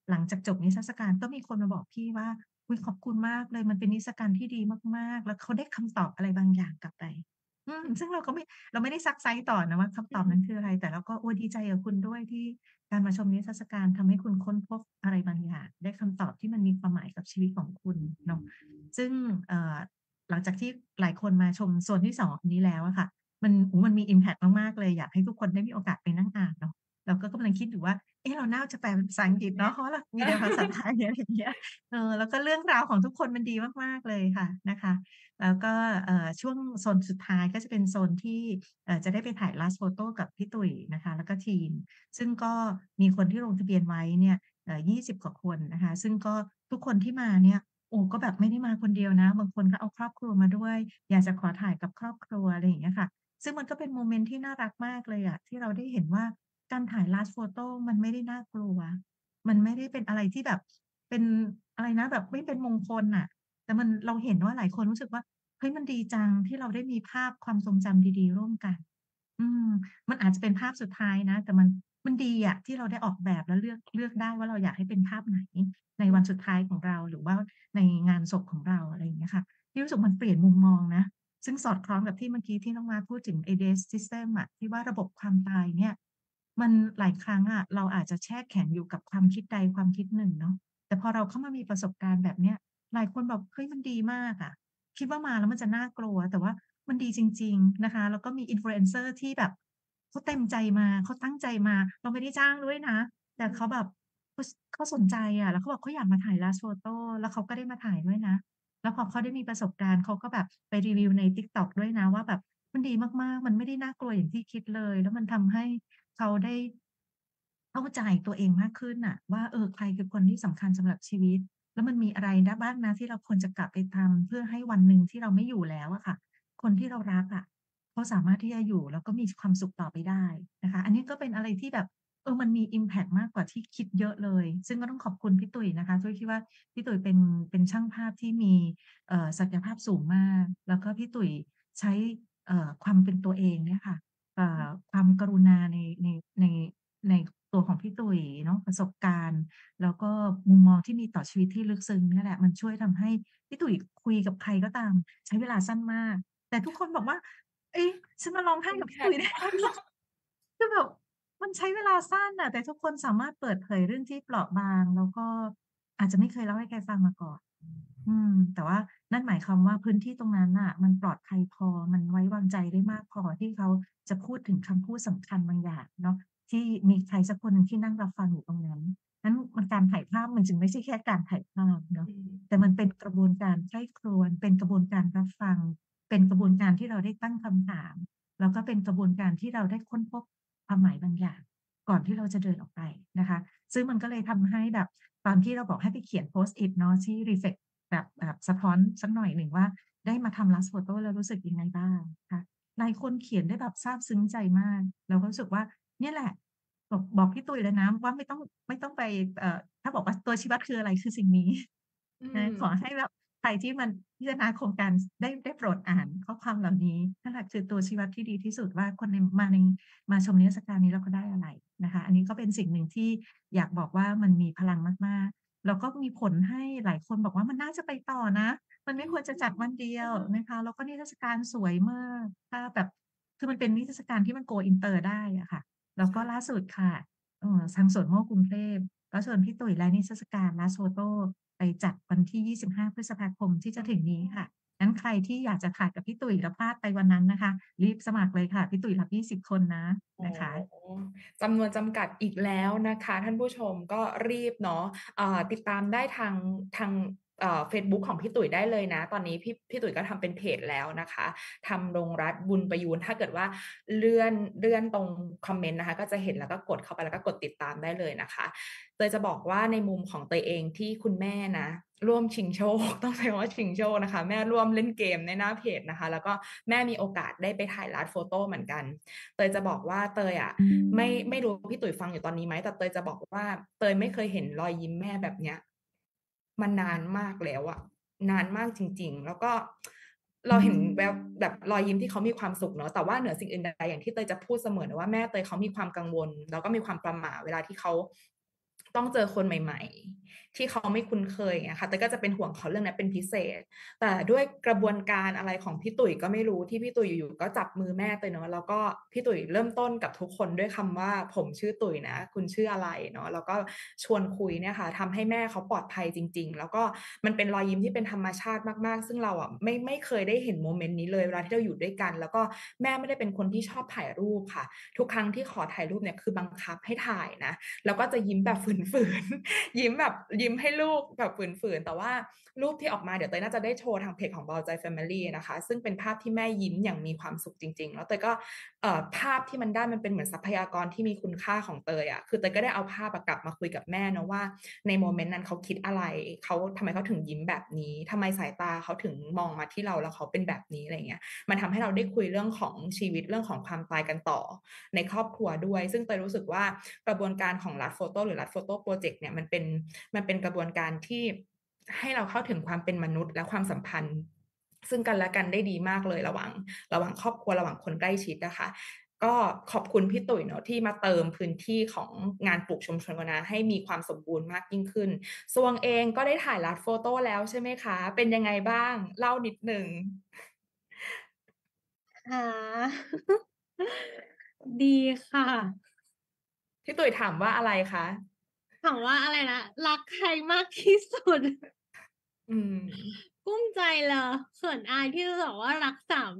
หลังจากจบนิทรรศการก็มีคนมาบอกพี่ว่าอุ๊ยขอบคุณมากเลยมันเป็นนิทรรศการที่ดีมากๆแล้วเขาได้คำตอบอะไรบางอย่างกลับไปซึ่งเราไม่ได้ซักไซ้ต่อนะว่าคำตอบนั้นคืออะไรแต่เราก็โอ้ดีใจกับคุณด้วยที่การมาชมนิทรรศการทำให้คุณค้นพบอะไรบางอย่างได้คำตอบที่มันมีความหมายกับชีวิตของคุณเนาะซึ่งหลังจากที่หลายคนมาชมโซนที่2นี้แล้วอะค่ะมันมีอิมแพกมากๆเลยอยากให้ทุกคนได้มีโอกาสไปนั่งอ่านเนาะเราก็กำลังคิดอยู่ว่าเอ๊ะเราน่าจะแปลเป็นภาษาอังกฤษเนาะเพราะเรามีแต่ภาษาไทยอะไรอย่างเงี้ยแล้วก็เรื่องราวของทุกคนมันดีมากๆเลยค่ะนะคะแล้วก็ช่วงโซนสุดท้ายก็จะเป็นโซนที่จะได้ไปถ่าย last photo กับพี่ตุ๋ยนะคะแล้วก็ทีมซึ่งก็มีคนที่ลงทะเบียนไว้เนี่ย20กว่าคนนะคะซึ่งก็ทุกคนที่มาเนี่ยโอ้ก็แบบไม่ได้มาคนเดียวนะบางคนก็เอาครอบครัวมาด้วยอยากจะขอถ่ายกับครอบครัวอะไรอย่างเงี้ยค่ะซึ่งมันก็เป็นโมเมนต์ที่น่ารักมากเลยอะที่เราได้เห็นว่าการถ่าย last photo มันไม่ได้น่ากลัวมันไม่ได้เป็นอะไรที่แบบเป็นอะไรนะแบบไม่เป็นมงคลน่ะแต่เราเห็นว่าหลายคนรู้สึกว่าเฮ้ยมันดีจังที่เราได้มีภาพความทรงจำดีๆร่วมกัน อืมมันอาจจะเป็นภาพสุดท้ายนะแต่มันดีอะที่เราได้ออกแบบแล้วเลือกได้ว่าเราอยากให้เป็นภาพไหนในวันสุดท้ายของเราหรือว่าในงานศพของเราอะไรอย่างเงี้ยค่ะพี่รู้สึกมันเปลี่ยนมุมมองนะซึ่งสอดคล้องกับที่เมื่อกี้ที่น้องมาพูดถึงไอ้ DACE System อะที่ว่าระบบความตายเนี่ยมันหลายครั้งอะเราอาจจะแช่แข็งอยู่กับความคิดใดความคิดหนึ่งเนาะแต่พอเราเข้ามามีประสบการณ์แบบเนี้ยหลายคนแบบเฮ้ยมันดีมากอะคิดว่ามาแล้วมันจะน่ากลัวแต่ว่า มันดีจริงๆนะคะแล้วก็มี Influencer ที่แบบเขาเต็มใจมาเขาตั้งใจมาเราไม่ได้จ้างด้วยนะแต่เขาแบบเขาสนใจอะแล้วเขาบอกเขาอยากมาถ่าย last photo แล้วเขาก็ได้มาถ่ายด้วยนะแล้วพอเขาได้มีประสบการณ์เขาก็แบบไปรีวิวใน TikTok ด้วยนะว่าแบบมันดีมากๆมันไม่ได้น่ากลัวอย่างที่คิดเลยแล้วมันทำให้เขาได้เข้าใจตัวเองมากขึ้นน่ะว่าใครคือคนที่สำคัญสำหรับชีวิตแล้วมันมีอะไรนะบ้างนะที่เราควรจะกลับไปทำเพื่อให้วันหนึ่งที่เราไม่อยู่แล้วอะค่ะ คนที่เรารักอะเขาสามารถที่จะอยู่แล้วก็มีความสุขต่อไปได้นะคะอันนี้ก็เป็นอะไรที่แบบมันมีอิมแพกมากกว่าที่คิดเยอะเลยซึ่งก็ต้องขอบคุณพี่ตุ๋ยนะคะด้วยที่ว่าพี่ตุ๋ยเป็นช่างภาพที่มีศักยภาพสูงมากแล้วก็พี่ตุ๋ยใช้ความเป็นตัวเองเนี่ยค่ะความกรุณาในในตัวของพี่ตุ๋ยเนาะประสบการณ์แล้วก็มุมมองที่มีต่อชีวิตที่ลึกซึ้งเนี่ยแหละมันช่วยทำให้พี่ตุ๋ยคุยกับใครก็ตามใช้เวลาสั้นมาก แต่ทุกคนบอกว่าเอ๊ะฉันมาร้องไห้กับพี่ตุ๋ยได้ไหมคือแบบมันใช้เวลาสั้นน่ะแต่ทุกคนสามารถเปิดเผยเรื่องที่เปราะบางแล้วก็อาจจะไม่เคยเล่าให้ใครฟังมาก่อนแต่ว่านั่นหมายความว่าพื้นที่ตรงนั้นน่ะมันปลอดภัยพอมันไว้วางใจได้มากพอที่เขาจะพูดถึงคำพูดสำคัญบางอย่างเนาะที่มีใครสักคนหนึ่งที่นั่งรับฟังอยู่ตรงนั้นนั้นการถ่ายภาพมันจึงไม่ใช่แค่การถ่ายภาพเนาะแต่มันเป็นกระบวนการใคร่ครวญเป็นกระบวนการรับฟัง เป็นกระบวนการที่เราได้ตั้งคำถามแล้วก็เป็นกระบวนการที่เราได้ค้นพบความหมายบางอย่างก่อนที่เราจะเดินออกไปนะคะซึ่งมันก็เลยทำให้แบบตอนที่เราบอกให้ไปเขียน Post-it เนาะที่ reflect แบบสะท้อนสักหน่อยหนึ่งว่าได้มาทำ last photo แล้วรู้สึกยังไงบ้างคะหลายคนเขียนได้แบบซาบซึ้งใจมากเราก็รู้สึกว่าเนี่ยแหละบอกพี่ตุ๋ยเลยนะว่าไม่ต้องไปถ้าบอกว่าตัวชี้วัดคืออะไรคือสิ่งนี้อืนะขอมให้แบบใครที่มันพิจารณาโครงการได้โปรดอ่านข้อความเหล่านี้นั่นแหละคือตัวชี้วัดที่ดีที่สุดว่าคนมาชมนิทรรศการนี้แล้วเขาได้อะไรนะคะอันนี้ก็เป็นสิ่งหนึ่งที่อยากบอกว่ามันมีพลังมากๆแล้วก็มีผลให้หลายคนบอกว่ามันน่าจะไปต่อนะมันไม่ควรจะจัดวันเดียวนะคะแล้วก็นิทรรศการสวยมากถ้าแบบคือมันเป็นนิทรรศการที่มัน Go Inter ได้อะค่ะแล้วก็ล่าสุดค่ะทางสวนโมกกรุงเทพก็เชิญพี่ตุ๋ยและนิทรรศการ Last Photo ไปจัดวันที่25พฤษภาคมที่จะถึงนี้ค่ะงั้นใครที่อยากจะถ่ายกับพี่ตุ๋ยแล้วพลาดไปวันนั้นนะคะรีบสมัครเลยค่ะพี่ตุ๋ยรับ20คนนะอ๋อนะคะจำนวนจำกัดอีกแล้วนะคะท่านผู้ชมก็รีบเนาะติดตามได้ทางเฟซบุ๊กของพี่ตุ๋ยได้เลยนะตอนนี้พี่ตุ๋ยก็ทำเป็นเพจแล้วนะคะทำรงรัตน์บุญประยูรถ้าเกิดว่าเลื่อนตรงคอมเมนต์นะคะก็จะเห็นแล้วก็กดเข้าไปแล้วก็กดติดตามได้เลยนะคะเตยจะบอกว่าในมุมของเตยเองที่คุณแม่นะร่วมชิงโชคต้องใช้คำว่าชิงโชคนะคะแม่ร่วมเล่นเกมในหน้าเพจนะคะแล้วก็แม่มีโอกาสได้ไปถ่าย last photo เหมือนกัน เตยจะบอกว่าเตยอ่ะไม่รู้พี่ตุ๋ยฟังอยู่ตอนนี้ไหมแต่เตยจะบอกว่าเตยไม่เคยเห็นรอยยิ้มแม่แบบเนี้ยมานานมากแล้วอะนานมากจริงๆแล้วก็เราเห็นแบบรอยยิ้มที่เขามีความสุขเนอะแต่ว่าเหนือสิ่งอื่นใดอย่างที่เตยจะพูดเสมอนะว่าแม่เตยเขามีความกังวลแล้วก็มีความประหม่าเวลาที่เขาต้องเจอคนใหม่ๆที่เขาไม่คุ้นเคยอย่างเงี้ยค่ะแต่ก็จะเป็นห่วงเขาเรื่องนั้นเป็นพิเศษแต่ด้วยกระบวนการอะไรของพี่ตุ๋ยก็ไม่รู้ที่พี่ตุ๋ยอยู่ๆก็จับมือแม่เตยเนาะแล้วก็พี่ตุ๋ยเริ่มต้นกับทุกคนด้วยคำว่าผมชื่อตุ๋ยนะคุณชื่ออะไรเนาะแล้วก็ชวนคุยเนี่ยค่ะทำให้แม่เขาปลอดภัยจริงๆแล้วก็มันเป็นรอยยิ้มที่เป็นธรรมชาติมากๆซึ่งเราอ่ะไม่เคยได้เห็นโมเมนต์นี้เลยเวลาที่เราอยู่ด้วยกันแล้วก็แม่ไม่ได้เป็นคนที่ชอบถ่ายรูปค่ะทุกครั้งที่ขอถ่ายรูปเนี่ยคือบังคับให้ถ่ายนะแล้วก็จะยิ้มแบบฝืนๆ ยิ้มแบบยิ้มให้ลูกแบบฝืนๆแต่ว่ารูปที่ออกมาเดี๋ยวเตยน่าจะได้โชว์ทางเพจของเบาใจ Family นะคะซึ่งเป็นภาพที่แม่ยิ้มอย่างมีความสุขจริงๆแล้วเตยก็ภาพที่มันได้มันเป็นเหมือนทรัพยากรที่มีคุณค่าของเตยอ่ะคือเตยก็ได้เอาภาพกลับมาคุยกับแม่นะว่าในโมเมนต์นั้นเขาคิดอะไรเขาทำไมเขาถึงยิ้มแบบนี้ทำไมสายตาเขาถึงมองมาที่เราแล้วเขาเป็นแบบนี้อะไรเงี้ยมันทำให้เราได้คุยเรื่องของชีวิตเรื่องของความตายกันต่อในครอบครัวด้วยซึ่งเตยรู้สึกว่ากระบวนการของรัฐโฟโต้หรือรัฐโฟโต้โปรเจกต์เนี่ยมันเป็นกระบวนการที่ให้เราเข้าถึงความเป็นมนุษย์และความสัมพันธ์ซึ่งกันและกันได้ดีมากเลยระหว่างครอบครัวระหว่างคนใกล้ชิดนะคะก็ขอบคุณพี่ตุ๋ยเนาะที่มาเติมพื้นที่ของงานปลูกชุมชนกันนะให้มีความสมบูรณ์มากยิ่งขึ้นสวงเองก็ได้ถ่ายรัฐโฟโต้แล้วใช่ไหมคะเป็นยังไงบ้างเล่านิดหนึ่งค่ะ ดีค่ะพี่ตุ๋ยถามว่าอะไรคะถามว่าอะไรนะ รักใครมากที่สุดอืมกุ้มใจเลยเขินอายที่จะบอกว่ารักสามี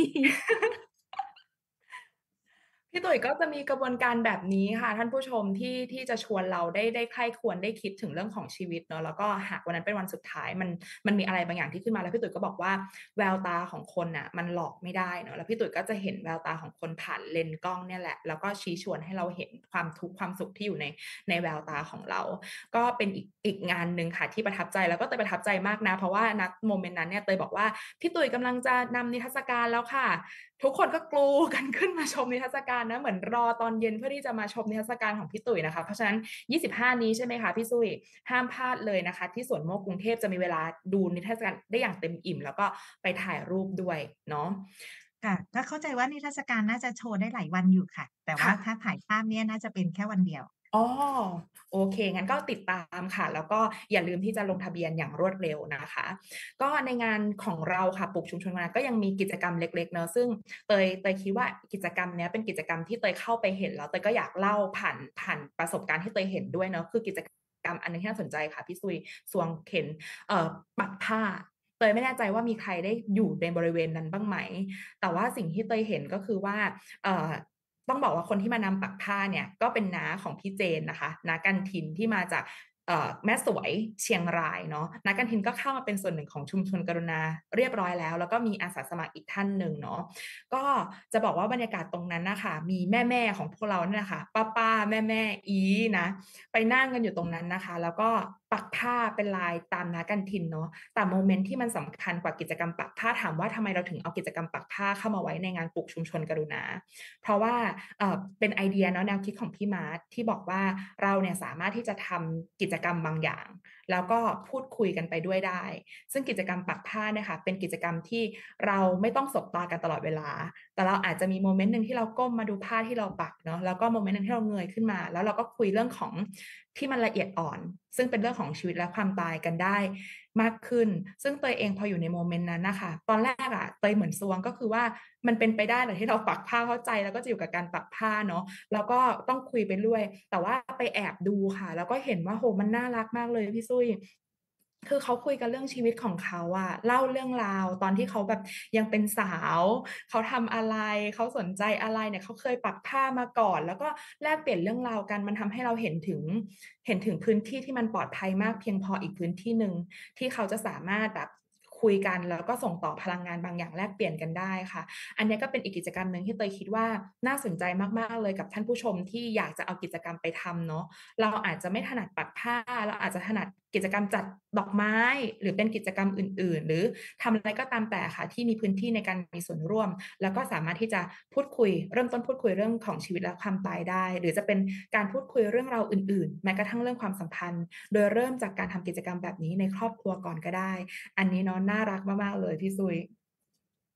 พี่ตุ๋ยก็จะมีกระบวนการแบบนี้ค่ะท่านผู้ชมที่จะชวนเราได้ใคร่ครวญได้คิดถึงเรื่องของชีวิตเนาะแล้วก็หากวันนั้นเป็นวันสุดท้ายมันมีอะไรบางอย่างที่ขึ้นมาแล้วพี่ตุ๋ยก็บอกว่าแววตาของคนน่ะมันหลอกไม่ได้เนาะแล้วพี่ตุ๋ยก็จะเห็นแววตาของคนผ่านเลนส์กล้องเนี่ยแหละแล้วก็ชี้ชวนให้เราเห็นความทุกข์ความสุขที่อยู่ในแววตาของเรา ก็เป็นอีกงานหนึ่งค่ะที่ประทับใจแล้วก็เตยประทับใจมากนะเพราะว่าณโมเมนต์นั้นเนี่ยเตยบอกว่าพี่ตุ๋ยกำลังจะนำนิทรรศการแล้วค่ะทุกคนก็กรูกันขึ้นมาชมนิทรรศการนะเหมือนรอตอนเย็นเพื่อที่จะมาชมนิทรรศการของพี่ตุ๋ยนะคะเพราะฉะนั้น25นี้ใช่ไหมคะพี่ซุยห้ามพลาดเลยนะคะที่สวนโมกกรุงเทพจะมีเวลาดูนิทรรศการได้อย่างเต็มอิ่มแล้วก็ไปถ่ายรูปด้วยเนาะค่ะก็เข้าใจว่านิทรรศการน่าจะโชว์ได้หลายวันอยู่ค่ะ แต่ว่าค่ะถ้าถ่ายภาพเนี่ยน่าจะเป็นแค่วันเดียวอ๋อโอเคงั้นก็ติดตามค่ะแล้วก็อย่าลืมที่จะลงทะเบียนอย่างรวดเร็วนะคะก็ในงานของเราค่ะปลูกชุมชนก็ยังมีกิจกรรมเล็กๆเนอะซึ่งเตยคิดว่ากิจกรรมเนี้ยเป็นกิจกรรมที่เตยเข้าไปเห็นแล้วเตยก็อยากเล่าผ่านประสบการณ์ที่เตยเห็นด้วยเนอะคือกิจกรรมอันนึงที่น่าสนใจค่ะพี่ซุยสวงเข็นปักผ้าเตยไม่แน่ใจว่ามีใครได้อยู่ในบริเวณนั้นบ้างไหมแต่ว่าสิ่งที่เตยเห็นก็คือว่าต้องบอกว่าคนที่มานำปักผ้าเนี่ยก็เป็นน้าของพี่เจนนะคะน้ากันทินที่มาจากแม่สวยเชียงรายเนาะน้ากันทินก็เข้ามาเป็นส่วนหนึ่งของชุมชนกรุณาเรียบร้อยแล้วก็มีอาสาสมัครอีกท่านหนึ่งเนาะก็จะบอกว่าบรรยากาศตรงนั้นนะคะมีแม่ของพวกเราเนี่ยนะคะป้าแม่อีนะไปนั่งกันอยู่ตรงนั้นนะคะแล้วก็ปักผ้าเป็นลายตามน้ากันทินเนาะแต่โมเมนต์ที่มันสำคัญกว่ากิจกรรมปักผ้าถามว่าทำไมเราถึงเอากิจกรรมปักผ้าเข้ามาไว้ในงานปลูกชุมชนกรุณาเพราะว่าเป็นไอเดียเนาะแนวคิดของพี่มาร์ทที่บอกว่าเราเนี่ยสามารถที่จะทำกิจกรรมบางอย่างแล้วก็พูดคุยกันไปด้วยได้ซึ่งกิจกรรมปักผ้าเนี่ยค่ะเป็นกิจกรรมที่เราไม่ต้องสบตากันตลอดเวลาแต่เราอาจจะมีโมเมนต์หนึ่งที่เราก้มมาดูผ้าที่เราปักเนาะแล้วก็โมเมนต์นึงที่เราเงยขึ้นมาแล้วเราก็คุยเรื่องของที่มันละเอียดอ่อนซึ่งเป็นเรื่องของชีวิตและความตายกันได้มากขึ้นซึ่งเตยเองพออยู่ในโมเมนต์นั้นนะคะตอนแรกอะเตยเหมือนซวงก็คือว่ามันเป็นไปได้เหรอที่เราปักผ้าเข้าใจแล้วก็จะอยู่กับการปักผ้าเนาะแล้วก็ต้องคุยไปเรื่อยแต่ว่าไปแอบดูค่ะแล้วก็เห็นว่าโหมันน่ารักมากเลยพี่ซุยคือเขาคุยกันเรื่องชีวิตของเขาอะเล่าเรื่องราวตอนที่เขาแบบยังเป็นสาวเขาทำอะไรเขาสนใจอะไรเนี่ยเขาเคยปักผ้ามาก่อนแล้วก็แลกเปลี่ยนเรื่องราวกันมันทำให้เราเห็นถึงพื้นที่ที่มันปลอดภัยมากเพียงพออีกพื้นที่หนึ่งที่เขาจะสามารถแบบคุยกันแล้วก็ส่งต่อพลังงานบางอย่างแลกเปลี่ยนกันได้ค่ะอันนี้ก็เป็นอีกกิจกรรมหนึ่งที่เตยคิดว่าน่าสนใจมากๆเลยกับท่านผู้ชมที่อยากจะเอากิจกรรมไปทำเนาะเราอาจจะไม่ถนัดปักผ้าเราอาจจะถนัดกิจกรรมจัดดอกไม้หรือเป็นกิจกรรมอื่นๆหรือทำอะไรก็ตามแต่ค่ะที่มีพื้นที่ในการมีส่วนร่วมแล้วก็สามารถที่จะพูดคุยเริ่มต้นพูดคุยเรื่องของชีวิตและความตายได้หรือจะเป็นการพูดคุยเรื่องราวอื่นๆแม้กระทั่งเรื่องความสัมพันธ์โดยเริ่มจากการทำกิจกรรมแบบนี้ในครอบครัวก่อนก็ได้อันนี้เนาะน่ารักมากๆเลยพี่ซุย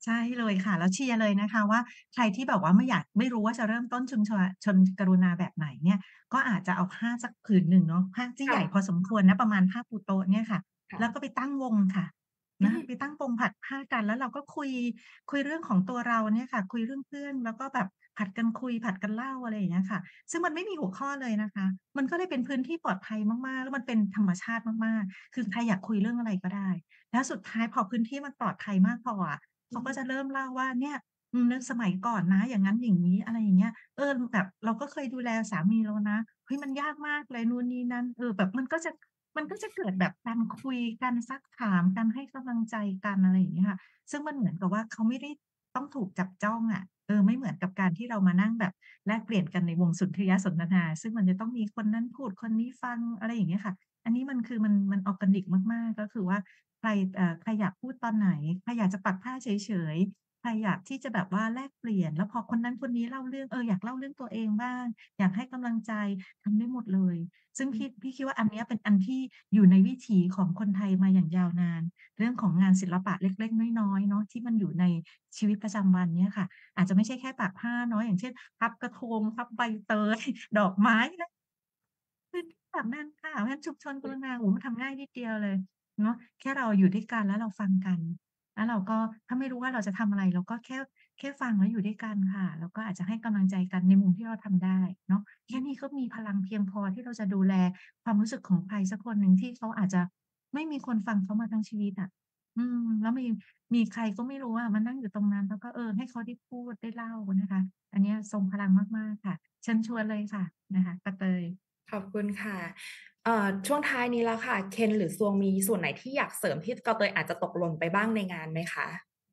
ใช่เลยค่ะแล้วเชียร์เลยนะคะว่าใครที่แบบว่าไม่รู้ว่าจะเริ่มต้นชนกรุณาแบบไหนเนี่ยก็อาจจะเอาผ้าสักผืนหนึ่งเนาะผ้าที่ใหค่ะญ่พอสมควรนะประมาณผ้าปูโต๊ะเนี่ยค่ะค่ะแล้วก็ไปตั้งวงค่ะอืมนะไปตั้งวงผัดผ้ากันแล้วเราก็คุยเรื่องของตัวเราเนี่ยค่ะคุยเรื่องเพื่อนแล้วก็แบบผัดกันคุยผัดกันเล่าอะไรอย่างเงี้ยค่ะซึ่งมันไม่มีหัวข้อเลยนะคะมันก็เลยเป็นพื้นที่ปลอดภัยมากๆแล้วมันเป็นธรรมชาติมากๆคือใครอยากคุยเรื่องอะไรก็ได้แล้วสุดท้ายพอพื้นที่มันปลอดภัยมากพออะ เขาก็จะเริ่มเล่าว่าเนี่ยในสมัยก่อนนะอย่างงั้นอย่างงี้อะไรอย่างเงี้ยแบบเราก็เคยดูแลสามีเรานะเฮ้ยมันยากมากเลยนู่นนี่นั่นแบบมันก็จะเกิดแบบการคุยกันซักถามกันให้กำลังใจกันอะไรอย่างเงี้ยค่ะซึ่งมันเหมือนกับว่าเขาไม่ได้ต้องถูกจับจ้องอะไม่เหมือนกับการที่เรามานั่งแบบแลกเปลี่ยนกันในวงสนทยสนทนาซึ่งมันจะต้องมีคนนั้นพูดคนนี้ฟังอะไรอย่างเงี้ยค่ะอันนี้มันคือมันออร์แกนิกมากๆก็คือว่า ใครอยากพูดตอนไหนใครอยากจะปักผ้าเฉยๆใครอยากที่จะแบบว่าแลกเปลี่ยนแล้วพอคนนั้นคนนี้เล่าเรื่องอยากเล่าเรื่องตัวเองบ้างอยากให้กำลังใจทำได้หมดเลยซึ่งพี่คิดว่าอันเนี้ยเป็นอันที่อยู่ในวิถีของคนไทยมาอย่างยาวนานเรื่องของงานศิลปะเล็กๆน้อยๆเนาะที่มันอยู่ในชีวิตประจำวันเนี่ยค่ะอาจจะไม่ใช่แค่ปักผ้าเนาะอย่างเช่นพับกระทงพับใบเตยดอกไม้นะ คือแบบนั้นค่ะเพราะฉะนั้นชุมชนกรุณาโอ้โฮมันทำง่ายนิดเดียวเลยเนาะแค่เราอยู่ด้วยกันแล้วเราฟังกันแล้วเราก็ถ้าไม่รู้ว่าเราจะทำอะไรเราก็แค่ฟังแล้วอยู่ด้วยกันค่ะแล้วก็อาจจะให้กำลังใจกันในมุมที่เราทำได้เนาะแค่นี้ก็มีพลังเพียงพอที่เราจะดูแลความรู้สึกของใครสักคนหนึ่งที่เขาอาจจะไม่มีคนฟังเขามาทั้งชีวิตอะแล้วมีใครก็ไม่รู้อะมานั่งอยู่ตรงนั้นแล้วก็ให้เขาได้พูดได้เล่านะคะอันเนี้ยทรงพลังมากๆค่ะเชิญชวนเลยค่ะนะคะกระเตยขอบคุณค่ะช่วงท้ายนี้แล้วค่ะเคนหรือซวงมีส่วนไหนที่อยากเสริมที่กระเตยอาจจะตกหล่นไปบ้างในงานไหมคะ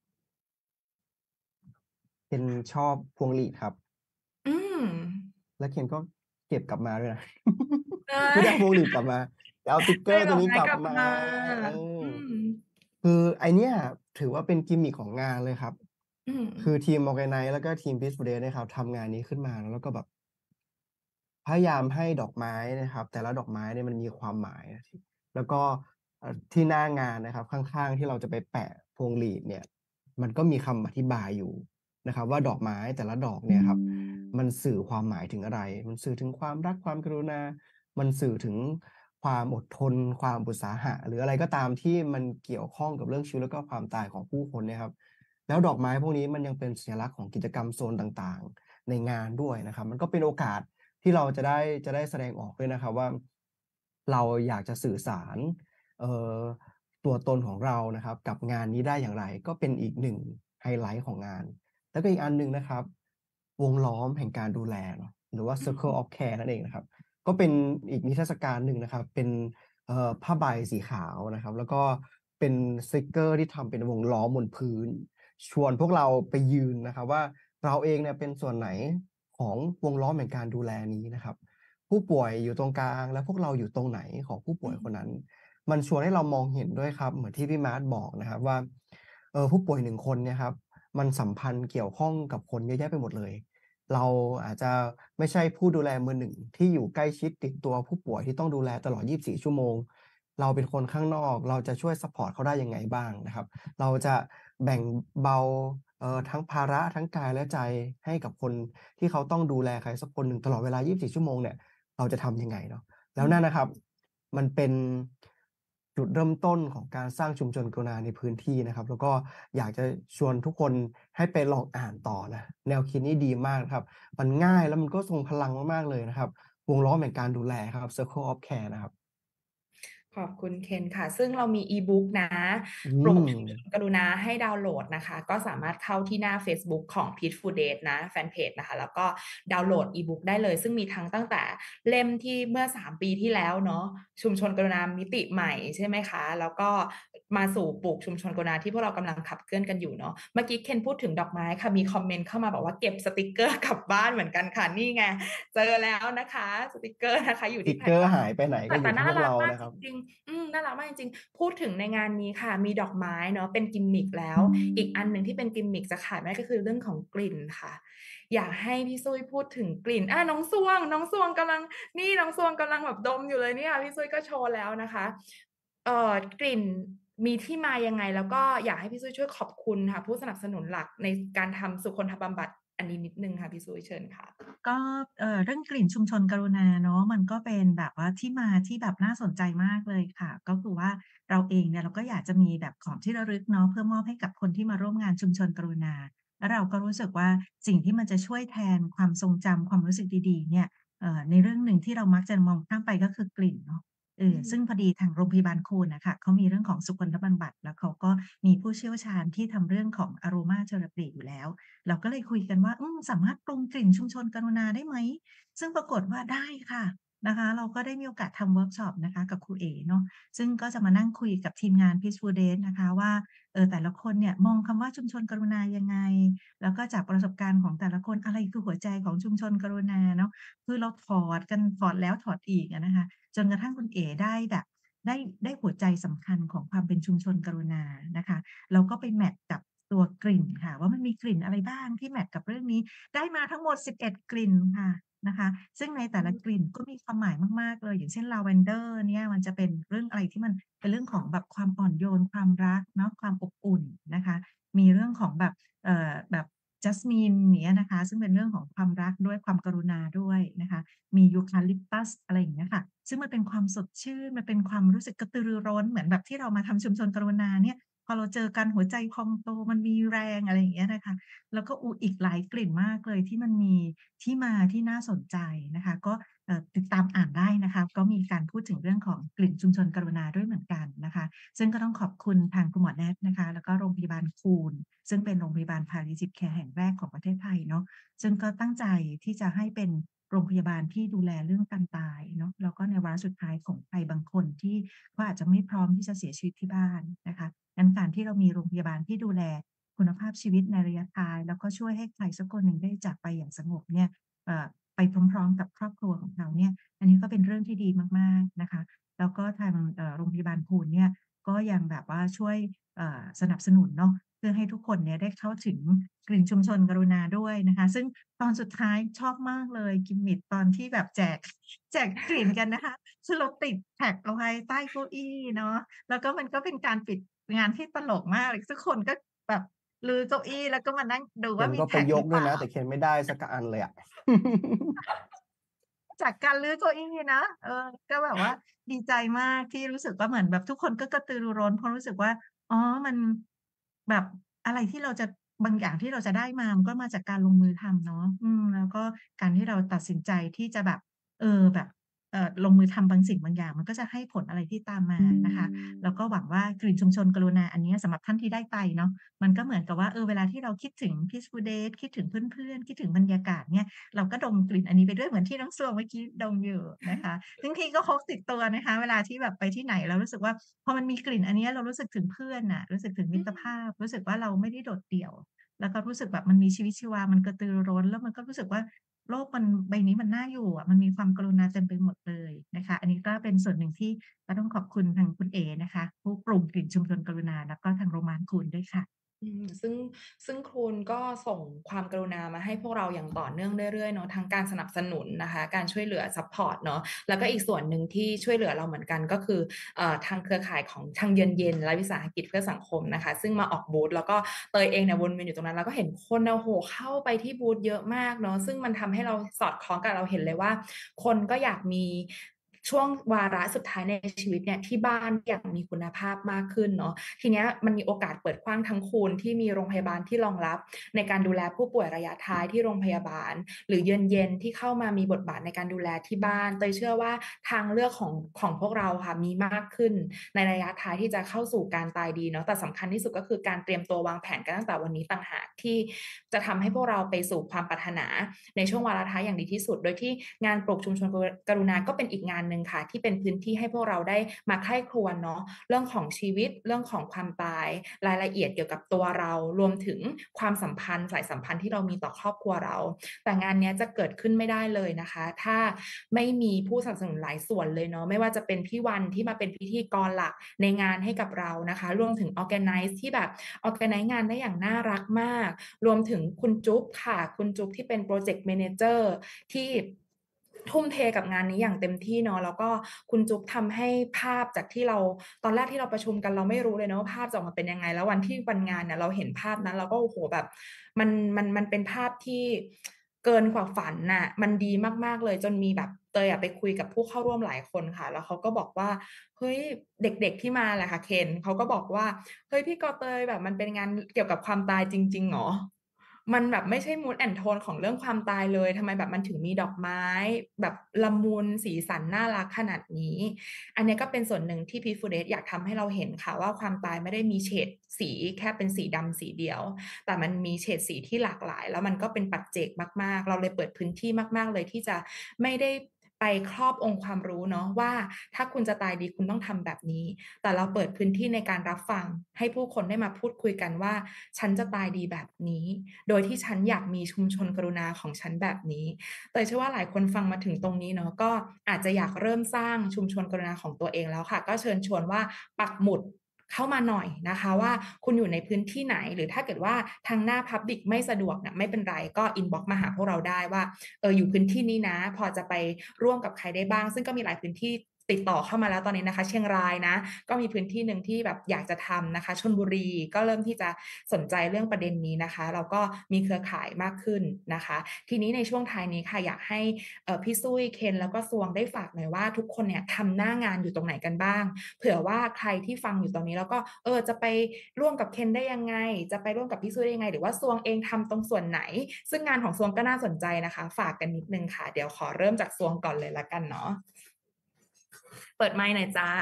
เป็นชอบพวงหรีดครับอืมแล้วเคนก็เก็บกลับมาด้วยนะใช่ไม่ได้เอาพวงหรีดกลับมาแต่เอาติ๊กเกอร์ตัวนี้ได้ดอกไม้กลับมากลับมาเอออืมคือไอเนี้ยถือว่าเป็นกิมมิกของงานเลยครับอืมคือทีม Organize แล้วก็ทีม Peaceful Day เนี่ยครับทำงานนี้ขึ้นมาแล้วก็แบบพยายามให้ดอกไม้นะครับแต่ละดอกไม้เนี่ยมันมีความหมายแล้วก็ที่หน้างานนะครับข้างๆที่เราจะไปแปะพวงหรีดเนี่ยมันก็มีคำอธิบายอยู่นะครับว่าดอกไม้แต่ละดอกเนี่ยครับมันสื่อความหมายถึงอะไรมันสื่อถึงความรักความกรุณามันสื่อถึงความอดทนความอุตสาหะหรืออะไรก็ตามที่มันเกี่ยวข้องกับเรื่องชีวิตแล้วก็ความตายของผู้คนเนี่ยครับ แล้วดอกไม้พวกนี้มันยังเป็นสัญลักษณ์ของกิจกรรมโซนต่างๆในงานด้วยนะครับมันก็เป็นโอกาสที่เราจะได้แสดงออกด้วยนะครับว่าเราอยากจะสื่อสารเอ่อตัวตนของเรานะครับกับงานนี้ได้อย่างไรก็เป็นอีกหนึ่งไฮไลต์ของงานแล้วก็อีกอันหนึ่งนะครับวงล้อมแห่งการดูแลเนาะหรือว่าอืม Circle of Care นั่นเองนะครับก็เป็นอีกนิทรรศการหนึ่งนะครับเป็นผ้าใบสีขาวนะครับแล้วก็เป็นสติกเกอร์ที่ทำเป็นวงล้อมบนพื้น ชวนพวกเราไปยืนนะครับว่าเราเองเนี่ยเป็นส่วนไหนของวงล้อมแห่งการดูแลนี้นะครับผู้ป่วยอยู่ตรงกลางและพวกเราอยู่ตรงไหนของผู้ป่วยคนนั้นมันชวนให้เรามองเห็นด้วยครับเหมือนที่พี่มาร์ทบอกนะครับว่าผู้ป่วยหนึ่งคนเนี่ยครับมันสัมพันธ์เกี่ยวข้องกับคนเยอะแยะไปหมดเลยเราอาจจะไม่ใช่ผู้ดูแลมือหนึ่งที่อยู่ใกล้ชิดติดตัวผู้ป่วยที่ต้องดูแลตลอด24ชั่วโมงเราเป็นคนข้างนอกเราจะช่วยซัปพอร์ตเขาได้ยังไงบ้างนะครับเราจะแบ่งเบาทั้งภาระทั้งกายและใจให้กับคนที่เขาต้องดูแลใครสักคนหนึ่งตลอดเวลา24ชั่วโมงเนี่ยเราจะทำยังไงเนาะแล้วนั่นนะครับมันเป็นจุดเริ่มต้นของการสร้างชุมชนกรุณาในพื้นที่นะครับแล้วก็อยากจะชวนทุกคนให้ไปลองอ่านต่อนะแนวคิดนี้ดีมากครับมันง่ายแล้วมันก็ทรงพลังมากๆเลยนะครับวงล้อมแห่งการดูแลครับ Circle of Care นะครับขอบคุณเคนค่ะซึ่งเรามีอีบุ๊กนะอืปลุกมชุมชนกรุณาให้ดาวน์โหลดนะคะก็สามารถเข้าที่หน้าเฟซบุ๊กของ Peaceful Date นะแฟนเพจนะคะแล้วก็ดาวน์โหลดอีบุ๊กได้เลยซึ่งมีทั้งตั้งแต่เล่มที่เมื่อ3ปีที่แล้วเนาะชุมชนกรุณามิติใหม่ใช่ไหมคะแล้วก็มาสู่ปลูกชุมชนกรุณาที่พวกเรากำลังขับเคลื่อนกันอยู่เนาะเมื่อกี้เคนพูดถึงดอกไม้ค่ะมีคอมเมนต์เข้ามาบอกว่าเก็บสติกเกอร์กลับบ้านเหมือนกันค่ะนี่ไงเจอแล้วนะคะสติกเกอร์นะคะอยู่ที่สติกเกอร์หายไปไหนก็อแต่ยู่ที่พวกน่ารักมากเรานะครับจริงๆน่ารักมากจริงๆพูดถึงในงานนี้ค่ะมีดอกไม้เนาะเป็นกิมมิกแล้วอีกอันหนึ่งที่เป็นกิมมิกจะขาดไม่ได้ก็คือเรื่องของกลิ่นค่ะอยากให้พี่ซุ้ยพูดถึงกลิ่นน้องซวงกำลังนี่น้องซวงกำลังแบบดมอยู่เลยเนี่ยพี่ซุ้ยก็โชว์แล้วนะคะกลิ่นมีที่มายังไงแล้วก็อยากให้พี่ซุยช่วยขอบคุณค่ะผู้สนับสนุนหลักในการทำสุคนทบำบัดอันนี้นิดนึงค่ะพี่ซุยเชิญค่ะก็เรื่องกลิ่นชุมชนกรุณาเนาะมันก็เป็นแบบว่าที่มาที่แบบน่าสนใจมากเลยค่ะก็คือว่าเราเองเนี่ยเราก็อยากจะมีแบบของที่ระลึกเนาะเพื่อมอบให้กับคนที่มาร่วมงานชุมชนกรุณาแล้วเราก็รู้สึกว่าสิ่งที่มันจะช่วยแทนความทรงจำความรู้สึกดีๆเนี่ยในเรื่องหนึ่งที่เรามักจะมองข้ามไปก็คือกลิ่นเนาะซึ่งพอดีทางโรงพยาบาลคูนน่ะค่ะเขามีเรื่องของสุคนทบำบัดแล้วเขาก็มีผู้เชี่ยวชาญที่ทำเรื่องของ Aroma Therapy อยู่แล้ว เราก็เลยคุยกันว่าสามารถปรุงกลิ่นชุมชนกรุณาได้ไหมซึ่งปรากฏว่าได้ค่ะนะคะเราก็ได้มีโอกาสทำเวิร์กช็อปนะคะกับครูเอ๋เนาะซึ่งก็จะมานั่งคุยกับทีมงาน Peaceful Days นะคะว่าแต่ละคนเนี่ยมองคำว่าชุมชนกรุณายังไงแล้วก็จากประสบการณ์ของแต่ละคนอะไรคือหัวใจของชุมชนกรุณาเนาะคือเราถอดกันถอดแล้วถอดอีกอะนะคะจนกระทั่งคุณเอ๋ได้แบบได้หัวใจสำคัญของความเป็นชุมชนกรุณานะคะแล้วก็ไปแมตช์กับตัวกลิ่นค่ะว่ามันมีกลิ่นอะไรบ้างที่แมตช์กับเรื่องนี้ได้มาทั้งหมด11กลิ่นค่ะนะคะซึ่งในแต่ละกลิ่นก็มีความหมายมากๆเลยอย่างเช่นลาเวนเดอร์เนี่ยมันจะเป็นเรื่องอะไรที่มันเป็นเรื่องของแบบความอ่อนโยนความรักเนาะความอบอุ่นนะคะมีเรื่องของแบบแบบจัสมินอย่างเงี้ยนะคะซึ่งเป็นเรื่องของความรักด้วยความกรุณาด้วยนะคะมียูคาลิปตัสอะไรอย่างเงี้ยค่ะซึ่งมันเป็นความสดชื่นมันเป็นความรู้สึกกระตือรือร้นเหมือนแบบที่เรามาทำชุมชนกรุณาเนี่ย พอเราเจอกันหัวใจพองโตมันมีแรงอะไรอย่างเงี้ยนะคะแล้วก็อีกหลายกลิ่นมากเลยที่มันมีที่มาที่น่าสนใจนะคะก็ติดตามอ่านได้นะคะก็มีการพูดถึงเรื่องของกลิ่นชุมชนกรุณาด้วยเหมือนกันนะคะซึ่งก็ต้องขอบคุณทางคุณหมอแนทนะคะแล้วก็โรงพยาบาลคูนซึ่งเป็นโรงพยาบาล Palliative Care แห่งแรกของประเทศไทยเนาะซึ่งก็ตั้งใจที่จะให้เป็นโรงพยาบาลที่ดูแลเรื่องการตายเนาะแล้วก็ในวาระสุดท้ายของใครบางคนที่เขาอาจจะไม่พร้อมที่จะเสียชีวิตที่บ้านนะคะ งั้นการที่เรามีโรงพยาบาลที่ดูแลคุณภาพชีวิตในระยะท้ายแล้วก็ช่วยให้ใครสักคนหนึ่งได้จากไปอย่างสงบเนี่ยไปพร้อมๆกับครอบครัวของเขาเนี่ยอันนี้ก็เป็นเรื่องที่ดีมากๆนะคะแล้วก็ทางโรงพยาบาลพูลเนี่ยก็ยังแบบว่าช่วยสนับสนุนเนาะเพื่อให้ทุกคนเนี่ยได้เข้าถึงกลิ่นชุมชนกรุณาด้วยนะคะซึ่งตอนสุดท้ายชอบมากเลยกิมมิกตอนที่แบบแจกกลิ่นกันนะคะคือเราติดแท็กเอาไว้ใต้เก้าอี้เนาะ แล้วก็มันก็เป็นการปิดงานที่ตลกมากเลยทุกคนก็แบบรื้อเก้าอี้แล้วก็มานั่งดูเคนว่ามีก็ไปแท็กหรือเปล่ายกด้วยนะแต่เคนไม่ได้สักอันเลยอะจากการรื้อเก้าอี้นะก็แบบว่าดีใจมากที่รู้สึกว่าเหมือนแบบทุกคนก็กระตือรือร้นเพราะรู้สึกว่าอ๋อมันแบบอะไรที่เราจะบางอย่างที่เราจะได้มามันก็มาจากการลงมือทำเนาะแล้วก็การที่เราตัดสินใจที่จะแบบแบบลงมือทำบางสิ่งบางอย่างมันก็จะให้ผลอะไรที่ตามมานะคะ แล้วก็หวังว่ากลิ่นชุมชนกรุณาอันเนี้ยสำหรับท่านที่ได้ไปเนาะมันก็เหมือนกับว่าเวลาที่เราคิดถึง Peaceful Days คิดถึงเพื่อนๆคิดถึงบรรยากาศเนี่ยเราก็ดมกลิ่นอันนี้ไปด้วยเหมือนที่น้องสวงเมื่อกี้ดมอยู่นะคะซึ่งทีก็พกติดตัวนะคะเวลาที่แบบไปที่ไหนเรารู้สึกว่าพอมันมีกลิ่นอันเนี้ยเรารู้สึกถึงเพื่อนน่ะรู้สึกถึงมิตรภาพรู้สึกว่าเราไม่ได้โดดเดี่ยวแล้วก็รู้สึกแบบมันมีชีวิตชีวามันกระตือรือร้นแล้วมันก็รู้สึกว่าโลกมันใบนี้มันน่าอยู่อะมันมีความกรุณาเต็มไปหมดเลยนะคะอันนี้ก็เป็นส่วนหนึ่งที่ ก็ต้องขอบคุณทางคุณเอนะคะผู้ปรุงกลิ่นชุมชนกรุณาแล้วก็ทางโรงพยาบาลคูนด้วยค่ะซึ่งคุณก็ส่งความกรุณามาให้พวกเราอย่างต่อเนื่องเรื่อยๆเนาะทั้งการสนับสนุนนะคะการช่วยเหลือซัปพอร์ตเนาะแล้วก็อีกส่วนหนึ่งที่ช่วยเหลือเราเหมือนกันก็คือทางเครือข่ายของทางเย็นๆและวิสาหกิจเพื่อสังคมนะคะซึ่งมาออกบูธแล้วก็เตยเองเนี่ยวนเวียนอยู่ตรงนั้นแล้วก็เห็นคนโอ้โหเข้าไปที่บูธเยอะมากเนาะซึ่งมันทำให้เราสอดคล้องกับเราเห็นเลยว่าคนก็อยากมีช่วงวาระสุดท้ายในชีวิตเนี่ยที่บ้านอย่างมีคุณภาพมากขึ้นเนาะทีเนี้ยมันมีโอกาสเปิดกว้างทั้งคูณที่มีโรงพยาบาลที่รองรับในการดูแลผู้ป่วยระยะท้ายที่โรงพยาบาลหรือเย็นๆที่เข้ามามีบทบาทในการดูแลที่บ้านเตยเชื่อว่าทางเลือกของพวกเราค่ะมีมากขึ้นในระยะท้ายที่จะเข้าสู่การตายดีเนาะแต่สำคัญที่สุดก็คือการเตรียมตัววางแผนกันตั้งแต่วันนี้ต่างหากที่จะทำให้พวกเราไปสู่ความปรารถนาในช่วงวาระท้ายอย่างดีที่สุดโดยที่งานปลูกชุมชนกรุณาก็เป็นอีกงานหนึ่งค่ะที่เป็นพื้นที่ให้พวกเราได้มาใคร่ครวญเนาะเรื่องของชีวิตเรื่องของความตายรายละเอียดเกี่ยวกับตัวเรารวมถึงความสัมพันธ์สายสัมพันธ์ที่เรามีต่อครอบครัวเราแต่งานนี้จะเกิดขึ้นไม่ได้เลยนะคะถ้าไม่มีผู้สนับสนุนหลายส่วนเลยเนาะไม่ว่าจะเป็นพี่วันที่มาเป็นพิธีกรหลักในงานให้กับเรานะคะรวมถึง organize ที่แบบ organize งานได้อย่างน่ารักมากรวมถึงคุณจุ๊บค่ะคุณจุ๊บที่เป็น project manager ที่ทุ่มเทกับงานนี้อย่างเต็มที่เนาะแล้วก็คุณจุ๊บทำให้ภาพจากที่เราตอนแรกที่เราประชุมกันเราไม่รู้เลยนะว่าภาพจะออกมาเป็นยังไงแล้ววันงานเนี่ยเราเห็นภาพนั้นเราก็โอ้โหแบบมันเป็นภาพที่เกินกว่าฝันน่ะมันดีมากๆเลยจนมีแบบเตยอะไปคุยกับผู้เข้าร่วมหลายคนค่ะแล้วเขาก็บอกว่าเฮ้ยเด็กๆที่มาแหละค่ะเคนเขาก็บอกว่าเฮ้ยพี่กอเตยแบบมันเป็นงานเกี่ยวกับความตายจริงๆเหรอ มันแบบไม่ใช่ mood and tone ของเรื่องความตายเลยทำไมแบบมันถึงมีดอกไม้แบบละมุนสีสันน่ารักขนาดนี้อันนี้ก็เป็นส่วนหนึ่งที่ Peaceful Days อยากทำให้เราเห็นค่ะว่าความตายไม่ได้มีเฉดสีแค่เป็นสีดำสีเดียวแต่มันมีเฉดสีที่หลากหลายแล้วมันก็เป็นปัจเจกมากๆเราเลยเปิดพื้นที่มากๆเลยที่จะไม่ได้ไปครอบองค์ความรู้เนาะว่าถ้าคุณจะตายดีคุณต้องทำแบบนี้แต่เราเปิดพื้นที่ในการรับฟังให้ผู้คนได้มาพูดคุยกันว่าฉันจะตายดีแบบนี้ โดยที่ฉันอยากมีชุมชนกรุณาของฉันแบบนี้แต่เชื่อว่าหลายคนฟังมาถึงตรงนี้เนาะก็อาจจะอยากเริ่มสร้างชุมชนกรุณาของตัวเองแล้วค่ะก็เชิญชวนว่าปักหมุดเข้ามาหน่อยนะคะว่าคุณอยู่ในพื้นที่ไหนหรือถ้าเกิดว่าทางหน้า Public ไม่สะดวกนะไม่เป็นไรก็อินบ็อกซ์มาหาพวกเราได้ว่าอยู่พื้นที่นี้นะพอจะไปร่วมกับใครได้บ้างซึ่งก็มีหลายพื้นที่ติดต่อเข้ามาแล้วตอนนี้นะคะเชียงรายนะก็มีพื้นที่หนึ่งที่แบบอยากจะทำนะคะชลบุรีก็เริ่มที่จะสนใจเรื่องประเด็นนี้นะคะเราก็มีเครือข่ายมากขึ้นนะคะทีนี้ในช่วงท้ายนี้ค่ะอยากให้พี่ซุ้ยเคนแล้วก็ซวงได้ฝากหน่อยว่าทุกคนเนี่ยทำหน้างานอยู่ตรงไหนกันบ้างเผื่อว่าใครที่ฟังอยู่ตอนนี้แล้วก็จะไปร่วมกับเคนได้ยังไงจะไปร่วมกับพี่ซุ้ยได้ยังไงหรือว่าซวงเองทำตรงส่วนไหนซึ่งงานของซวงก็น่าสนใจนะคะฝากกันนิดนึงค่ะเดี๋ยวขอเริ่มจากซวงก่อนเลยละกันเนาะเปิดไมค์หน่อยจ้า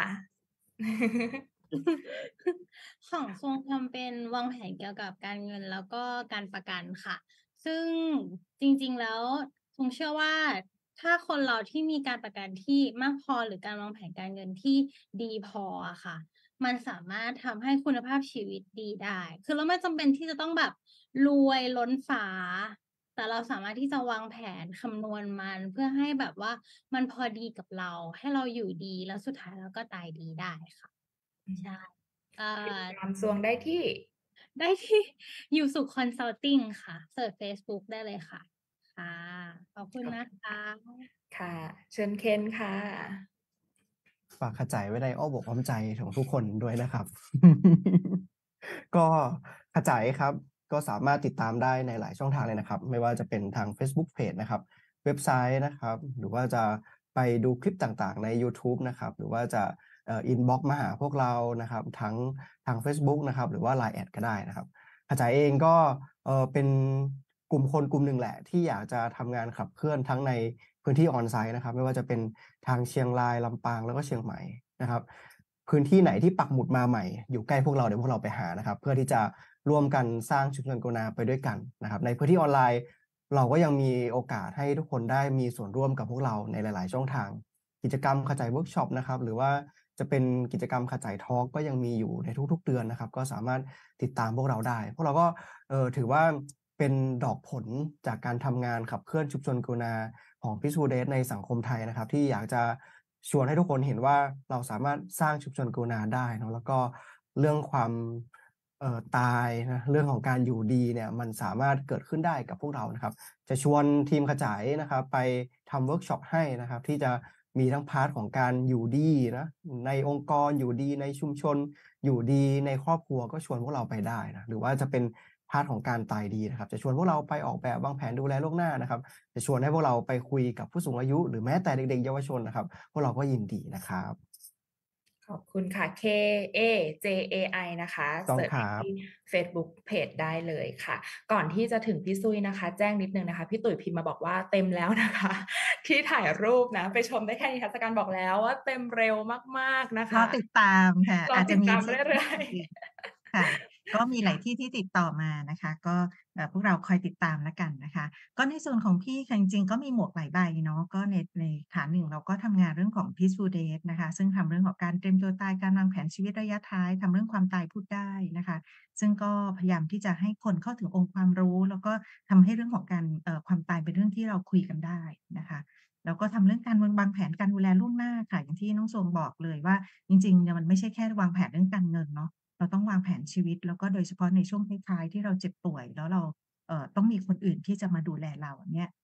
ของทรงทำเป็นวางแผนเกี่ยวกับการเงินแล้วก็การประกันค่ะ ซึ่งจริงๆแล้วทรงเชื่อว่าถ้าคนเราที่มีการประกันที่มากพอหรือการวางแผนการเงินที่ดีพออะค่ะ มันสามารถทำให้คุณภาพชีวิตดีได้ คือเราไม่จำเป็นที่จะต้องแบบรวยล้นฟ้า แต่เราสามารถที่จะวางแผนคำนวณมันเพื่อให้แบบว่ามันพอดีกับเราให้เราอยู่ดีแล้วสุดท้ายเราก็ตายดีได้ค่ะ ใช่ติดตามซวงได้ที่ได้ที่อยู่สุขคอนซัลติ้งค่ะเสิร์ช Facebook ได้เลยค่ะ ค่ะ ขอบคุณนะคะค่ะ เชิญเคนค่ะฝากขจายไว้ในอ้อมอกอ้อมใจของทุกคนด้วยนะครับ ก็ขจายครับก็สามารถติดตามได้ในหลายช่องทางเลยนะครับไม่ว่าจะเป็นทาง Facebook Page นะครับเว็บไซต์นะครับหรือว่าจะไปดูคลิปต่างๆใน YouTube นะครับหรือว่าจะอินบ็อกซ์มาหาพวกเรานะครับทั้งทาง Facebook นะครับหรือว่า LINE แอดก็ได้นะครับขจายเองก็เป็นกลุ่มคนกลุ่มหนึ่งแหละที่อยากจะทำงานขับเคลื่อนทั้งในพื้นที่ออนไซต์นะครับไม่ว่าจะเป็นทางเชียงรายลำปางแล้วก็เชียงใหม่นะครับพื้นที่ไหนที่ปักหมุดมาใหม่อยู่ใกล้พวกเราเดี๋ยวพวกเราไปหานะครับเพื่อที่จะร่วมกันสร้างชุมชนกรุณาไปด้วยกันนะครับในพื้นที่ออนไลน์เราก็ยังมีโอกาสให้ทุกคนได้มีส่วนร่วมกับพวกเราในหลายๆช่องทางกิจกรรมขจายเวิร์กช็อปนะครับหรือว่าจะเป็นกิจกรรมขจายทอล์กก็ยังมีอยู่ในทุกๆเดือนนะครับก็สามารถติดตามพวกเราได้พวกเราก็ถือว่าเป็นดอกผลจากการทำงานขับเคลื่อนชุมชนกรุณาของ Peaceful Days ในสังคมไทยนะครับที่อยากจะชวนให้ทุกคนเห็นว่าเราสามารถสร้างชุมชนกรุณาได้เนาะแล้วก็เรื่องความตายนะเรื่องของการอยู่ดีเนี่ยมันสามารถเกิดขึ้นได้กับพวกเรานะครับจะชวนทีมขจายนะครับไปทำเวิร์กช็อปให้นะครับที่จะมีทั้งพาร์ทของการอยู่ดีนะในองค์กรอยู่ดีในชุมชนอยู่ดีในครอบครัวก็ชวนพวกเราไปได้นะหรือว่าจะเป็นพาร์ทของการตายดีนะครับจะชวนพวกเราไปออกแบบวางแผนดูแลล่วงหน้านะครับจะชวนให้พวกเราไปคุยกับผู้สูงอายุหรือแม้แต่เด็กๆเยาวชนนะครับพวกเราก็ยินดีนะครับขอบคุณค่ะ K A J A I นะคะต้องเสิร์ชครับที่ Facebook Page ได้เลยค่ะ ก่อนที่จะถึงพี่ซุยนะคะ แจ้งนิดนึงนะคะพี่ตุ๋ยพิมพ์มาบอกว่าเต็มแล้วนะคะ ที่ถ่ายรูปนะไปชมได้แค่นิทรรศการบอกแล้วว่าเต็มเร็วมากๆนะรอคะติดตามค่ะรออาจติจะดมีตามที่เรื่อยอื่นๆค่ะ ก็มีหลายที่ที่ติดต่อมานะคะ ก็พวกเราคอยติดตามแล้วกันนะคะ ก็ในส่วนของพี่ค่ะจริงๆก็มีหมวกหลายใบเนาะก็ในขาหนึ่งเราก็ทำงานเรื่องของ Peaceful Days นะคะซึ่งทำเรื่องของการเตรียมตัวตายการวางแผนชีวิตระยะท้ายทำเรื่องความตายพูดได้นะคะซึ่งก็พยายามที่จะให้คนเข้าถึงองค์ความรู้ แล้วก็ทำให้เรื่องของการความตายเป็นเรื่องที่เราคุยกันได้นะคะแล้วก็ทำเรื่องการวางแผนการดูแลล่วงหน้าค่ะอย่างที่น้องทรงบอกเลยว่าจริงๆเนี่ยมันไม่ใช่แค่วางแผนเรื่องการเงินเนาะเราต้องวางแผนชีวิตแล้วก็โดยเฉพาะในช่วงท้ายๆที่เราเจ็บป่วยแล้วเราต้องมีคนอื่นที่จะมาดูแลเราเนี่ยการที่เรา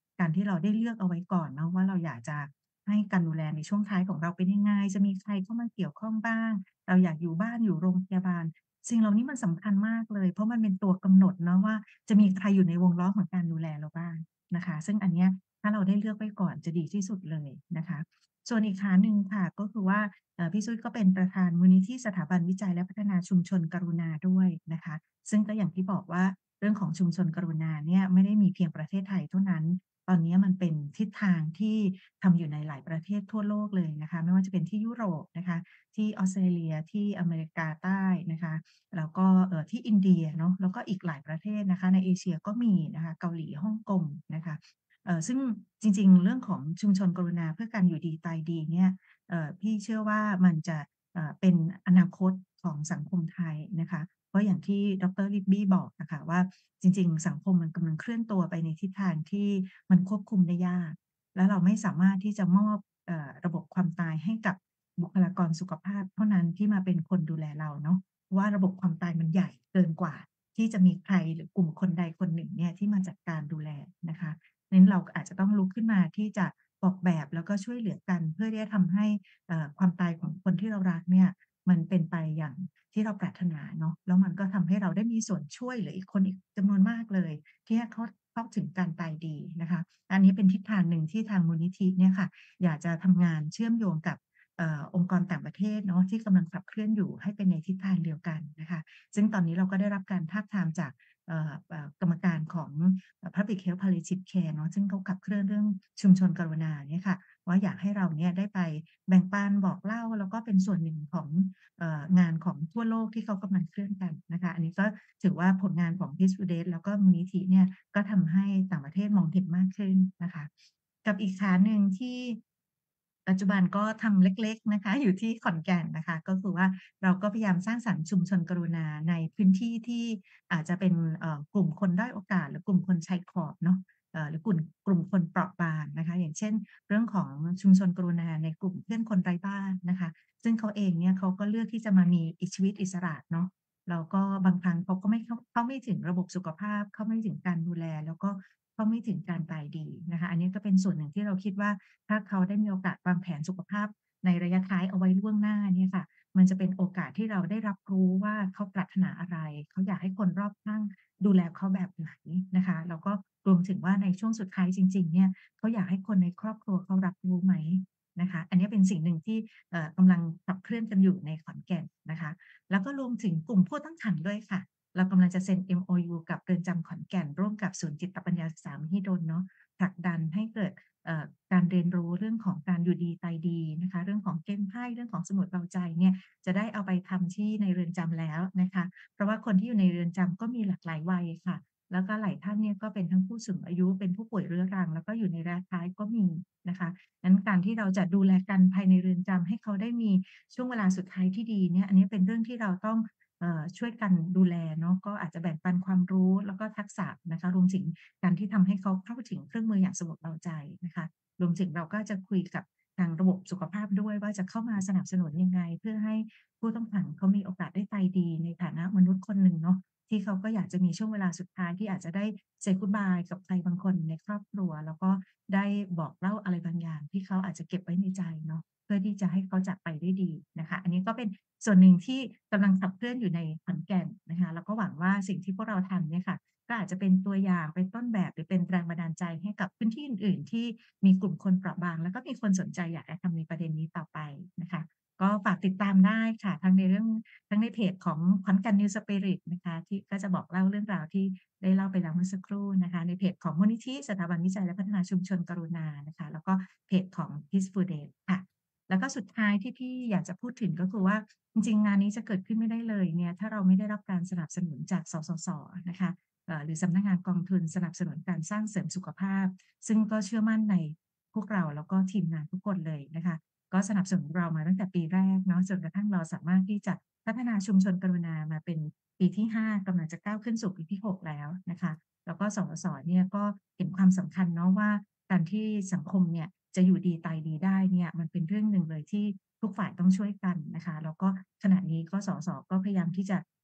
เราได้เลือกเอาไว้ก่อนเนาะว่าเราอยากจะให้การดูแลในช่วงท้ายของเราเป็นยังไงจะมีใครเข้ามาเกี่ยวข้องบ้างเราอยากอยู่บ้านอยู่โรงพยาบาลสิ่งเหล่านี้มันสำคัญมากเลยเพราะมันเป็นตัวกำหนดเนาะว่าจะมีใครอยู่ในวงล้อมของการดูแลเราบ้างนะคะซึ่งอันเนี้ยถ้าเราได้เลือกไว้ก่อนจะดีที่สุดเลยนะคะส่วนอีกขาหนึ่งค่ะก็คือว่าพี่ซุ้ยก็เป็นประธานมูลนิธิสถาบันวิจัยและพัฒนาชุมชนกรุณาด้วยนะคะซึ่งก็อย่างที่บอกว่าเรื่องของชุมชนกรุณาเนี่ยไม่ได้มีเพียงประเทศไทยเท่านั้นตอนนี้มันเป็นทิศทางที่ทำอยู่ในหลายประเทศทั่วโลกเลยนะคะไม่ว่าจะเป็นที่ยุโรปนะคะที่ออสเตรเลียที่อเมริกาใต้นะคะแล้วก็ที่อินเดียเนาะแล้วก็อีกหลายประเทศนะคะในเอเชียก็มีนะคะเกาหลีฮ่องกงนะคะซึ่งจริงๆเรื่องของชุมชนกรุณาเพื่อการอยู่ดีตายดีเนี่ยพี่เชื่อว่ามันจะเป็นอนาคตของสังคมไทยนะคะเพราะอย่างที่ดรลิบบี้บอกนะคะว่าจริงๆสังคมมันกำลังเคลื่อนตัวไปในทิศทางที่มันควบคุมได้ยากและเราไม่สามารถที่จะมอบระบบความตายให้กับบุคลากรสุขภาพเท่านั้นที่มาเป็นคนดูแลเราเนาะเพราะว่าระบบความตายมันใหญ่เกินกว่าที่จะมีใครหรือกลุ่มคนใดคนหนึ่งเนี่ยที่มาจัดการดูแลนะคะนั้นเราอาจจะต้องลุกขึ้นมาที่จะออกแบบแล้วก็ช่วยเหลือกันเพื่อที่จะทำให้ความตายของคนที่เรารักเนี่ยมันเป็นไปอย่างที่เราปรารถนาเนาะแล้วมันก็ทำให้เราได้มีส่วนช่วยเหลืออีกคนอีกจำนวนมากเลยที่ให้เขาเข้าถึงการตายดีนะคะอันนี้เป็นทิศทางหนึ่งที่ทางมูลนิธิเนี่ยค่ะอยากจะทำงานเชื่อมโยงกับองค์กรต่างประเทศเนาะที่กำลังขับเคลื่อนอยู่ให้เป็นในทิศทางเดียวกันนะคะซึ่งตอนนี้เราก็ได้รับการทาบทามจากกรรมการของ Public Health Palliative Care เนาะซึ่งเขาขับเคลื่อนเรื่องชุมชนกรุณาเนี่ยค่ะว่าอยากให้เราเนี่ยได้ไปแบ่งปันบอกเล่าแล้วก็เป็นส่วนหนึ่งของงานของทั่วโลกที่เขากำลังเคลื่อนกันนะคะอันนี้ก็ถือว่าผลงานของ Peace Foundation แล้วก็มูลนิธิเนี่ยก็ทำให้ต่างประเทศมองเห็นมากขึ้นนะคะกับอีกขาหนึ่งที่ปัจจุบันก็ทำเล็กๆนะคะอยู่ที่ขอนแก่นนะคะก็คือว่าเราก็พยายามสร้างสรรค์ชุมชนกรุณาในพื้นที่ที่อาจจะเป็นกลุ่มคนด้อยโอกาสหรือกลุ่มคนชายขอบเนาะหรือกลุ่มคนเปราะบางนะคะอย่างเช่นเรื่องของชุมชนกรุณาในกลุ่มเพื่อนคนไร้บ้านนะคะซึ่งเขาเองเนี่ยเขาก็เลือกที่จะมามีชีวิตอิสระเนาะแล้วก็บางครั้งเขาก็ไม่เข้าไม่ถึงระบบสุขภาพเข้าไม่ถึงการดูแลแล้วก็เข้าไม่ถึงการตายดีนะคะอันนี้ก็เป็นส่วนหนึ่งที่เราคิดว่าถ้าเขาได้มีโอกาสวางแผนสุขภาพในระยะท้ายเอาไว้ล่วงหน้าเนี่ยค่ะมันจะเป็นโอกาสที่เราได้รับรู้ว่าเขาปรารถนาอะไรเขาอยากให้คนรอบข้างดูแลเขาแบบไหนนะคะแล้วก็รวมถึงว่าในช่วงสุดท้ายจริงๆเนี่ยเขาอยากให้คนในครอบครัวเขารับรู้ไหมนะคะอันนี้เป็นสิ่งหนึ่งที่กำลังขับเคลื่อนกันอยู่ในขอนแก่นนะคะแล้วก็รวมถึงกลุ่มผู้ต้องขังด้วยค่ะเรากำลังจะเซ็น MOU กับเรือนจำขอนแก่นร่วมกับศูนย์จิตปัญญาศึกษามหิดลเนาะผลักดันให้เกิดการเรียนรู้เรื่องของการอยู่ดีตายดีนะคะเรื่องของเกมไพ่เรื่องของสมุดเราใจเนี่ยจะได้เอาไปทำที่ในเรือนจำแล้วนะคะเพราะว่าคนที่อยู่ในเรือนจำก็มีหลากหลายวัยค่ะแล้วก็หลายท่านเนี่ยก็เป็นทั้งผู้สูงอายุเป็นผู้ป่วยเรื้อรังแล้วก็อยู่ในระยะท้ายก็มีนะคะนั้นการที่เราจะดูแลกันภายในเรือนจำให้เขาได้มีช่วงเวลาสุดท้ายที่ดีเนี่ยอันนี้เป็นเรื่องที่เราต้องช่วยกันดูแลเนาะก็อาจจะแบ่งปันความรู้แล้วก็ทักษะนะคะรวมถึงการที่ทำให้เขาเข้าถึงเครื่องมืออย่างสมุดเราใจนะคะรวมถึงเราก็จะคุยกับทางระบบสุขภาพด้วยว่าจะเข้ามาสนับสนุนยังไงเพื่อให้ผู้ต้องขังเขามีโอกาสได้ตายดีในฐานะมนุษย์คนหนึ่งเนาะที่เขาก็อยากจะมีช่วงเวลาสุดท้ายที่อาจจะได้ say goodbye กับใครบางคนในครอบครัวแล้วก็ได้บอกเล่าอะไรบางอย่างที่เขาอาจจะเก็บไว้ในใจเนาะเพื่อที่จะให้เขาจากไปได้ดีนะคะอันนี้ก็เป็นส่วนหนึ่งที่กำลังขับเคลื่อนอยู่ในขอนแก่นนะคะแล้วก็หวังว่าสิ่งที่พวกเราทำเนี่ยค่ะก็อาจจะเป็นตัวอย่างเป็นต้นแบบหรือเป็นแรงบันดาลใจให้กับพื้นที่อื่นๆที่มีกลุ่มคนเปราะบางแล้วก็มีคนสนใจอยากจะทำในประเด็นนี้ต่อไปนะคะก็ฝากติดตามได้ค่ะทั้งในเพจของขอนแก่น New Spirit นะคะที่ก็จะบอกเล่าเรื่องราวที่ได้เล่าไปแล้วเมื่อสักครู่นะคะในเพจของมูลนิธิสถาบันวิจัยและพัฒนาชุมชนกรุณานะคะแล้วก็เพจของ Peace Foundation ค่ะแล้วก็สุดท้ายที่พี่อยากจะพูดถึงก็คือว่าจริงๆงานนี้จะเกิดขึ้นไม่ได้เลยเนี่ยถ้าเราไม่ได้รับการสนับสนุนจากสสสนะคะหรือสำนักงานกองทุนสนับสนุนการสร้างเสริมสุขภาพซึ่งก็เชื่อมั่นในพวกเราแล้วก็ทีมงานทุกคนเลยนะคะก็สนับสนุนเรามาตั้งแต่ปีแรกเนาะจนกระทั่งเราสามารถที่จะพัฒนาชุมชนกรุณามาเป็นปีที่5กำลังจะก้าวขึ้นสู่ปีที่6แล้วนะคะแล้วก็สสสเนี่ยก็เห็นความสำคัญเนาะว่าการที่สังคมเนี่ยจะอยู่ดีตายดีได้เนี่ยมันเป็นเรื่องหนึ่งเลยที่ทุกฝ่ายต้องช่วยกันนะคะแล้วก็ขณะนี้ก็สสก็พยายามที่จะ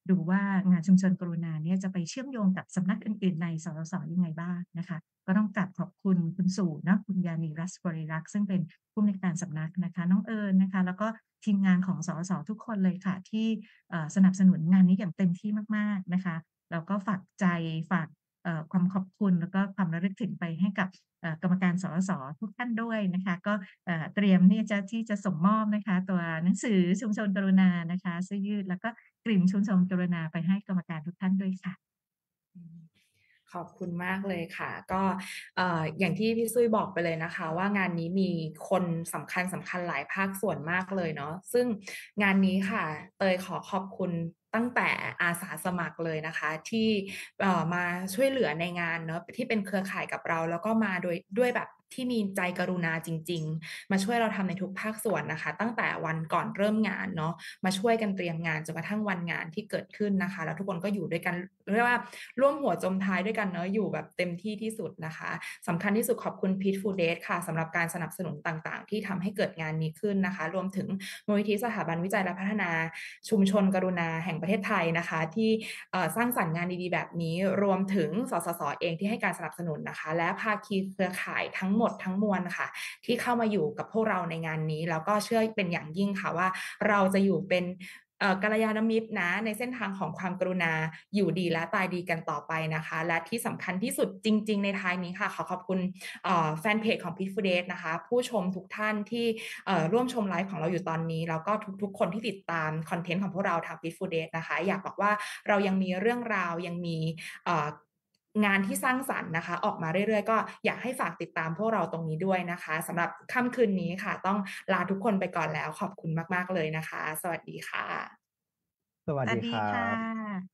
ดูว่างานชุมชนกรุณาเนี่ยจะไปเชื่อมโยงกับสำนักอื่นๆในสสสยังไงบ้างนะคะก็ต้องกราบขอบคุณคุณสู่เนาะคุณยานีรัศบริรักษ์ซึ่งเป็นผู้อำนวยการสำนักนะคะน้องเอิญนะคะแล้วก็ทีมงานของสสสทุกคนเลยค่ะที่สนับสนุนงานนี้อย่างเต็มที่มากๆนะคะแล้วก็ฝากใจฝากความขอบคุณแล้วก็ความระลึกถึงไปให้กับกรรมการสสสทุกท่านด้วยนะคะก็เตรียมที่จะส่งมอบนะคะตัวหนังสือชุมชนกรุณานะคะเสื้อยืดแล้วก็กลิ่นชุมชนกรุณาไปให้กรรมการทุกท่านด้วยค่ะขอบคุณมากเลยค่ะก็อย่างที่พี่ซุยบอกไปเลยนะคะว่างานนี้มีคนสำคัญหลายภาคส่วนมากเลยเนาะซึ่งงานนี้ค่ะเตยขอขอบคุณตั้งแต่อาสาสมัครเลยนะคะที่มาช่วยเหลือในงานเนาะที่เป็นเครือข่ายกับเราแล้วก็มาด้วยแบบที่มีใจกรุณาจริงๆมาช่วยเราทำในทุกภาคส่วนนะคะตั้งแต่วันก่อนเริ่มงานเนาะมาช่วยกันเตรียมงานจนกระทั่งวันงานที่เกิดขึ้นนะคะแล้วทุกคนก็อยู่ด้วยกันเรียกว่าร่วมหัวจมท้ายด้วยกันเนาะอยู่แบบเต็มที่ที่สุดนะคะสำคัญที่สุดขอบคุณ Peaceful Days ค่ะสำหรับการสนับสนุนต่างๆที่ทำให้เกิดงานนี้ขึ้นนะคะรวมถึงมูลนิธิสถาบันวิจัยและพัฒนาชุมชนกรุณาแห่งประเทศไทยนะคะที่สร้างสรรค์งานดีๆแบบนี้รวมถึงสสสเองที่ให้การสนับสนุนนะคะและภาคีเครือข่ายทั้งหมดทั้งมวลค่ะที่เข้ามาอยู่กับพวกเราในงานนี้แล้วก็เชื่อเป็นอย่างยิ่งค่ะว่าเราจะอยู่เป็นกัลยาณมิตรนะในเส้นทางของความกรุณาอยู่ดีและตายดีกันต่อไปนะคะและที่สำคัญที่สุดจริงๆในท้ายนี้ค่ะขอบคุณแฟนเพจของ Peaceful Days นะคะผู้ชมทุกท่านที่ร่วมชมไลฟ์ของเราอยู่ตอนนี้แล้วก็ทุกๆคนที่ติดตามคอนเทนต์ของพวกเราทาง Peaceful Days นะคะอยากบอกว่าเรายังมีเรื่องราวยังมีงานที่สร้างสรรค์นะคะออกมาเรื่อยๆก็อยากให้ฝากติดตามพวกเราตรงนี้ด้วยนะคะสำหรับค่ำคืนนี้ค่ะต้องลาทุกคนไปก่อนแล้วขอบคุณมากๆเลยนะคะสวัสดีค่ะสวัสดีครัค่ะบ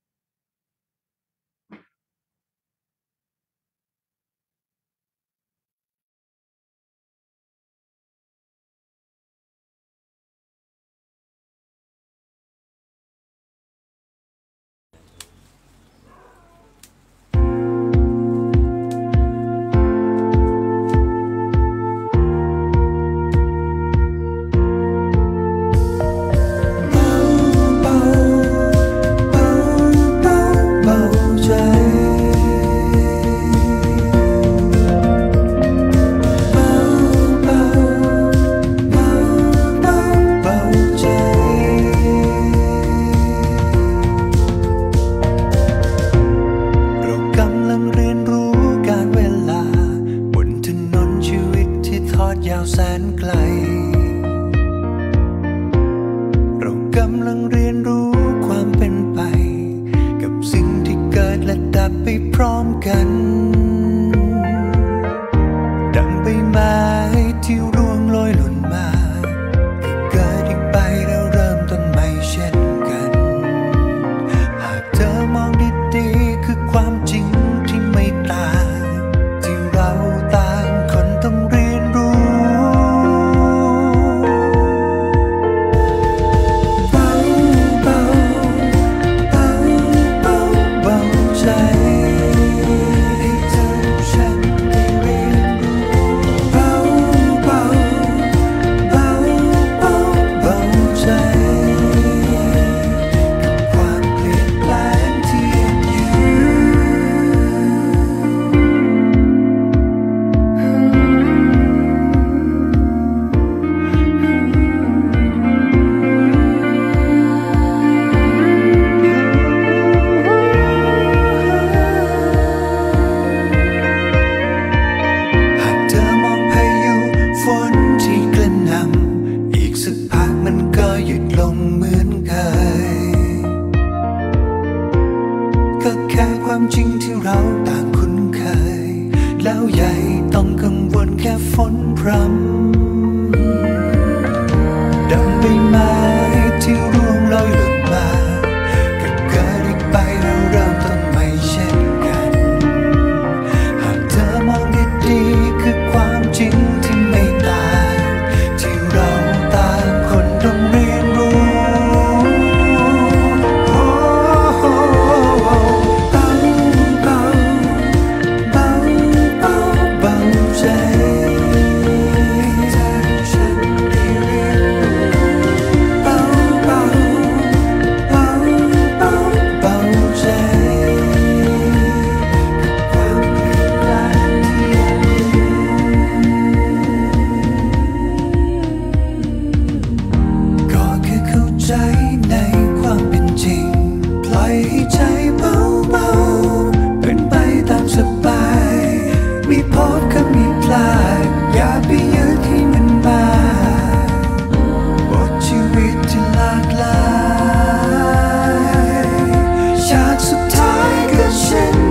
ก็มีพลาดอย่าไปยึดให้มันมาบทชีวิตที่หลากหลายฉากสุดท้ายก็เช่น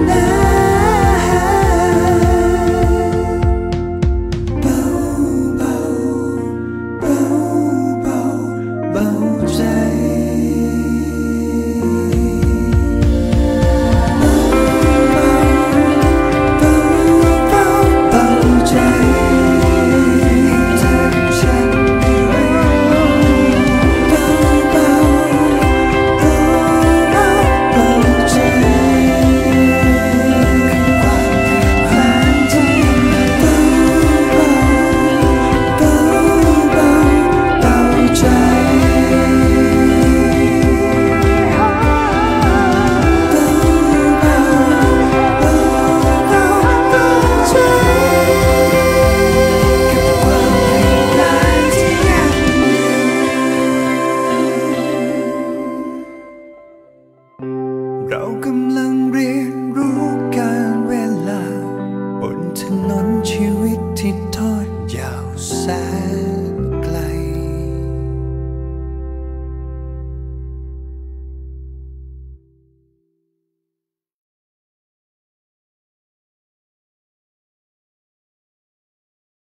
นั้นเบาเบาเบาเบาเบาใจเรากำลัง